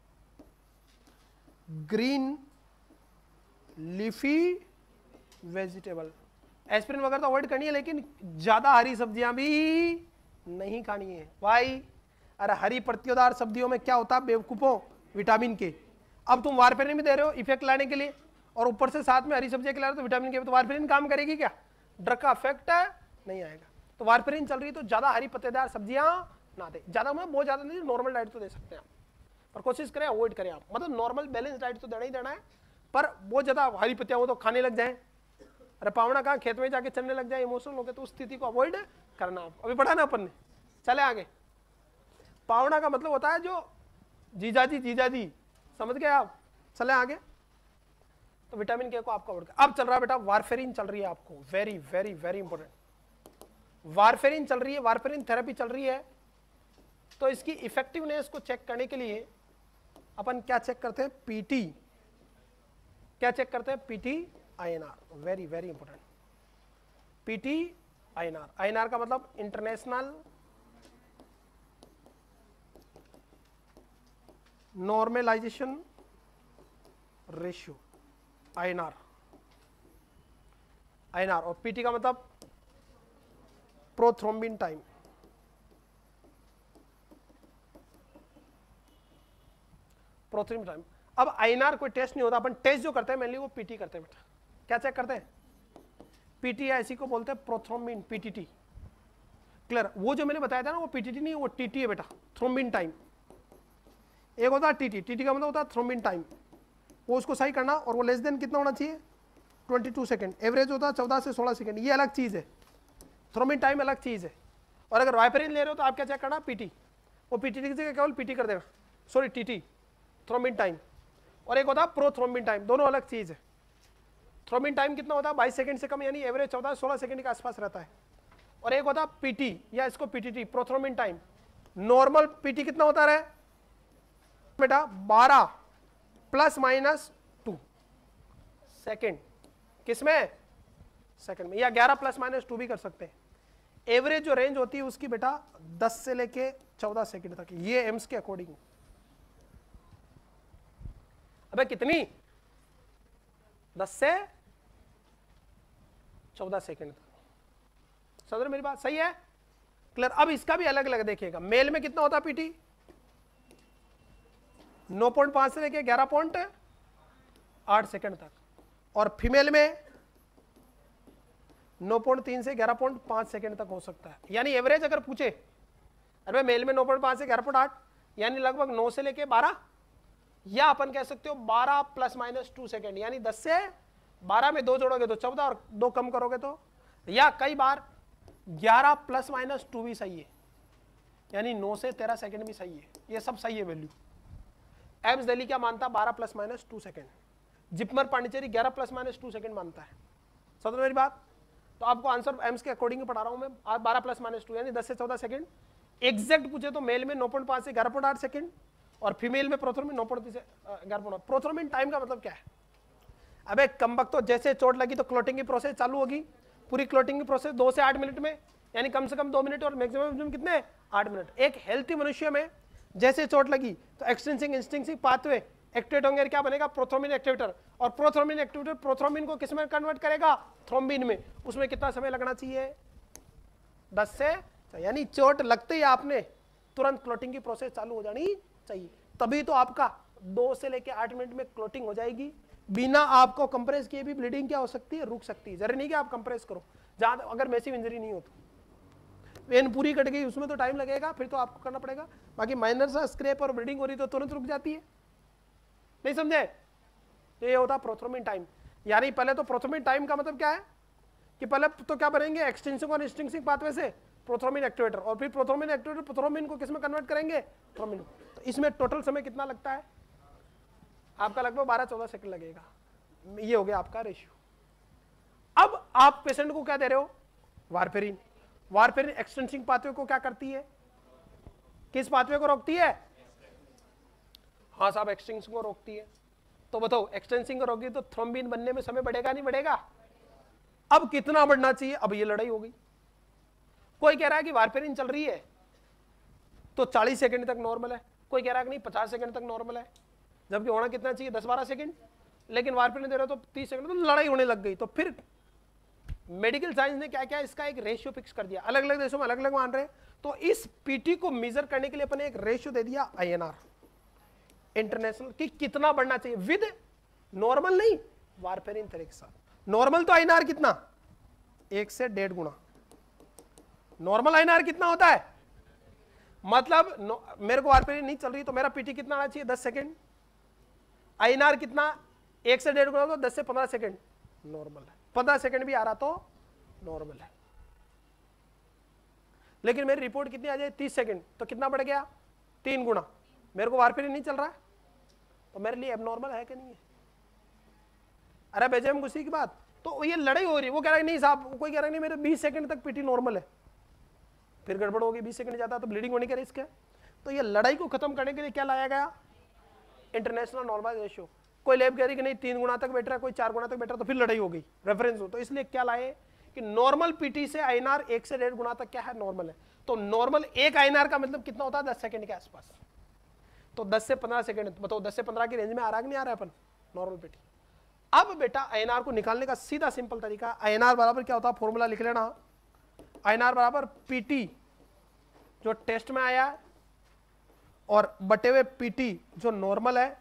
green leafy vegetable. Aspirin वगैरह तो अवॉइड करनी है, लेकिन ज्यादा हरी सब्जियां भी नहीं खानी है। वाई? अरे हरी पत्तियोंदार सब्जियों में क्या होता है बेवकूफों? विटामिन के। अब तुम वारफेरिन भी दे रहे हो इफेक्ट लाने के लिए, और ऊपर से साथ में हरी सब्जियां खिला रहे हो, तो विटामिन के, तो वारफेरिन काम करेगी क्या? ड्रग का इफेक्ट नहीं आएगा। तो वारफेरिन चल रही है तो ज्यादा हरी पत्तेदार सब्जियां ना दे। ज्यादा मतलब बहुत ज्यादा नहीं, नॉर्मल डाइट तो दे सकते हैं आप, पर कोशिश करें अवॉइड करें आप। मतलब नॉर्मल बैलेंस डाइट तो देना ही देना है, पर बहुत ज्यादा हरी पत्तियां वो तो खाने लग जाए, अरे पावना कहाँ खेत में जाके चलने लग जाए, इमोशनल हो गए, तो उस स्थिति को अवॉइड करना। आप अभी पढ़ा ना अपन ने, चले आगे। पावना का मतलब होता है जो जीजाजी जीजाजी, समझ गए आप? चले आगे। तो विटामिन के को आपका अवॉइड। अब चल रहा है बेटा वारफेरिन चल रही है आपको, very very very important. Warfarin चल रही है, वारफेरिन थेरेपी चल रही है, तो इसकी इफेक्टिवनेस को चेक करने के लिए अपन क्या चेक करते हैं? पीटी। क्या चेक करते हैं? PT INR, very very important. PT INR, INR का मतलब international normalization ratio, INR. INR और पीटी का मतलब प्रोथ्रोम्बिन टाइम। Prothrombin time. अब आईएनआर कोई टेस्ट नहीं होता, अपन टेस्ट जो करते हैं मेनली वो पीटी करते हैं बेटा। क्या चेक करते हैं? पीटी या इसी को बोलते हैं प्रोथ्रोम्बिन, पीटीटी। क्लियर? वो जो मैंने बताया था ना वो पीटीटी नहीं, वो टीटी है बेटा, थ्रोम्बिन टाइम। एक होता है टीटी, टीटी का मतलब होता है थ्रोम्बिन टाइम, वो उसको सही करना, और वो लेस देन कितना होना चाहिए? बाईस सेकंड। एवरेज होता है चौदह से सोलह सेकंड, ये अलग चीज है। थ्रोम्बिन टाइम अलग चीज है। और अगर वारफेरिन ले रहे हो तो आप क्या चेक करना? पीटी। वो पीटीटी की जगह केवल पीटी कर देना, सॉरी टीटी, थ्रोम्बिन टाइम। और एक होता है प्रोथ्रोम्बिन टाइम, दोनों अलग चीज है। थ्रोम्बिन टाइम कितना होता है? बाईस सेकंड से कम, यानी एवरेज चौदह सोलह सेकंड के आसपास रहता है। और एक होता है पीटी, या इसको PTT, prothrombin time. Normal PT कितना होता है बेटा? बारह प्लस माइनस टू सेकेंड। किसमें? सेकंड में। या ग्यारह प्लस माइनस टू भी कर सकते हैं। एवरेज जो रेंज होती है उसकी बेटा दस से लेके चौदह सेकंड तक, ये एम्स के अकॉर्डिंग। अबे कितनी? दस से चौदह सेकंड तक। समझ रहे मेरी बात? सही है? क्लियर? अब इसका भी अलग अलग देखिएगा। मेल में कितना होता है पीटी? नौ पॉइंट पांच से लेके ग्यारह पॉइंट आठ सेकंड तक। और फीमेल में नौ पॉइंट तीन से ग्यारह पॉइंट पांच सेकंड तक हो सकता है। यानी एवरेज अगर पूछे, अरे मेल में नौ पॉइंट पांच से ग्यारह पॉइंट आठ, यानी लगभग नौ से लेके बारह, या अपन कह सकते हो बारह प्लस माइनस टू सेकेंड, यानी दस से बारह में दो जोड़ोगे तो चौदह, और दो कम करोगे तो, या कई बार ग्यारह प्लस माइनस टू भी सही है, यानी नौ से तेरह सेकंड भी सही है। ये सब सही है वैल्यू। एम्स दिल्ली क्या मानता? बारह plus minus two second. JIPMER Pondicherry ग्यारह प्लस माइनस टू सेकेंड मानता है। समझ मेरी बात? तो आपको आंसर एम्स के अकॉर्डिंग पढ़ा रहा हूं मैं। बारह प्लस माइनस टू यानी दस से चौदह सेकंड। एग्जैक्ट पूछे तो मेल में नौ पॉइंट पांच से ग्यारह पॉइंट आठ सेकंड, और फीमेल में प्रोथ्रोम्बिन नौ पॉइंट तीन से ग्यारह पॉइंट आठ। प्रोथ्रोम्बिन टाइम का मतलब क्या है? अबे कमबख्त, तो जैसे चोट लगी तो क्लोटिंग की प्रोसेस चालू होगी। पूरी क्लोटिंग की प्रोसेस दो से आठ मिनट में, यानी कम से कम दो मिनट और मैक्सिमम कितने? आठ मिनट। एक हेल्थी मनुष्य में जैसे चोट लगी तो एक्सटेंसिंग इंस्टिंक्टिव पाथवे एक्टिवेट होंगे, क्या बनेगा? Prothrombin activator. और प्रोथ्रोम्बिन एक्टिवेटर प्रोथ्रोम्बिन को किस में कन्वर्ट करेगा? थ्रोम्बिन में। उसमें कितना समय लगना चाहिए? दस से, यानी चोट लगते ही आपने तुरंत क्लोटिंग की प्रोसेस चालू हो जानी चाहिए, तभी तो आपका दो से लेके आठ मिनट में क्लोटिंग हो जाएगी। बिना आपको कंप्रेस किए भी ब्लीडिंग क्या हो सकती है? रुक सकती है। जरूरी नहीं कि आप कंप्रेस करो, जहां अगर मैसिव इंजरी नहीं हो तो। वेन पूरी कट गई उसमें तो टाइम लगेगा, फिर तो आपको करना पड़ेगा। बाकी माइनर सा स्क्रैप और ब्लीडिंग हो रही तो तुरंत रुक जाती है। नहीं समझे? तो ये होता प्रोथ्रोम्बिन टाइम। यानी पहले तो प्रोथ्रोम्बिन टाइम का मतलब क्या है कि पहले तो क्या बनेंगे? एक्सटेंसिंग और इंस्टिंक्टिव पाथवे से प्रोथ्रोम्बिन एक्टिवेटर, और फिर प्रोथ्रोम्बिन एक्टिवेटर प्रोथ्रोम्बिन को किसमें कन्वर्ट करेंगे? थ्रोम्बिन। तो इसमें टोटल समय कितना लगता है आपका? लगभग बारह चौदह सेकंड लगेगा। ये हो गया आपका रेशियो। अब आप पेशेंट को क्या दे रहे हो? वारफेरिन। वारफेरिन एक्सटेंसिंग पाथवे को क्या करती है? किस पाथवे को रोकती है? हाँ साहब, एक्सटेंशन को रोकती है। तो बताओ एक्सटेंशन को रोकी तो थ्रोम्बिन बनने में समय बढ़ेगा नहीं बढ़ेगा? अब कितना बढ़ना चाहिए? अब ये लड़ाई हो गई। कोई कह रहा है कि वारफेरिन चल रही है तो चालीस सेकंड तक नॉर्मल है, कोई कह रहा है कि नहीं पचास सेकंड तक नॉर्मल है, जबकि होना कितना चाहिए? दस बारह सेकंड, लेकिन वारफेरिन दे रहे हो तो तीस सेकंड, तो लड़ाई होने लग गई। तो फिर मेडिकल साइंस ने क्या किया, इसका एक रेशियो फिक्स कर दिया। अलग अलग देशों में अलग अलग मान रहे, तो इस पीटी को मेजर करने के लिए अपने एक रेशियो दे दिया आईएनआर इंटरनेशनल कि कितना बढ़ना चाहिए विद नॉर्मल नहीं वारफेरिन थेरेपी के साथ। नॉर्मल तो आईएनआर कितना? एक से डेढ़ गुना। नॉर्मल आईएनआर कितना होता है? मतलब मेरे को वारफेरिन नहीं चल रही तो मेरा पीटी कितना आना चाहिए? दस सेकंड। आईएनआर कितना? एक से डेढ़ गुना, तो दस से पंद्रह सेकंड नॉर्मल है। पंद्रह सेकंड भी आ रहा तो नॉर्मल है। लेकिन मेरी रिपोर्ट कितनी आ जाए? तीस सेकंड, तो कितना बढ़ गया? तीन गुना। मेरे को वारफेरिन नहीं चल रहा है तो मेरे लिए एबनॉर्मल है कि नहीं है? अरे बेजम गुस्से की बात। तो ये लड़ाई हो रही है। वो कह रहा है नहीं साहब, कोई कह रहा है नहीं मेरे बीस सेकंड तक पीटी नॉर्मल है, फिर गड़बड़ होगी, बीस सेकंड जाता तो ब्लीडिंग होने का रिस्क है। तो ये लड़ाई को खत्म करने के लिए क्या लाया गया? International normal ratio. कोई लैब कह रही कि नहीं तीन गुना तक बेटर है, कोई चार गुना तक बेटर, तो फिर लड़ाई हो गई रेफरेंस हो। तो इसलिए क्या लाए कि नॉर्मल पीटी से आईएनआर एक से डेढ़ गुना तक क्या है? नॉर्मल है। तो नॉर्मल एक आईएनआर का मतलब कितना होता है? दस सेकंड के आसपास। तो दस से पंद्रह सेकंड, बताओ दस से पंद्रह की रेंज में आ रहा है कि नहीं आ रहा है अपन नॉर्मल पीटी? अब बेटा आईएनआर को निकालने का सीधा सिंपल तरीका, आईएनआर बराबर क्या होता है? फॉर्मूला लिख लेना, आईएनआर बराबर पीटी जो टेस्ट में आया है और बटे हुए पीटी जो नॉर्मल है,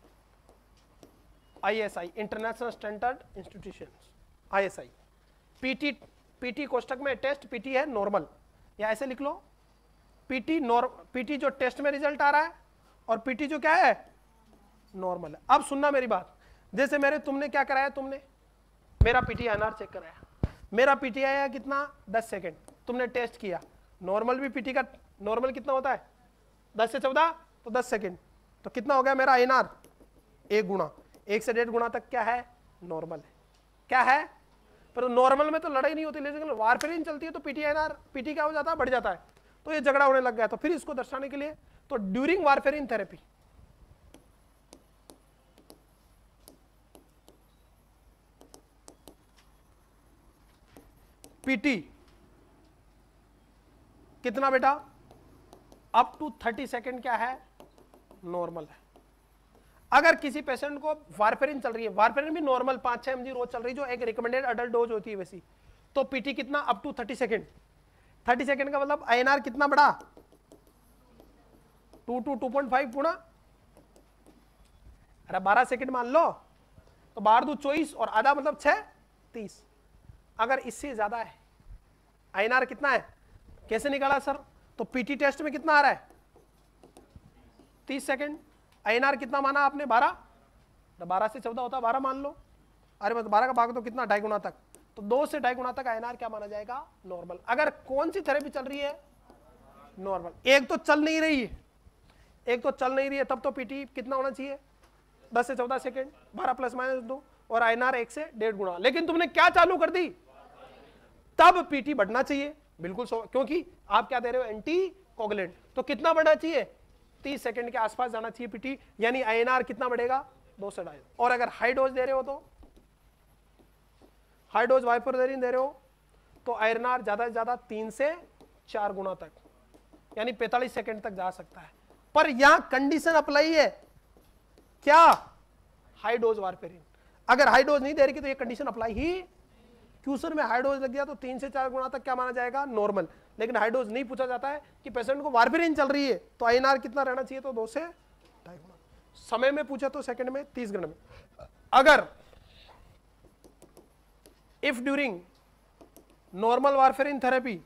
ISI international standard institution ISI. PT PT कोष्टक में टेस्ट, पीटी है नॉर्मल, या ऐसे लिख लो पीटी नॉर्म पीटी जो टेस्ट में रिजल्ट आ रहा है और पीटी जो क्या है? नॉर्मल है। अब सुनना मेरी बात, जैसे मेरे तुमने क्या कराया, तुमने मेरा पीटी आईएनआर चेक कराया, मेरा पीटी आया कितना? दस सेकंड। तुमने टेस्ट किया, नॉर्मल भी पीटी का नॉर्मल कितना होता है? दस से चौदह, तो दस सेकंड, तो कितना हो गया मेरा आईएनआर? एक गुना। एक से डेढ़ गुना तक क्या है? नॉर्मल है। क्या है? पर नॉर्मल में तो लड़ाई नहीं होती, लेकिन वारफेरिन चलती है तो पीटी आईएनआर पीटी क्या हो जाता है? बढ़ जाता है। तो ये झगड़ा होने लग गया। तो फिर इसको दर्शाने के लिए तो ड्यूरिंग वारफेरिन थेरेपी पीटी कितना बेटा? अप टू थर्टी सेकेंड क्या है? नॉर्मल है। अगर किसी पेशेंट को वारफेरिन चल रही है, वारफेरिन भी नॉर्मल पांच छह एमजी रोज चल रही है जो एक रिकमेंडेड अडल्ट डोज होती है वैसी, तो पीटी कितना? Up to thirty second. Thirty second का मतलब आईएनआर कितना बढ़ा? Two two two point five गुना। अरे बारह सेकेंड मान लो तो बारह दो चौबीस और आधा मतलब छह तीस। अगर इससे ज्यादा है आईएनआर कितना है? कैसे निकाला सर? तो पीटी टेस्ट में कितना आ रहा है? तीस सेकेंड। आईएनआर कितना माना आपने? बारह। तो बारह से चौदह होता है, बारह मान लो। अरे मतलब बारह का भाग तो कितना? ढाई गुना तक। तो दो से ढाई गुना तक आईएनआर क्या माना जाएगा? नॉर्मल। अगर कौन सी थेरेपी चल रही है? नॉर्मल। एक तो चल नहीं रही है, एक तो चल नहीं रही है, तब तो पीटी कितना होना चाहिए? दस से चौदह सेकेंड, बारह प्लस माइनस दो, और आईएनआर एक से डेढ़ गुना। लेकिन तुमने क्या चालू कर दी? तब पीटी बढ़ना चाहिए बिल्कुल, क्योंकि आप क्या दे रहे हो? Anticoagulant. तो कितना बढ़ना चाहिए? तीस सेकंड के आसपास जाना चाहिए पीटी, यानी आईएनआर कितना बढ़ेगा? दो से ढाई। और अगर हाई डोज दे रहे हो तो हाई डोज वाइपरदेरिन दे रहे हो तो आईएनआर ज्यादा से ज्यादा तीन से चार गुना तक, यानी पैंतालीस सेकंड तक जा सकता है। पर यहां कंडीशन अप्लाई है क्या? High dose warfarin. अगर हाई डोज नहीं दे रही तो ये कंडीशन अप्लाई ही, क्यूसर में हाई डोज लग गया तो तीन से चार गुना तक क्या माना जाएगा? नॉर्मल। लेकिन हाई डोज नहीं पूछा जाता है कि पेशेंट को वारफेरिन चल रही है तो आईएनआर कितना रहना चाहिए? तो दो से ढाई गुना। समय में पूछा तो सेकंड में, तीस घंटे में। अगर if during normal warfarin therapy,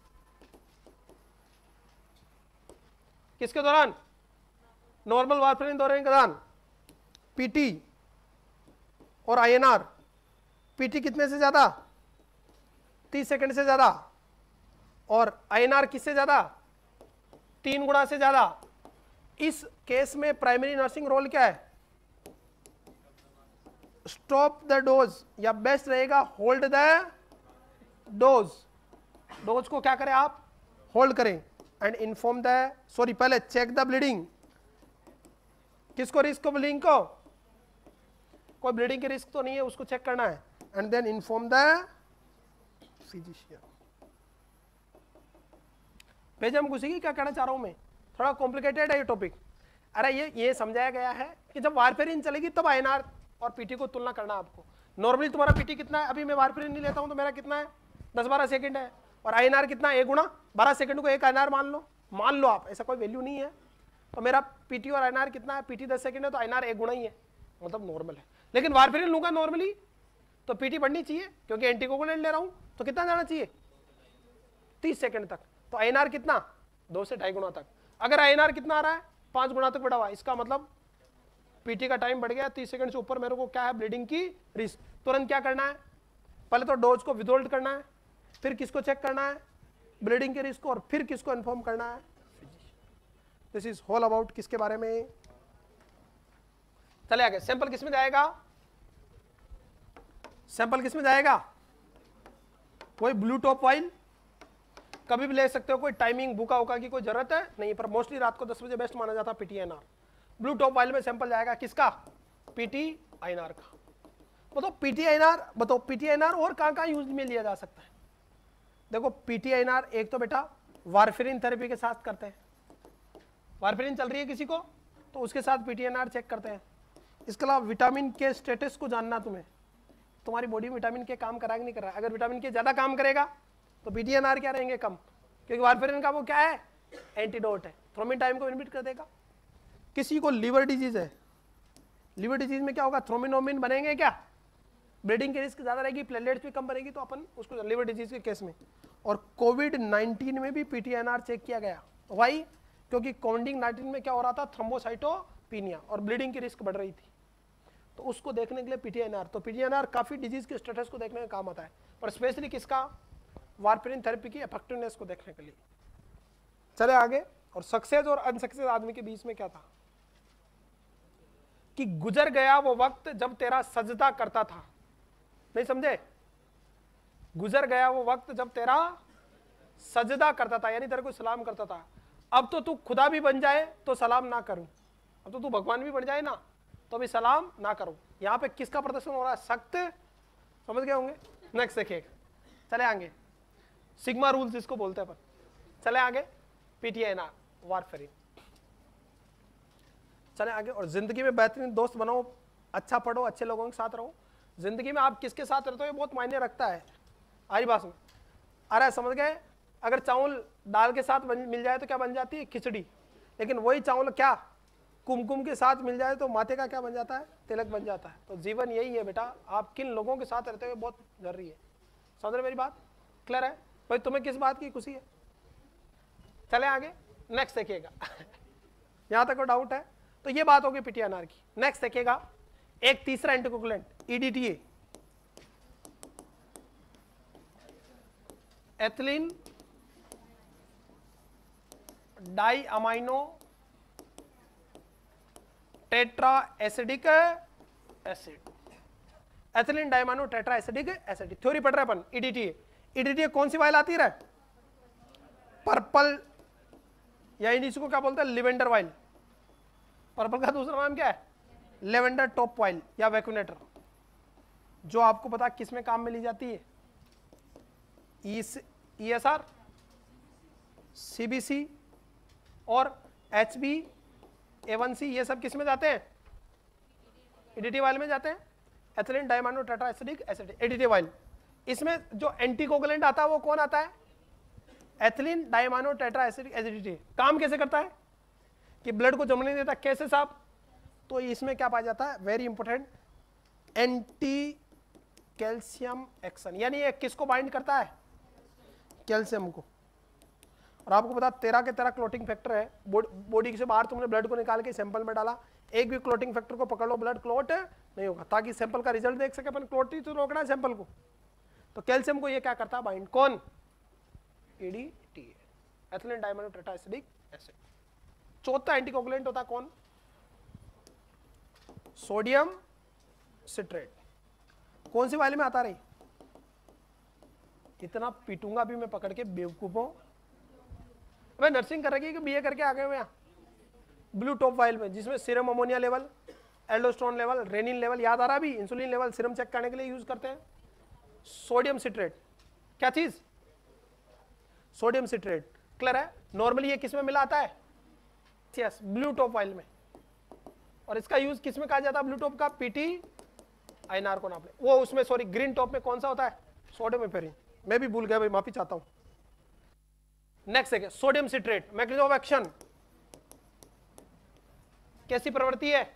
किसके दौरान? नॉर्मल वारफेरिन दौरान के दौरान पीटी और आईएनआर, पीटी कितने से ज्यादा? तीस सेकंड से ज्यादा, और आईएनआर किससे ज्यादा? तीन गुना से ज्यादा। इस केस में प्राइमरी नर्सिंग रोल क्या है? स्टॉप द डोज, या बेस्ट रहेगा होल्ड द डोज। डोज को क्या करें आप? होल्ड करें। एंड इन्फॉर्म द, सॉरी पहले चेक द ब्लीडिंग, किसको रिस्क को, ब्लीडिंग को, कोई ब्लीडिंग की रिस्क तो नहीं है उसको चेक करना है, and then inform the physician. Page हम घुसेगी, क्या कहना चाह रहा हूं मैं, थोड़ा कॉम्प्लिकेटेड है ये टॉपिक। अरे ये ये समझाया गया है कि जब वारफेरिन चलेगी तब आईएनआर और पीटी को तुलना करना आपको। नॉर्मली तुम्हारा पीटी कितना है, अभी मैं वारफेरिन नहीं लेता हूं तो मेरा कितना है, दस बारह सेकंड है, और आईएनआर कितना, एक गुना बारह सेकंड को एक आईएनआर मान लो, मान लो आप, ऐसा कोई वैल्यू नहीं है। तो मेरा पीटी और आईएनआर कितना है, पीटी दस सेकंड है तो आईएनआर एक गुना ही है, मतलब नॉर्मल है। लेकिन वारफेरिन लूंगा नॉर्मली तो पीटी बढ़नी चाहिए, क्योंकि एंटीकोगुलेंट ले रहा हूं, तो कितना जाना चाहिए, तीस सेकंड तक। तो आईएनआर कितना, दो से ढाई गुना तक। अगर आईएनआर कितना आ रहा है, पांच गुना तक बढ़ा हुआ, इसका मतलब पीटी का टाइम बढ़ गया, तीस सेकंड से ऊपर मेरे को क्या है, ब्लीडिंग की रिस्क। तुरंत क्या करना है, पहले तो डोज को विथहोल्ड करना है, फिर किसको चेक करना है, ब्लीडिंग के रिस्क को, और फिर किसको इन्फॉर्म करना है, दिस इज ऑल अबाउट किसके बारे में। चले आगे, सैंपल किस में जाएगा, सैंपल किस में जाएगा, कोई ब्लू टॉप वाइल कभी भी ले सकते हो, कोई टाइमिंग बुका उका की कोई जरूरत है नहीं, पर मोस्टली रात को दस बजे बेस्ट माना जाता है PT INR. Blue top vial में सैंपल जाएगा किसका, पीटी आईएनआर का। बताओ पीटी आईएनआर, बताओ पीटी आईएनआर और कहां कहां यूज में लिया जा सकता है। देखो पीटी आईएनआर एक तो बेटा वारफेरिन थेरेपी के साथ करते हैं, वारफेरिन चल रही है किसी को तो उसके साथ पीटी आईएनआर चेक करते हैं। इसके अलावा विटामिन के स्टेटस को जानना, तुम्हें तुम्हारी बॉडी में विटामिन के काम करा कि नहीं कर रहा है। अगर विटामिन के ज्यादा काम करेगा तो पीटी आईएनआर क्या रहेंगे, कम, क्योंकि वारफेरिन का वो क्या है, एंटीडोट है, थ्रोम्बिन टाइम को इनहिबिट कर देगा। किसी को लीवर डिजीज है, लीवर डिजीज में क्या होगा, थ्रोम्बिनोमिन बनेंगे क्या, ब्लीडिंग की रिस्क ज्यादा रहेगी, प्लेटलेट्स भी कम बनेगी, तो अपन उसको लीवर डिजीज के केस में। और कोविड नाइनटीन में भी पीटी आईएनआर चेक किया गया, वाई, क्योंकि कोविड नाइनटीन में क्या हो रहा था, थ्रोम्बोसाइटोपिनिया और ब्लीडिंग की रिस्क बढ़ रही थी, तो उसको देखने के लिए पीटी आईएनआर। तो पीटी आईएनआर काफी डिजीज के स्टेटस को देखने का काम आता है, पर स्पेशली किसका, वारफेरिन थेरेपी की इफेक्टिवनेस को देखने के लिए। चले आगे, और सक्सेस और अनसक्सेस आदमी के बीच में क्या था, कि गुजर गया वो वक्त जब तेरा सजदा करता था, नहीं समझे, गुजर गया वो वक्त जब तेरा सजदा करता था, यानी तेरे को सलाम करता था। अब तो तू खुदा भी बन जाए तो सलाम ना करूं, अब तो तू भगवान भी बन जाए ना तो भी सलाम ना करूं। यहां पे किसका प्रदर्शन हो रहा है, सख्त, समझ गए होंगे। नेक्स्ट देखिएगा, चले आगे, सिग्मा रूल्स जिसको बोलते हैं अपन। चले आगे, पीटी आईएनआर, वारफेरिन। चले आगे, और जिंदगी में बेहतरीन दोस्त बनाओ, अच्छा पढ़ो, अच्छे लोगों के साथ रहो। जिंदगी में आप किसके साथ रहते हो ये बहुत मायने रखता है। आई बात में, अरे समझ गए, अगर चावल दाल के साथ मिल जाए तो क्या बन जाती है, खिचड़ी, लेकिन वही चावल क्या कुमकुम के साथ मिल जाए तो माथे का क्या बन जाता है, तिलक बन जाता है। तो जीवन यही है बेटा, आप किन लोगों के साथ रहते हो बहुत जरूरी है। समझ रहे मेरी बात, क्लियर है भाई, तुम्हें किस बात की खुशी है। चले आगे, नेक्स्ट देखिएगा यहां तक को डाउट है तो ये बात होगी पीटी आईएनआर की। नेक्स्ट देखिएगा, एक तीसरा anticoagulant EDTA, ethylene di amino tetra acidic acid, ethylene diamino tetra acidic acid, theory पढ़ रहे अपन। ईडीटीए, ईडीटीए कौन सी वाइल आती है, पर्पल, या इसको क्या बोलते हैं, लिवेंडर वाइल। पर्पल का दूसरा नाम क्या है, लेवेंडर टॉप वाइल या वैक्यूनेटर, जो आपको पता किस में काम में ली जाती है, ईएसआर, सीबीसी और एचबी ए वन सी, ये सब किस में जाते हैं, ईडीटी वाइल में जाते हैं। Ethylene diamino tetra acidic acid, EDT vial. इसमें जो एंटीकोगुलेंट आता है वो कौन आता है, ethylene diamino tetra acidic acidity. काम कैसे करता है कि ब्लड को जमने देता, कैसे साहब, तो इसमें क्या पाया जाता है, very important, anti calcium action, यानी ये किसको बाइंड करता है, कैल्शियम को। और आपको पता तेरह के तेरह क्लोटिंग फैक्टर है, बॉडी से बाहर तुमने ब्लड को निकाल के सैंपल में डाला, एक भी क्लोटिंग फैक्टर को पकड़ लो, ब्लड क्लोट नहीं होगा, ताकि सैंपल का रिजल्ट देख सके अपन, क्लोट ही तो रोकना है सैंपल को। तो कैल्शियम को ये क्या करता है, बाइंड, कौन, EDTA, ethylene diamino tetra acidic acid. चौथा एंटीकोगुलेंट होता है कौन, सोडियम सिट्रेट। कौन सी वाइल में आता रही, इतना पीटूंगा भी मैं पकड़ के बेवकूफों, भाई नर्सिंग कर रखी है कि बीए करके आ गए हुए यहाँ ब्लू टॉप वाइल में, जिसमें serum ammonia level, aldosterone level, renin level, याद आ रहा भी, इंसुलिन लेवल सीरम चेक करने के लिए यूज करते हैं। सोडियम सिट्रेट, क्या चीज, सोडियम सिट्रेट, क्लियर है। नॉर्मली ये किस में मिला आता है, यस ब्लू टॉप वाइल में, और इसका यूज किस में कहा जाता है ब्लू टॉप का, पीटी आईएनआर को नापने, वो उसमें सॉरी ग्रीन टॉप में कौन सा होता है, सोडियम एपेरिन, मैं भी भूल गया भाई, माफी चाहता हूं। नेक्स्ट है sodium citrate, mechanism of action, कैसी प्रवृत्ति है,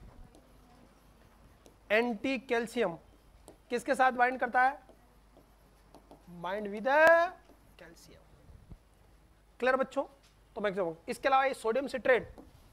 एंटी कैल्शियम, किसके साथ बाइंड करता है, बाइंड विद कैल्शियम, क्लियर बच्चों। तो मैक्सिमम, इसके अलावा ये सोडियम सिट्रेट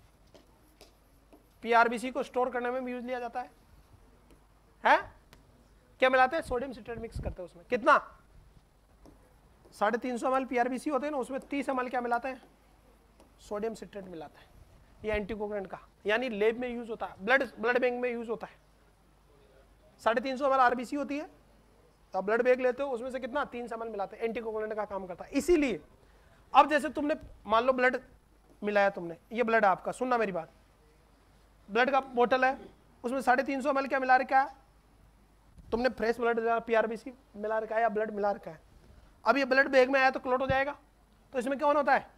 पीआरबीसी को स्टोर करने में भी यूज लिया जाता है, है? क्या मिलाते हैं, सोडियम सिट्रेट मिक्स करते हैं उसमें, कितना, साढ़े तीन सौ एम एल पीआरबीसी होते हैं ना, उसमें तीस एम एल क्या मिलाते हैं, सोडियम सिट्रेट मिलाता है, ये एंटीकोगुलेंट का, यानी लेब में यूज होता है, ब्लड ब्लड बैंक में यूज होता है। साढ़े तीन सौ एम एल आरबीसी होती है, तो आप ब्लड बैग लेते हो, उसमें से कितना, तीन सौ एम एल मिलाते हैं, एंटीकोगुलेंट का काम करता है। इसीलिए अब जैसे तुमने मान लो ब्लड मिलाया तुमने, ये ब्लड आपका, सुनना मेरी बात, ब्लड का बोतल है, उसमें साढ़े तीन सौ एम एल क्या मिला रखा है, तुमने फ्रेश ब्लड पीआरबीसी मिला रखा है या ब्लड मिला रखा है। अब ये ब्लड बैग में आया तो क्लॉट हो जाएगा, तो इसमें क्या होता है,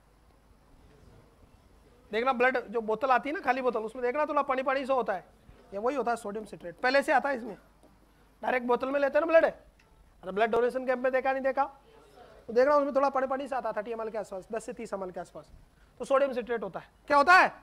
देखना ब्लड जो बोतल आती है ना, खाली बोतल, उसमें देखना थोड़ा पानी पानी सा होता है, ये वही होता है सोडियम सिट्रेट, पहले से आता है इसमें, डायरेक्ट बोतल में लेते हैं ना ब्लड, अरे ब्लड डोनेशन कैंप में देखा नहीं देखा, तो देखना उसमें थोड़ा पानी पानी से आता है, थर्टी एम एल के आसपास, दस से तीस एम एल के आसपास, तो सोडियम सिट्रेट होता है, क्या होता है।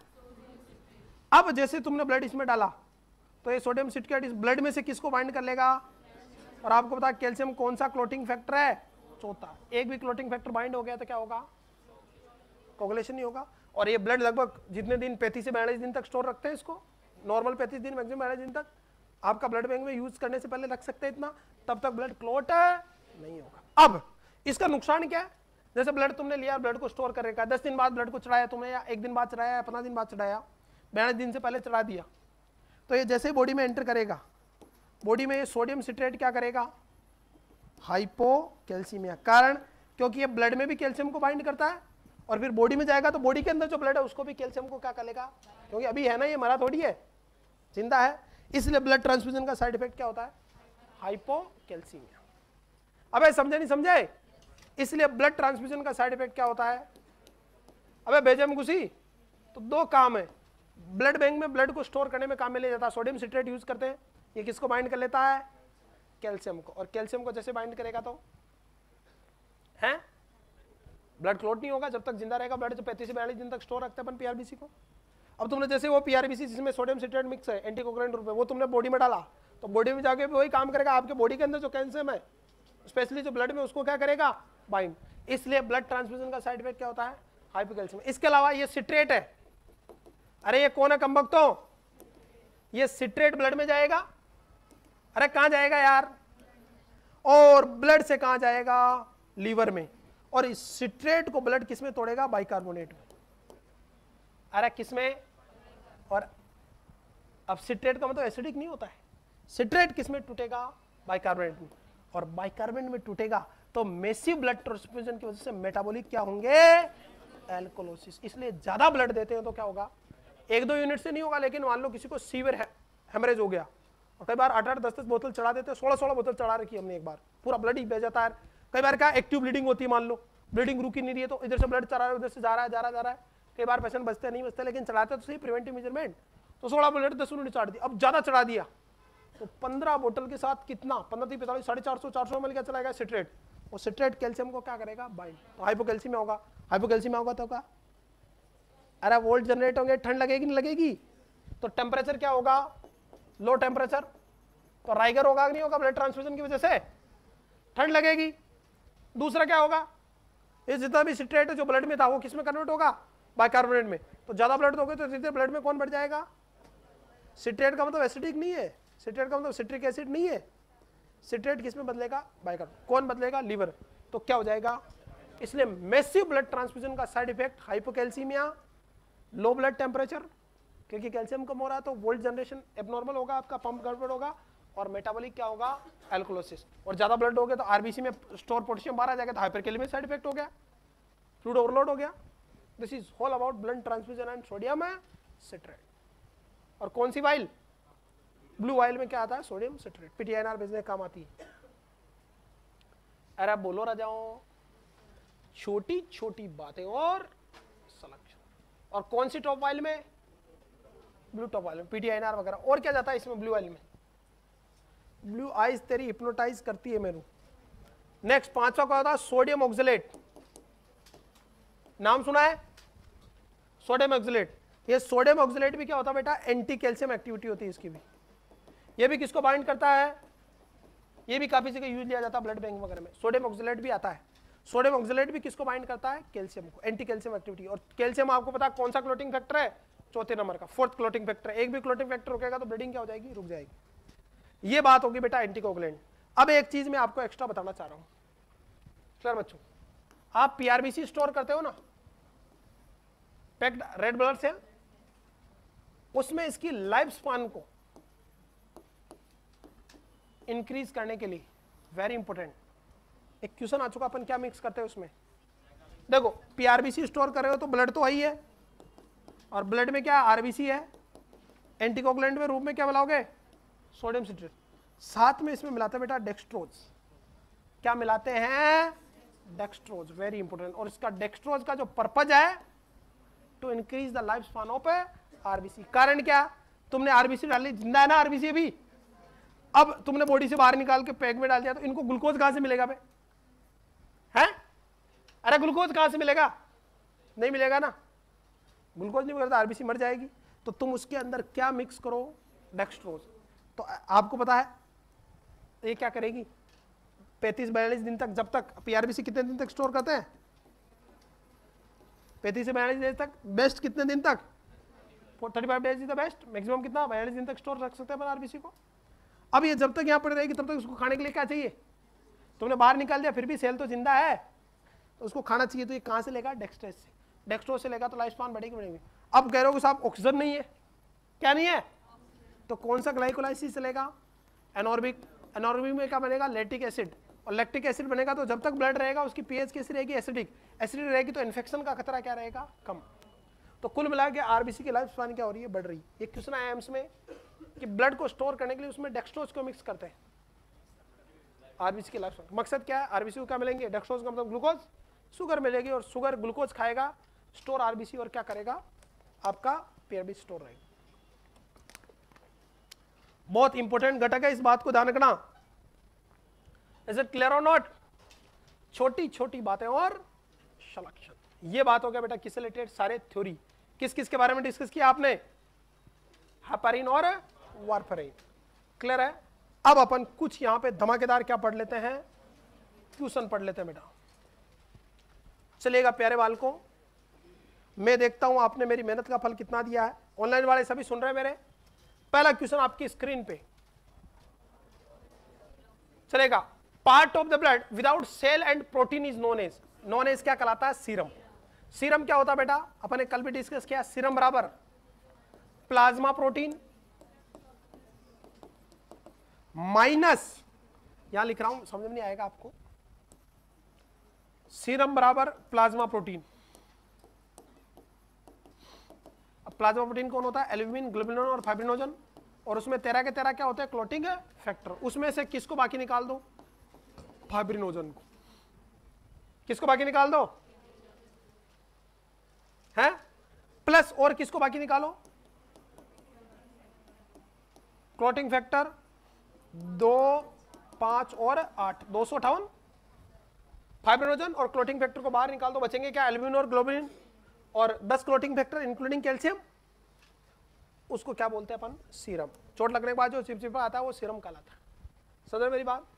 अब जैसे तुमने ब्लड इसमें डाला, तो ये सोडियम सिट्रेट इस ब्लड में से किसको बाइंड कर लेगा, और आपको पता कैल्शियम कौन सा क्लोटिंग फैक्टर है, चौथा, एक भी क्लोटिंग फैक्टर बाइंड हो गया तो क्या होगा, कोगुलेशन नहीं होगा। और ये ब्लड लगभग जितने दिन पैंतीस से बयालीस दिन तक स्टोर रखते हैं इसको, नॉर्मल पैंतीस दिन, मैक्सिमम बयालीस दिन तक आपका ब्लड बैंक में यूज करने से पहले रख सकते हैं इतना, तब तक ब्लड क्लोट नहीं होगा। अब इसका नुकसान क्या है, जैसे ब्लड तुमने लिया, ब्लड को स्टोर कर रखा, दस दिन बाद ब्लड को चढ़ाया तुमने, या एक दिन बाद चढ़ाया, या पंद्रह दिन बाद चढ़ाया, बयालीस दिन से पहले चढ़ा दिया, तो ये जैसे बॉडी में एंटर करेगा, बॉडी में ये सोडियम सिट्रेट क्या करेगा, हाइपोकैल्सीमिया, कारण क्योंकि ये ब्लड में भी कैल्शियम को बाइंड करता है, और फिर बॉडी में जाएगा तो बॉडी के अंदर जो ब्लड है उसको भी कैल्शियम को क्या करेगा, क्योंकि अभी है ना ये मरा थोड़ी है, जिंदा है, इसलिए ब्लड ट्रांसफ्यूजन का साइड इफेक्ट क्या होता है, हाइपोकैल्सीमिया। अबे समझे नहीं समझे, इसलिए ब्लड ट्रांसफ्यूजन का साइड इफेक्ट क्या होता है, अबे भेजे में घुसी, तो दो काम है, ब्लड बैंक में ब्लड को स्टोर करने में काम में ले जाता है, सोडियम सिट्रेट यूज करते हैं, ये किसको बाइंड कर लेता है, कैल्शियम को, और कैल्शियम को जैसे बाइंड करेगा तो है ब्लड क्लोट नहीं होगा, जब तक जिंदा रहेगा ब्लड, जो पैंतीस से बयालीस दिन तक स्टोर रखते हैं अपन पीआरबीसी को। अब तुमने जैसे वो पीआरबीसी जिसमें सोडियम सिट्रेट मिक्स है, एंटीकोगुलेंट रूप में, वो तुमने बॉडी में डाला, तो बॉडी में जाके वही काम करेगा, आपके बॉडी के अंदर जो कैल्शियम है स्पेशली जो ब्लड में, उसको क्या करेगा, बाइंड। इसलिए ब्लड ट्रांसफ्यूजन का साइड इफेक्ट क्या होता है, हाइपोकैल्शियम। इसके अलावा ये सिट्रेट है, अरे ये कौन है कमबख्तों, ये सिट्रेट ब्लड में जाएगा, अरे कहां जाएगा यार, और ब्लड से कहां जाएगा, लीवर में, और इस सिट्रेट को ब्लड किसमें तोड़ेगा, बाइकार्बोनेट में, अरे किसमें, और अब सिट्रेट का मतलब एसिडिक नहीं होता है, सिट्रेट किसमें टूटेगा, बाइकार्बोनेट में, और बाइकार्बोनेट में टूटेगा तो मैसिव ब्लड ट्रांसफ्यूजन की वजह से मेटाबॉलिक क्या होंगे, एल्कोलोसिस। इसलिए ज्यादा ब्लड देते हैं तो क्या होगा, एक दो यूनिट से नहीं होगा, लेकिन मान लो किसी को सीवियर हेमरेज हो गया, और कई बार आठ आठ दस दस बोतल चढ़ा देते हैं, सोलह सोलह बोतल चढ़ा रखी हमने एक बार, पूरा ब्लड ही बह जाता है। कई बार क्या एक्टिव ब्लीडिंग होती है, मान लो ब्लीडिंग रुकी नहीं रही है, तो इधर से ब्लड चढ़ा रहा है, उधर से जा रहा है जा रहा है जा रहा है, कई बार पेशेंट बचते नहीं बचते, लेकिन चढ़ाते तो सही प्रिवेंटिव मेजरमेंट, तो सोलह ब्लड दस यूनिट चढ़ा दी, अब ज्यादा चढ़ा दिया तो पंद्रह बोतल के साथ कितना, पंद्रह तीन पैंतालीस साढ़े चार सौ चार सौ एमएल क्या चलाएगा, सिट्रेट, और सिट्रेट कैल्शियम को क्या करेगा, बाइंड, तो हाइपोकैल्सीमिया होगा। हाइपोकैल्सीमिया होगा तो क्या, अरे वोल्ट जनरेट होंगे, ठंड लगेगी नहीं लगेगी, तो टेम्परेचर क्या होगा, लो टेम्परेचर, तो राइगर होगा नहीं होगा, ब्लड ट्रांसफ्यूजन की वजह से ठंड लगेगी। दूसरा क्या होगा, ये जितना भी सिट्रेट है जो ब्लड में था वो किस में कन्वर्ट होगा, बाइकार्बोनेट में, तो ज्यादा ब्लड दोगे तो धीरे ब्लड में कौन बढ़ जाएगा, सिट्रेट का मतलब एसिडिक नहीं है, सिट्रेट का मतलब सिट्रिक एसिड नहीं है, सिट्रेट किस में बदलेगा, बाइकार्बोनेट, कौन बदलेगा, लीवर, तो क्या हो जाएगा। इसलिए मैसिव ब्लड ट्रांसफ्यूजन का side effect hypocalcaemia, low blood temperature, क्योंकि कैल्शियम कम हो रहा है तो वोल्ट जनरेशन एबनॉर्मल होगा, आपका पंप गड़बड़ होगा, और मेटाबॉलिक क्या होगा, एल्कोलोसिस, और ज्यादा ब्लड हो गया तो आरबीसी में स्टोर पोटेशियम बाहर आ जाएगा, तो हाइपरकैलेमिया साइड इफेक्ट हो गया, फ्लूइड ओवरलोड हो गया। This is all about blood transfusion and sodium citrate. और कौन सी वाइल? ब्लू वाइल में क्या आता है? Sodium citrate. पीटीआईएनआर भेजने काम आती है। अरे आप बोलो राजाओं, छोटी छोटी बातें और सिलेक्शन। और कौन सी टॉप वाइल में? ब्लू टॉप वाइल में, पीटीआईएनआर वगैरह। और क्या जाता है इसमें ब्लू वाइल में? ब्लू आइज तेरी हिप्नोटाइज करती है मेरू। नेक्स्ट पांचवा क्या होता है? Sodium oxalate. नाम सुना है? Sodium oxalate. ये सोडियम ऑक्सलेट भी क्या होता है बेटा? एंटी कैल्शियम एक्टिविटी होती है इसकी भी। ये भी किसको बाइंड करता है? ये भी काफी जगह यूज लिया जाता है ब्लड बैंक वगैरह में। सोडियम ऑक्सलेट भी आता है। सोडियम ऑक्सलेट भी किसको बाइंड करता है? कैल्शियम को, एंटी कैल्शियम एक्टिविटी। और कैल्शियम आपको पता है कौन सा क्लोटिंग फैक्टर है? चौथे नंबर का, फोर्थ क्लोटिंग फैक्टर। एक भी क्लोटिंग फैक्टर रुकेगा तो ब्लीडिंग क्या हो जाएगी? रुक जाएगी। ये बात होगी बेटा एंटीकोगुलेंट। अब एक चीज मैं आपको एक्स्ट्रा बताना चाह रहा हूं क्लियर बच्चों, आप पीआरबीसी स्टोर करते हो ना, पैक्ड रेड ब्लड सेल, उसमें इसकी लाइफ स्पान को इंक्रीज करने के लिए वेरी इंपॉर्टेंट एक क्वेश्चन आ चुका, अपन क्या मिक्स करते हैं उसमें? देखो पीआरबीसी स्टोर कर रहे हो तो ब्लड तो वही है, और ब्लड में क्या आरबीसी है, एंटीकोगुलेंट में रूप में क्या मिलाओगे? Sodium citrate. साथ में इसमें मिलाते हैं बेटा डेक्सट्रोज। क्या मिलाते हैं? Dextrose, very important. और इसका डेक्सट्रोज का जो पर्पज है to increase the life span of RBC. कारण क्या? तुमने आरबीसी डाली, जिंदा है ना आरबीसी अभी, अब तुमने बॉडी से बाहर निकाल के पैक में डाल दिया, तो इनको ग्लूकोज कहां से मिलेगा बे? हैं? अरे ग्लूकोज कहां से मिलेगा? नहीं मिलेगा ना, ग्लूकोज नहीं मिलेगा तो आरबीसी मर जाएगी। तो तुम उसके अंदर क्या मिक्स करो? डेक्सट्रोज। तो आपको पता है ये क्या करेगी? पैंतीस बयालीस दिन तक, जब तक पीआरबीसी कितने दिन तक स्टोर करते हैं? पैंतीस से बयालीस दिन तक। बेस्ट कितने दिन तक? Thirty five days is the best. Maximum कितना? बयालीस दिन तक स्टोर रख सकते हैं आरबीसी को। अब ये जब तक यहाँ पड़ी रहेगी तब तक उसको खाने के लिए क्या चाहिए? तुमने बाहर निकाल दिया फिर भी सेल तो जिंदा है, तो उसको खाना चाहिए। तो ये कहाँ से लेगा? डेक्सट्रोज से। डेक्सट्रोज से लेगा तो लाइफ स्पान बढ़ेगी बढ़ेगी। अब कह रहे हो कि साहब ऑक्सीजन नहीं है, क्या नहीं है? तो कौन सा ग्लाइकोलाइसिस चलेगा? एनॉर्बिक। एनॉर्बिक में क्या बनेगा? Lactic acid. और लैक्टिक एसिड बनेगा तो जब तक ब्लड रहेगा उसकी पीएच कैसी रहेगी? एसिडिक। एसिडिक रहेगी तो इन्फेक्शन का खतरा क्या रहेगा? कम। तो कुल मिला के आरबीसी की लाइफ स्पान क्या हो रही है? बढ़ रही है। एक क्वेश्चन आया एम्स में कि ब्लड को स्टोर करने के लिए उसमें डेक्सट्रोज को मिक्स करते हैं आरबीसी की लाइफ स्पान। मकसद क्या है? आरबीसी को क्या मिलेंगे? डेक्सट्रोज का मतलब ग्लूकोज, शुगर मिलेगी, और शुगर ग्लूकोज खाएगा, स्टोर आरबीसी, और क्या करेगा? आपका पीआरबीसी स्टोर रहेगा। बहुत इंपॉर्टेंट घटक है, इस बात को ध्यान रखना। इज इट क्लियर और नॉट? छोटी छोटी बातें और सिलेक्शन। ये बात हो गया बेटा किससे रिलेटेड? सारे थ्योरी। किस किस के बारे में डिस्कस किया आपने? हेपारिन और वारफारिन। क्लियर है? अब अपन कुछ यहां पे धमाकेदार क्या पढ़ लेते हैं? क्वेश्चन पढ़ लेते हैं बेटा। चलेगा प्यारे बालकों, मैं देखता हूं आपने मेरी मेहनत का फल कितना दिया है। ऑनलाइन वाले सभी सुन रहे हैं मेरे? पहला क्वेश्चन आपकी स्क्रीन पे चलेगा। Part of the blood without cell and protein is known as, known as क्या कहलाता है? सीरम। सीरम क्या होता है बेटा? अपन ने कल भी डिस्कस किया। सीरम बराबर प्लाज्मा प्रोटीन माइनस, यहां लिख रहा हूं समझ में नहीं आएगा आपको, सीरम बराबर प्लाज्मा प्रोटीन। अब प्लाज्मा प्रोटीन कौन होता है? एल्ब्यूमिन, ग्लोबुलिन और फाइब्रिनोजन। और उसमें तेरह के तेरह क्या होते हैं? Clotting factor. उसमें से किसको बाकी निकाल दो? फाइब्रिनोजन को। किसको बाकी निकाल दो? है प्लस, और किसको बाकी निकालो? क्लोटिंग फैक्टर दो, पांच और आठ, दो सौ अठावन फाइब्रिनोजन, और क्लोटिंग फैक्टर को बाहर निकाल दो, बचेंगे क्या? एल्ब्यूमिन और ग्लोबुलिन। और दस क्लोटिंग फैक्टर इंक्लूडिंग कैल्शियम, उसको क्या बोलते हैं अपन? सीरम। चोट लगने के बाद जो चिपचिपा आता है वो सीरम कहलाता है। समझ मेरी बात?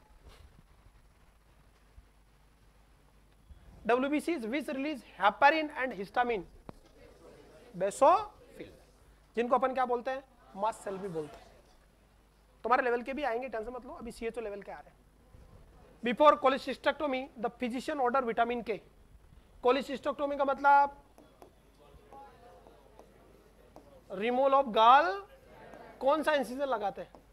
डब्ल्यूबीसीज which release heparin and histamine, basophil, जिनको अपन क्या बोलते हैं? मास्ट सेल भी बोलते हैं। तुम्हारे लेवल के भी आएंगे, टेंशन मत लो, अभी सीएचओ लेवल के आ रहे हैं। Before cholecystectomy the physician order vitamin K. Cholecystectomy का मतलब रिमूवल ऑफ गाल। कौन सा इंसिजन लगाते हैं?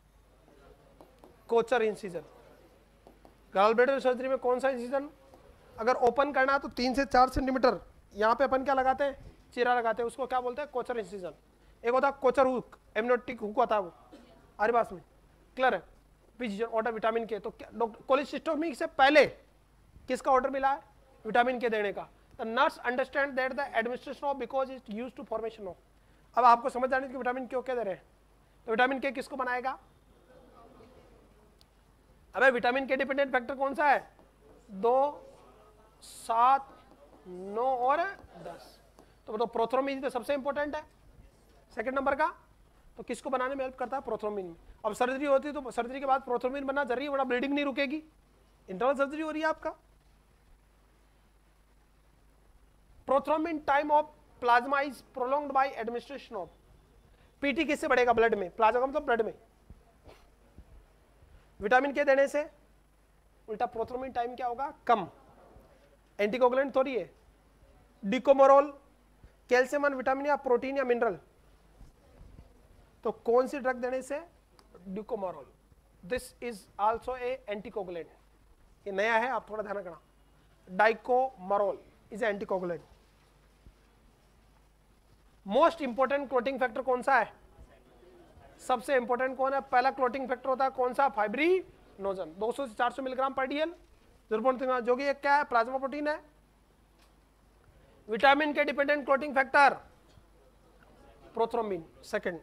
Kocher incision. Gall bladder surgery में कौन सा इंसिजन? अगर ओपन करना है तो तीन से चार सेंटीमीटर यहाँ पे अपन क्या लगाते हैं, चीरा लगाते हैं, उसको क्या बोलते हैं, कोचर इंसिजन। एक होता है कोचर हुक, एमनोटिक हुक होता है वो, हमारे पास में क्लियर है। विच ऑर्डर विटामिन के, तो कोलेसिस्टोमी से पहले किसका ऑर्डर मिला है, विटामिन के देने का। The nurse understand that the administration of because it used to formation of. अब आपको समझ जाने की विटामिन क्यों क्या दे रहे हैं, तो विटामिन के किसको बनाएगा, अबे विटामिन के डिपेंडेंट फैक्टर कौन सा है, दो, सात, नौ और दस। तो मतलब प्रोथ्रोम्बिन तो सबसे इंपॉर्टेंट है सेकंड नंबर का, तो किसको बनाने में हेल्प करता है, प्रोथ्रोम्बिन में। अब सर्जरी होती है तो सर्जरी के बाद प्रोथ्रोम्बिन बनना जरूरी है, बड़ा ब्लीडिंग नहीं रुकेगी, इंटरनल सर्जरी हो रही है आपका। Prothrombin time of plasma is prolonged by administration of. PT किससे बढ़ेगा, ब्लड में, प्लाज्मा मतलब ब्लड में। विटामिन के देने से उल्टा प्रोथ्रोम्बिन टाइम क्या होगा, कम। एंटीकोगुलेंट थोड़ी है। डिकोमोरोल कैल्शियम और विटामिन या प्रोटीन या मिनरल, तो कौन सी ड्रग देने से, dicoumarol. This is also a anticoagulant, ये नया है, आप थोड़ा ध्यान रखना। Dicoumarol is anticoagulant. Most important clotting factor कौन सा है, सबसे इंपोर्टेंट कौन है, पहला क्लोटिंग फैक्टर होता है कौन सा, फाइब्रिनोजन। दो सौ से चार सौ मिलीग्राम पर डीएल, जो कि एक क्या है, प्लाज्मा प्रोटीन है। Vitamin K dependent clotting factor prothrombin second.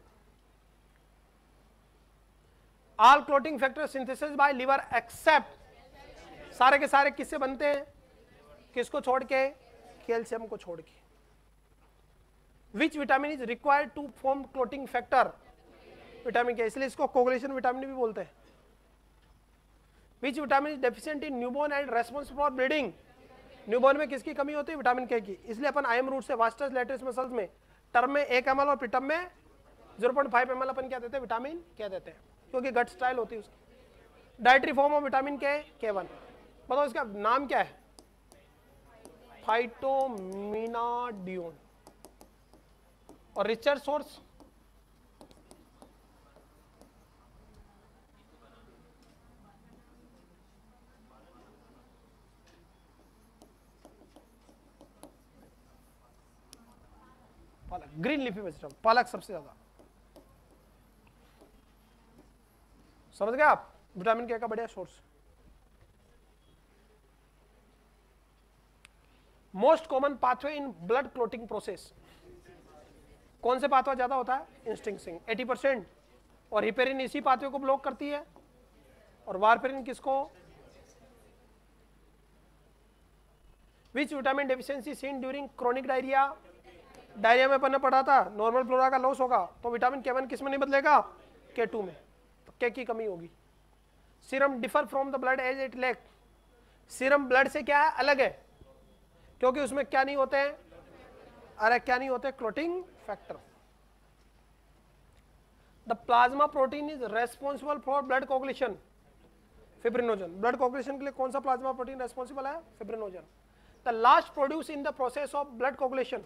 All clotting factor synthesis by liver except, सारे के सारे किससे बनते हैं, किसको छोड़ के, कैल्शियम को छोड़ के। Which vitamin is required to form clotting factor, vitamin K, इसलिए इसको कोगुलेशन विटामिन भी बोलते हैं। Which vitamin is deficient in newborn and responsible for bleeding, newborn में किसकी कमी होती है, विटामिन के की। इसलिए अपन आईएम रूट से वास्टस लेटरिस मसल्स में टर्म में एक एम एल और पिटम में zero point five M L अपन क्या देते हैं, विटामिन क्या देते हैं, क्योंकि गट स्टाइल होती है उसकी। डाइटरी फॉर्म ऑफ विटामिन के, के वन, बताओ इसका नाम क्या है, फाइटोमिनाडियोन। और रिचर्ड सोर्स, पालक, ग्रीन लीफी वेजिटेबल, पालक सबसे ज्यादा। समझ गए आप, विटामिन के का बढ़िया source. Most common pathway in blood clotting process, कौन से पाथवे ज्यादा होता है, इंस्टिंक्सिंग अस्सी परसेंट, और हिपेरिन इसी पाथवे को ब्लॉक करती है, और वारफेरिन किसको। Which vitamin deficiency seen during chronic diarrhoea, diarrhoea में अपन ने पढ़ा था नॉर्मल फ्लोरा का लॉस होगा, तो विटामिन के वन किस में नहीं बदलेगा, के टू में, तो के की कमी होगी। Serum differ from the blood as it lack, serum blood से क्या है, अलग है, क्योंकि उसमें क्या नहीं होते हैं, अरे क्या नहीं होते, clotting factor. The plasma protein is responsible for blood coagulation, fibrinogen. Blood coagulation के लिए कौन सा प्लाज्मा प्रोटीन रेस्पॉन्सिबल है, fibrinogen. The last produce in the process of blood coagulation,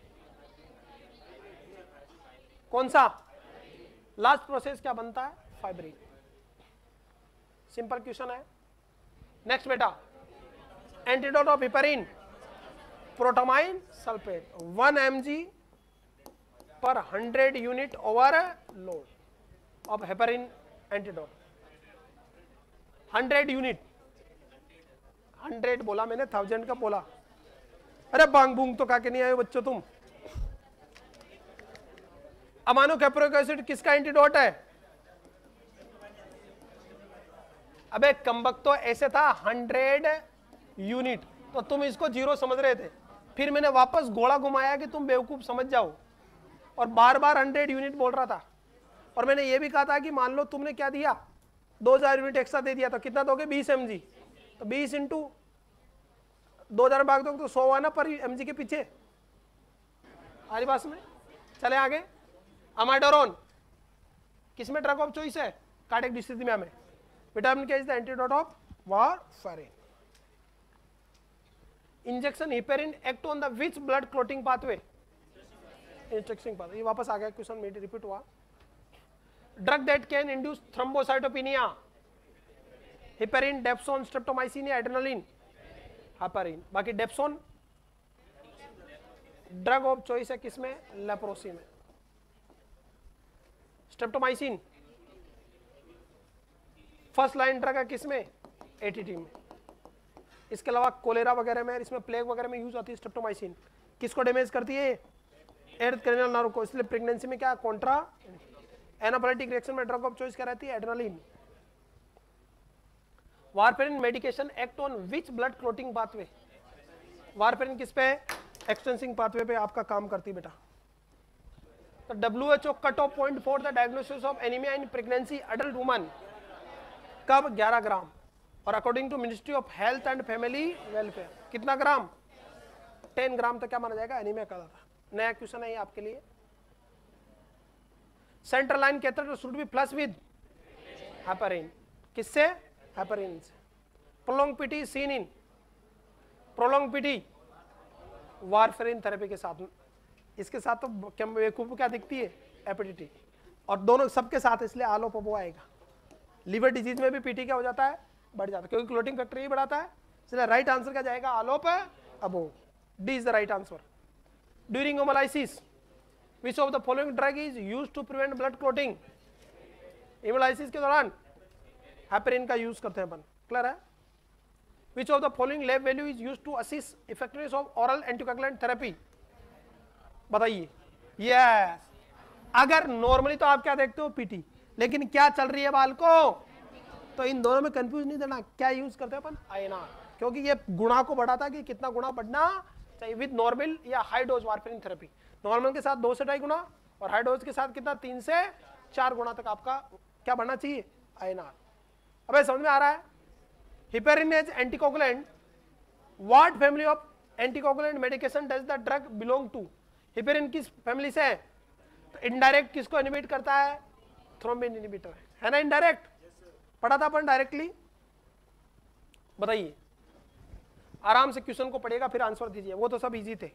कौन सा, लास्ट प्रोसेस क्या बनता है, फाइब्रिन। सिंपल क्वेश्चन है। नेक्स्ट बेटा, antidote of heparin, protamine sulphate, one M G per hundred unit overload of heparin antidote, hundred unit, hundred बोला मैंने, thousand का बोला, अरे बांग बूंग तो काके नहीं आए बच्चों तुम। अमानो कैप्रोइक एसिड किसका एंटीडोट है, अबे कम्बक तो ऐसे था हंड्रेड यूनिट, तो तुम इसको जीरो समझ रहे थे, फिर मैंने वापस घोड़ा घुमाया कि तुम बेवकूफ समझ जाओ, और बार बार हंड्रेड यूनिट बोल रहा था। और मैंने ये भी कहा था कि मान लो तुमने क्या दिया, दो हजार यूनिट एक्स्ट्रा दे दिया, तो कितना दोगे, बीस एम जी, तो बीस इंटू दो हजार भाग दोगे तो सौ आना पर एम जी के पीछे, हमारी पास में। चले आगे, अमाडोरोन किसमें ड्रग ऑफ चॉइस है, कार्डियक डिस्थिमिया में। Vitamin K is the antidote of warfarin. Injection heparin act on the which blood clotting pathway, injection pathway. ये वापस आ गया क्वेश्चन में, रिपीट हुआ। Drug that can induce thrombocytopenia, heparin, dapsone, streptomycin या adrenaline, heparin. बाकी dapsone drug of choice है किसमें? लेप्रोसी में। स्ट्रेप्टोमाइसिन फर्स्ट लाइन ड्रग है किसमें? एटीटी में। इसके अलावा कोलेरा वगैरह में, इसमें प्लेग वगैरह में यूज आती है स्ट्रेप्टोमाइसिन। किसको डैमेज करती है? एर्थ क्रेनियल नर्व को। इसलिए प्रेगनेंसी में क्या कॉन्ट्रा एनाफिलेक्टिक रिएक्शन में ड्रग ऑफ चॉइस क्या रहती है? Adrenaline. Warfarin medication act on which blood clotting pathway? Warfarin किस पे? एक्सटेंसिंग पाथवे पे आपका काम करती बेटा। तो W H O cut off point for the diagnosis of anaemia in pregnancy adult woman कब? ग्यारह ग्राम। और according to ministry of health and family welfare कितना ग्राम? टेन ग्राम तक क्या माना जाएगा? एनीमिया का था। नया क्वेश्चन है ये आपके लिए। Central line catheter should be flush with heparin. किससे? हेपरिन से। Prolong PT seen in prolong PT warfarin therapy के साथ। इसके साथ तो बेवकूफ क्या दिखती है? एपिडिटी। और दोनों सबके साथ, इसलिए आलो पबो आएगा। लीवर डिजीज में भी पीटी क्या हो जाता है? बढ़ जाता है, क्योंकि क्लोटिंग फैक्टर ही बढ़ाता है। इसलिए राइट आंसर क्या जाएगा? All of above. D is the right answer. During haemolysis which of the following drug is used to prevent blood clotting? Haemolysis के दौरान हेपरिन का यूज करते हैं अपन। क्लियर है? Which of the following lab value is used to assist effectiveness of oral anticoagulant therapy? बताइए। Yes. अगर normally तो आप क्या देखते हो? पीटी। लेकिन क्या चल रही है बाल को? तो इन दोनों में कंफ्यूज नहीं देना। क्या यूज करते हैं अपन? आईएनआर, क्योंकि ये गुणा को बढ़ाता है कि कितना गुणा बढ़ना चाहिए विद नॉर्मल या high dose warfarin therapy. Normal के साथ दो से ढाई गुना और हाई डोज के साथ कितना? तीन से चार गुना तक आपका क्या बढ़ना चाहिए? आईएनआर। अबे समझ में आ रहा है? Heparin is anticoagulant. What family of anticoagulant medication does the drug belong to? Heparin किस फैमिली से है? तो इनडायरेक्ट किसको इनहिबिट करता है? थ्रोम्बिन इनहिबिटर है, है ना? इनडायरेक्ट पढ़ा था अपन, डायरेक्टली बताइए। आराम से क्वेश्चन को पढ़ेगा फिर आंसर दीजिए, वो तो सब इजी थे।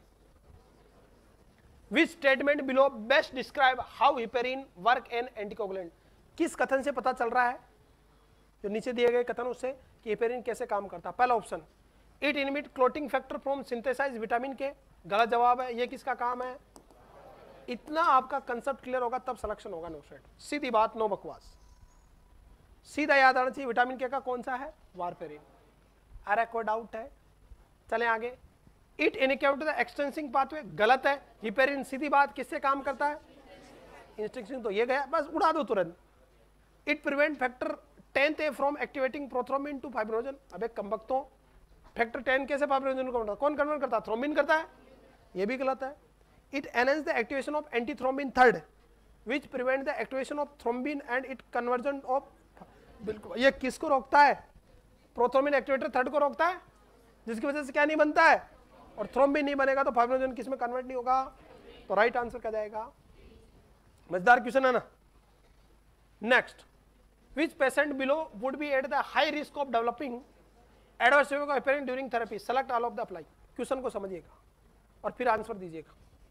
Which statement below best describe how heparin work an anticoagulant? किस कथन से पता चल रहा है, जो नीचे दिए गए कथन उससे, कि हिपेरिन कैसे काम करता है? पहला option, it inhibit clotting factor from synthesise vitamin K. गलत जवाब है। ये किसका काम है? इतना आपका कंसेप्ट क्लियर होगा तब सिलेक्शन होगा। नो स्टेट, सीधी बात, नो बकवास, सीधा याद आना चाहिए। विटामिन के का कौन सा है? वारफेरिन। अरे कोई डाउट है? चलें आगे। It inhibit the extrinsic pathway. गलत है। हिपेरिन सीधी बात किससे काम करता है? इंस्ट्रक्शन तो ये गया, बस उड़ा दो तुरंत। It prevent factor ten A from activating prothrombin to fibrinogen. अबे कमबख्तों, फैक्टर टेन कैसे फाइब्रिनोजन को कौन कन्वर्ट करता है? थ्रोम्बिन करता है। ये भी गलत है। It enhance the activation of anti thrombin third which prevent the activation of thrombin and it conversion of. बिल्कुल, ये किसको रोकता है? प्रोथ्रोम्बिन एक्टिवेटर थर्ड को रोकता है, जिसकी वजह से क्या नहीं बनता है? और थ्रोम्बिन नहीं बनेगा तो फाइब्रिनोजन किस में कन्वर्ट नहीं होगा? तो राइट आंसर क्या जाएगा? मजेदार क्वेश्चन है ना। Next, which patient below would be at the high risk of developing adverse effect of heparin during therapy? Select all of the apply. Question को समझिएगा और फिर आंसर दीजिएगा।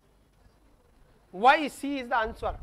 Why C is the answer.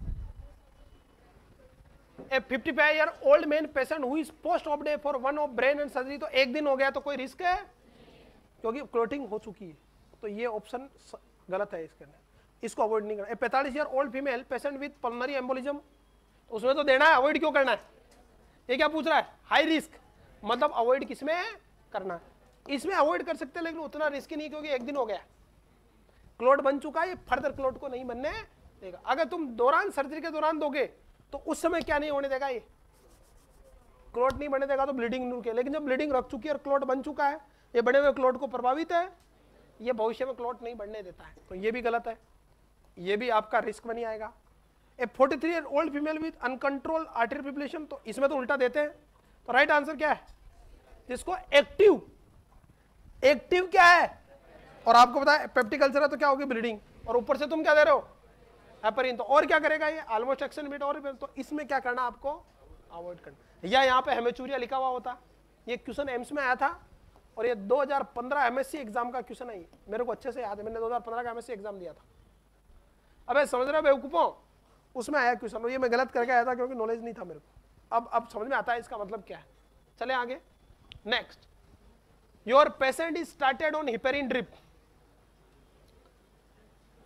A fifty five year old man patient who is post of day for one of brain and surgery. तो एक दिन हो गया तो कोई रिस्क है? क्योंकि क्लोटिंग हो चुकी है, तो ये ऑप्शन गलत है इसके अंदर, इसको अवॉइड नहीं करना। ए पैंतालीस year old female patient with pulmonary embolism, तो उसमें तो देना है, अवॉइड क्यों करना है? ये क्या पूछ रहा है? हाई रिस्क, मतलब अवॉइड किसमें करना है? इसमें अवॉइड कर सकते हैं, लेकिन उतना रिस्क नहीं, क्योंकि एक दिन हो गया, क्लोट बन चुका है, ये फर्दर क्लोट को नहीं बनने देगा। अगर तुम दौरान सर्जरी के दौरान दोगे तो उस समय क्या नहीं होने देगा? ये क्लोट नहीं बनने देगा, तो ब्लीडिंग नहीं रुके। लेकिन जब ब्लीडिंग रख चुकी है और क्लोट बन चुका है, ये बने हुए क्लोट को प्रभावित है, ये भविष्य में क्लोट नहीं बढ़ने देता है, तो ये भी गलत है। ये भी आपका रिस्क बनी आएगा। A forty three year old female with uncontrol artery fibrillation, तो इसमें तो उल्टा देते हैं। तो राइट आंसर क्या है? जिसको एक्टिव, एक्टिव क्या है? और आपको पता है पेप्टिक अल्सर है तो क्या होगी? ब्लीडिंग। और ऊपर से तुम क्या दे रहे हो? हेपरिन। तो और क्या करेगा ये? Almost action bit. और तो इसमें क्या करना आपको? अवॉइड करना। या यहाँ पे हेमेचूरिया लिखा हुआ होता। ये क्वेश्चन एम्स में आया था और ये दो हज़ार पंद्रह एमएससी एग्जाम का क्वेश्चन है। मेरे को अच्छे से याद है, मैंने दो हज़ार पंद्रह का एमएससी एग्जाम दिया था। अबे समझ रहे हो बेवकूफों? उसमें आया क्वेश्चन, ये मैं गलत करके आया था क्योंकि नॉलेज नहीं था मेरे को। अब अब समझ में आता है इसका मतलब क्या है। चले आगे। Next, your patient is started on heparin drip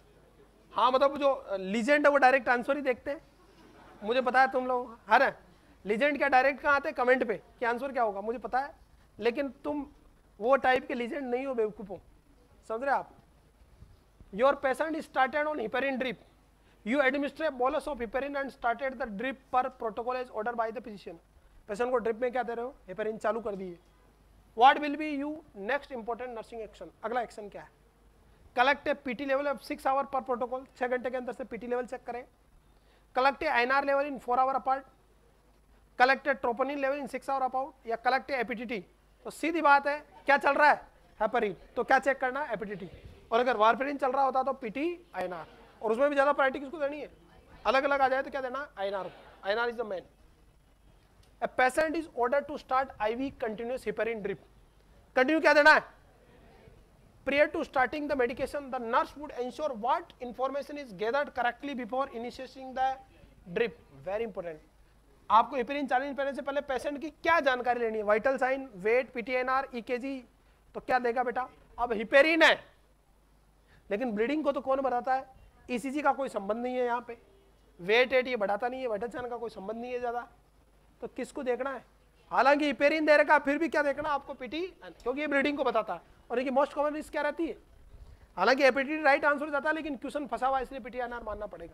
हाँ मतलब जो लीजेंड है वो डायरेक्ट आंसर ही देखते हैं, मुझे पता है तुम लोग है ना, लीजेंड क्या डायरेक्ट कहाँ आते हैं कमेंट पे कि आंसर क्या होगा, मुझे पता है, लेकिन तुम वो टाइप के लीजेंड नहीं हो, बेवकूफों, समझ रहे आप। Your patient started on heparin drip, you administer bolus of heparin and started the drip per protocol as order by the physician. Patient को ड्रिप में क्या दे रहे हो, हिपेरिन चालू कर दिए। What will be you next important nursing action, अगला एक्शन क्या है, collect a PT level of six hour per protocol, छह घंटे के अंदर से पीटी लेवल चेक करें। Collect A INR level in four hour apart, collect a troponin level in six hour apart, या कलेक्ट ए एपीटीटी। तो सीधी बात है क्या चल रहा है, हेपेरिन, तो क्या चेक करना है, एपीटीटी। और अगर वारफेरिन चल रहा होता तो पीटी आईएनआर, और उसमें भी ज्यादा प्रायोरिटी किसको देनी है, अलग अलग आ जाए तो क्या देना, INR. INR is the main. A patient is ordered to start I V continuous heparin drip. Continue क्या देना है? Prior to starting the medication, the nurse would ensure what information is gathered correctly before initiating the drip. Very important. आपको heparin चालू करने से पहले patient की क्या जानकारी लेनी है, vital sign, weight, PTNR, EKG, तो क्या देगा बेटा, अब हिपेरिन है, लेकिन ब्लीडिंग को तो कौन बताता है, ईसीजी का कोई संबंध नहीं है यहाँ पे, वेट एट ये बढ़ाता नहीं है, वाइटल साइन का कोई संबंध नहीं है ज्यादा, तो किसको देखना है, हालांकि हिपेरिन दे रखा, फिर भी क्या देखना आपको, पीटी, क्योंकि ये ब्लीडिंग को बताता है, और इनकी मोस्ट कॉमन रिस्क क्या रहती है, हालांकि एपीटी राइट आंसर जाता है, लेकिन क्वेश्चन फंसा हुआ इसलिए पीटीएनआर मानना पड़ेगा।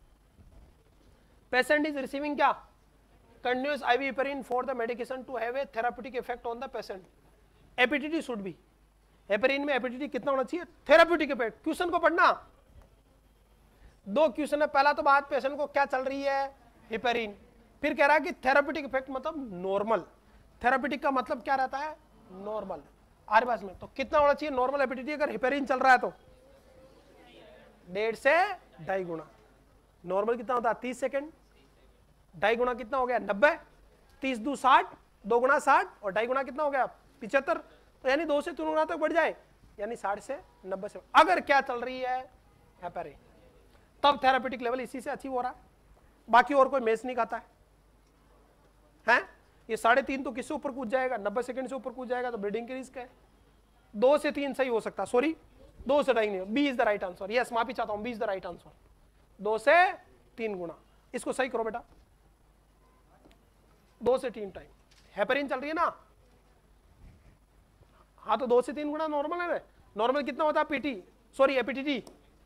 पेशेंट इज रिसीविंग क्या, continuous IV heparin for the medication to have a therapeutic effect on the patient. APTT should be, heparin में एपीटीटी कितना होना चाहिए, थेराप्यूटिक इफेक्ट। क्वेश्चन को पढ़ना, दो क्वेश्चन है, पहला तो बात पेशेंट को क्या चल रही है, हिपेरिन, फिर कह रहा है कि थेराप्यूटिक इफेक्ट मतलब नॉर्मल, थेराप्यूटिक का मतलब क्या रहता है, नॉर्मल, आर पास में, तो कितना होना चाहिए नॉर्मल एपीटीटी, अगर हिपेरिन चल रहा है तो डेढ़ से ढाई गुना। नॉर्मल कितना होता है, तीस सेकंड, ढाई गुना कितना हो गया, नब्बे, तीस दो साठ, दो गुना साठ, और ढाई गुना कितना हो गया, पिछहत्तर, तो यानी दो से तीन गुना तक बढ़ जाए, यानी साठ से नब्बे से, अगर क्या चल रही है हेपेरिन, तब थेराप्यूटिक लेवल इसी से अचीव हो रहा है, बाकी और कोई मेस नहीं खाता है, है? ये साढ़े तीन तो किससे ऊपर कूद जाएगा, नब्बे सेकंड से ऊपर कूद जाएगा तो ब्लीडिंग की रिस्क है। दो से तीन सही हो सकता, सॉरी दो से ढाई नहीं, B is the right answer, yes माफी चाहता हूं, B is the right answer, दो से तीन गुना, इसको सही करो बेटा, दो से तीन टाइम हेपेरिन चल रही है ना, हाँ तो दो से तीन गुना नॉर्मल है ना, नॉर्मल कितना होता है पीटी, सॉरी एपीटीटी,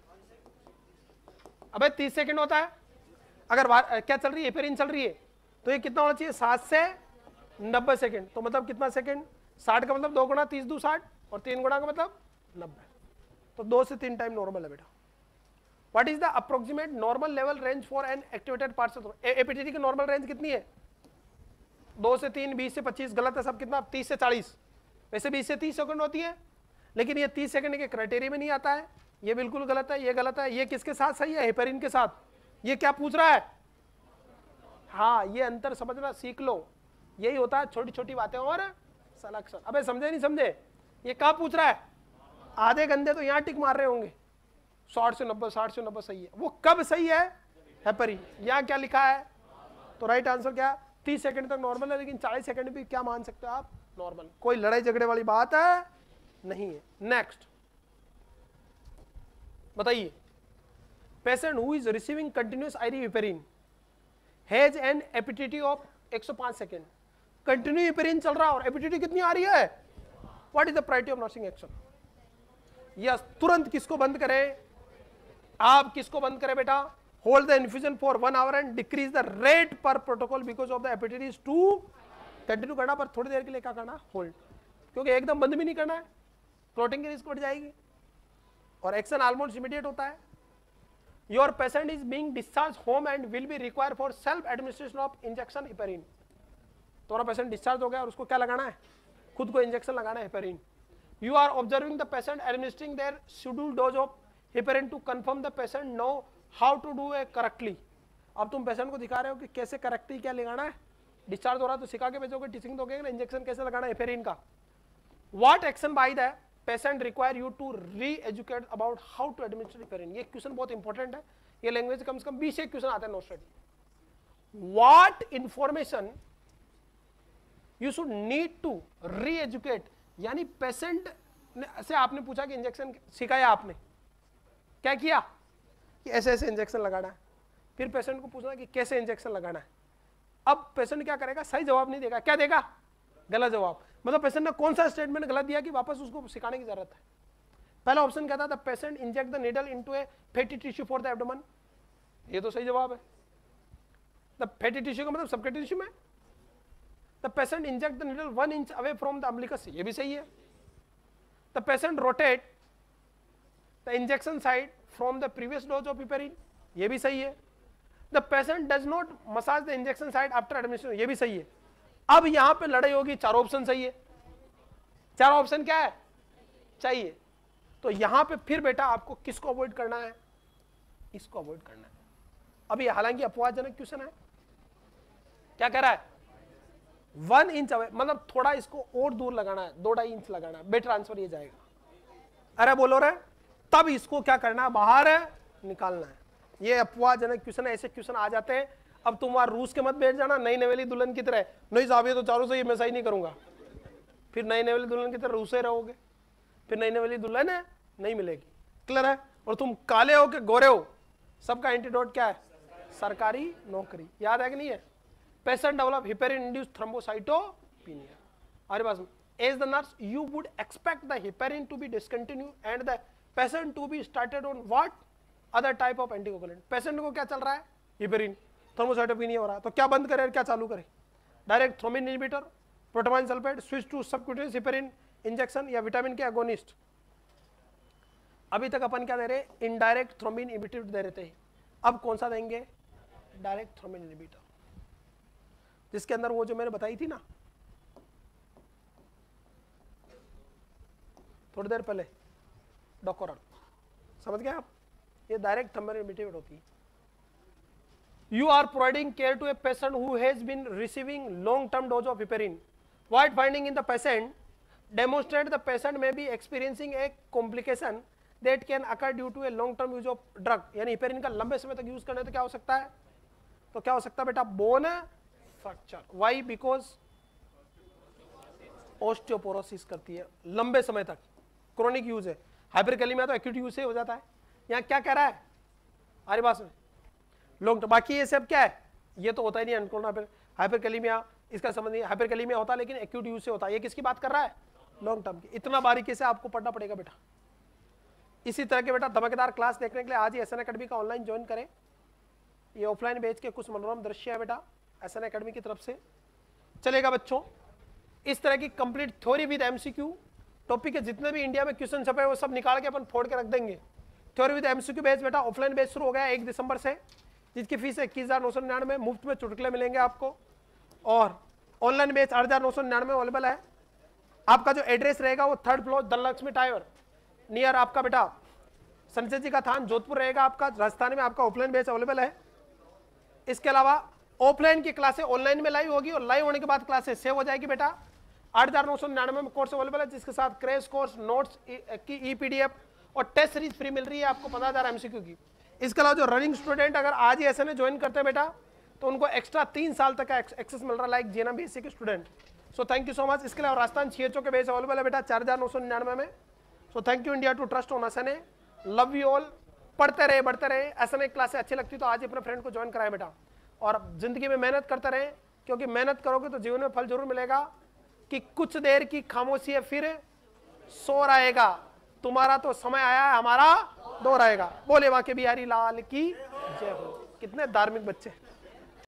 अबे तीस सेकंड होता है, अगर क्या चल रही है, हेपेरिन चल रही है, तो ये कितना होना चाहिए, सात से नब्बे सेकंड, तो मतलब कितना सेकंड, साठ का मतलब दो गुना, तीस दो साठ, और तीन गुना का मतलब नब्बे, तो दो से तीन टाइम नॉर्मल है बेटा। What is the approximate normal level range for an activated part, APTT की नॉर्मल रेंज कितनी है, दो से तीन, बीस से पच्चीस, गलत है सब, कितना, तीस से चालीस, वैसे बीस से तीस सेकंड होती है, लेकिन ये तीस सेकंड के क्राइटेरिया में नहीं आता है, ये बिल्कुल गलत है, ये गलत है, ये किसके साथ सही है, हेपेरिन के साथ। ये क्या पूछ रहा है, हाँ ये अंतर समझना सीख लो, यही होता है छोटी छोटी बातें और सलेक्शन। अबे समझे नहीं समझे, ये कहाँ पूछ रहा है, आधे गंदे तो यहाँ टिक मार रहे होंगे, साठ से नब्बे, साठ से नब्बे सही है, वो कब सही है, हेपेरिन, यहाँ क्या लिखा है, तो राइट आंसर क्या, तीस सेकंड तक नॉर्मल है, लेकिन चालीस सेकंड भी क्या मान सकते हो आप, नॉर्मल, कोई लड़ाई झगड़े वाली बात है नहीं है। नेक्स्ट बताइए, patient who is receiving continuous IV heparin has an APTT of एक सौ पाँच सेकंड, कंटिन्यू हिपेरिन चल रहा है और एपीटीटी कितनी आ रही है, what is the priority of nursing action, yes तुरंत किसको बंद करें, आप किसको बंद करें बेटा, hold the infusion for one hour and decrease the rate per protocol because of the APTT is two, continue करना पर थोड़ी देर के लिए क्या करना, होल्ड, क्योंकि एकदम बंद भी नहीं करना है, क्लॉटिंग की रिस्क बढ़ जाएगी, और एक्शन ऑलमोस्ट इमीडिएट होता है। Your patient is being discharged home and will be required for self administration of injection heparin. तुम्हारा पेशेंट डिस्चार्ज हो गया और उसको क्या लगाना है, खुद को इंजेक्शन लगाना है heparin. You are observing the patient administering their scheduled dose of heparin to confirm the patient know how to do it correctly. अब तुम पेशेंट को दिखा रहे हो कि कैसे करेक्टली क्या लगाना है, डिस्चार्ज हो रहा है तो सिखा के भेजोगे, टीचिंग दोगे ना, इंजेक्शन कैसे लगाना है हेपेरिन का। What action by the patient require you to re-educate about how to administer heparin? ये क्वेश्चन बहुत इंपॉर्टेंट है, ये लैंग्वेज कम से कम बीस एक क्वेश्चन आता है no study. What information you should need to re-educate, यानी पेशेंट से आपने पूछा कि इंजेक्शन सिखाया आपने, क्या किया, कि ऐसे ऐसे इंजेक्शन लगाना है, फिर पेशेंट को पूछना कि कैसे इंजेक्शन लगाना है। अब पेशेंट क्या करेगा, सही जवाब नहीं देगा, क्या देगा, गलत जवाब। मतलब पेशेंट ने कौन सा स्टेटमेंट गलत दिया कि वापस उसको सिखाने की जरूरत है। पहला ऑप्शन कहता था patient inject the needle into a fatty tissue for the abdomen, ये तो सही जवाब है। द फैटी टिश्यू का मतलब सबकटी टिश्यू में। The patient inject the needle one inch away from the umbilicus, ये भी सही है। The patient rotate the injection side from the previous dose of heparin, ये भी सही है। The patient does not massage the injection side after administration, ये भी सही है। अब यहां पे लड़ाई होगी, चार ऑप्शन सही है, चार ऑप्शन क्या है, चाहिए। तो यहां पे फिर बेटा आपको किसको अवॉइड करना है, इसको अवॉइड करना है। अब ये हालांकि अपवादजनक क्वेश्चन है, क्या कह रहा है, वन इंच अवे, मतलब थोड़ा इसको और दूर लगाना है, दो ढाई इंच लगाना है, बेटर आंसर ये जाएगा। अरे बोलो रे, तब इसको क्या करना है, बाहर है निकालना है। ये अपवादजनक क्वेश्चन है, ऐसे क्वेश्चन आ जाते हैं। अब तुम वहां रूस के मत बैठ जाना नई नवेली दुल्हन की तरह, नहीं साहब ये तो चारों से ही मैं सही नहीं करूंगा, फिर नई नवेली दुल्हन की तरह रूसे रहोगे, फिर नई नवेली दुल्हन है नहीं मिलेगी। क्लियर है। और तुम काले हो के गोरे हो, सबका एंटीडोट क्या है, सरकारी नौकरी। याद है कि नहीं है। Patient develop heparin induced thrombocytopenia. अरे बस as the nurse you would expect the heparin to be discontinue and the patient to be started on what other type of anticoagulant. Patient को क्या चल रहा है, हिपेरिन, थ्रोम्बोसाइटोपेनिया हो रहा है, तो क्या बंद करे, क्या चालू करे, direct thrombin inhibitor, protamine sulfate, switch to subcutaneous heparin injection, या विटामिन के एगोनिस्ट। अभी तक अपन क्या दे रहे, इनडायरेक्ट थ्रोम्बिन इनहिबिटर दे रहे थे, अब कौन सा देंगे, डायरेक्ट थ्रोम्बिन इनहिबिटर, जिसके अंदर वो जो मैंने बताई थी ना थोड़ी देर पहले, डॉकोरल, समझ गए आप, ये डायरेक्ट थ्रोम्बिन इनहिबिटर होती है। You are providing care to a patient who has been receiving long-term dose of heparin. What finding in the patient demonstrate the patient may be experiencing a complication that can occur due to a long-term use of drug. यानी heparin का लंबे समय तक use करने तो क्या हो सकता है, तो क्या हो सकता है बेटा, bone fracture. Why? Because osteoporosis करती है लंबे समय तक, क्रोनिक यूज है। हाइपरकैलेमिया तो एक्यूट यूज से हो जाता है। यहाँ क्या कह रहा है हमारे पास में, लॉन्ग टर्म। बाकी ये सब क्या है, ये तो होता ही नहीं अनकंट्रोल्ड हाइपरकैलेमिया, इसका संबंध नहीं, हाइपरकैलेमिया होता है लेकिन एक्यूट यूज से होता है। ये किसकी बात कर रहा है, लॉन्ग टर्म की। इतना बारीकी से आपको पढ़ना पड़ेगा बेटा। इसी तरह के बेटा धमाकेदार क्लास देखने के लिए आज ही एस एन अकेडमी का ऑनलाइन ज्वाइन करें। ये ऑफलाइन बेच के कुछ मनोरम दृश्य है बेटा एस एन अकेडमी की तरफ से, चलेगा बच्चों। इस तरह की complete theory with MCQ topic के जितने भी इंडिया में क्वेश्चन छपे वो सब निकाल के अपन फोड़ के रख देंगे। थ्योरी विद एमसीक्यू बैच बेटा ऑफलाइन बैच शुरू हो गया एक दिसंबर से, जिसकी फीस है इक्कीस हजार नौ सौ निन्यानवे, मुफ्त में चुटकुले मिलेंगे आपको। और ऑनलाइन बैच आठ हजार नौ सौ निन्यानवे अवेलेबल है। आपका जो एड्रेस रहेगा वो third floor Dhanlaxmi tower near आपका बेटा संजय जी का थान जोधपुर रहेगा आपका, राजस्थान में आपका ऑफलाइन बैच अवेलेबल है। इसके अलावा ऑफलाइन की क्लासें ऑनलाइन में लाइव होगी और लाइव होने के बाद क्लासेस सेव हो जाएगी बेटा। आठ हजार नौ सौ निन्यानवे में कोर्स अवेलेबल है, जिसके साथ क्रैश कोर्स, नोट्स की ई पीडीएफ और टेस्ट सीरीज फ्री मिल रही है आपको पंद्रह हजार एमसीक्यू की। इसके अलावा जो रनिंग स्टूडेंट अगर आज ही ऐसे ज्वाइन करते हैं बेटा तो उनको एक्स्ट्रा तीन साल तक का एक्सेस मिल रहा है लाइक जीएनएम बीएससी के student. So thank you so much. इसके अलावा राजस्थान छह के बेस अवेलेबल है बेटा चार हजार नौ सौ निन्यानवे में। So thank you India to trust on SNA, love you all. पढ़ते रहे बढ़ते रहे, एसएनए क्लासें अच्छी लगती तो आज ही अपने फ्रेंड को ज्वाइन कराए बेटा। और जिंदगी में मेहनत करते रहे, क्योंकि मेहनत करोगे तो जीवन में फल जरूर मिलेगा। कि कुछ देर की खामोशी है फिर शोर आएगा, तुम्हारा तो समय आया है, हमारा दौर आएगा। बोले वाके बिहारी लाल की जय हो। कितने धार्मिक बच्चे।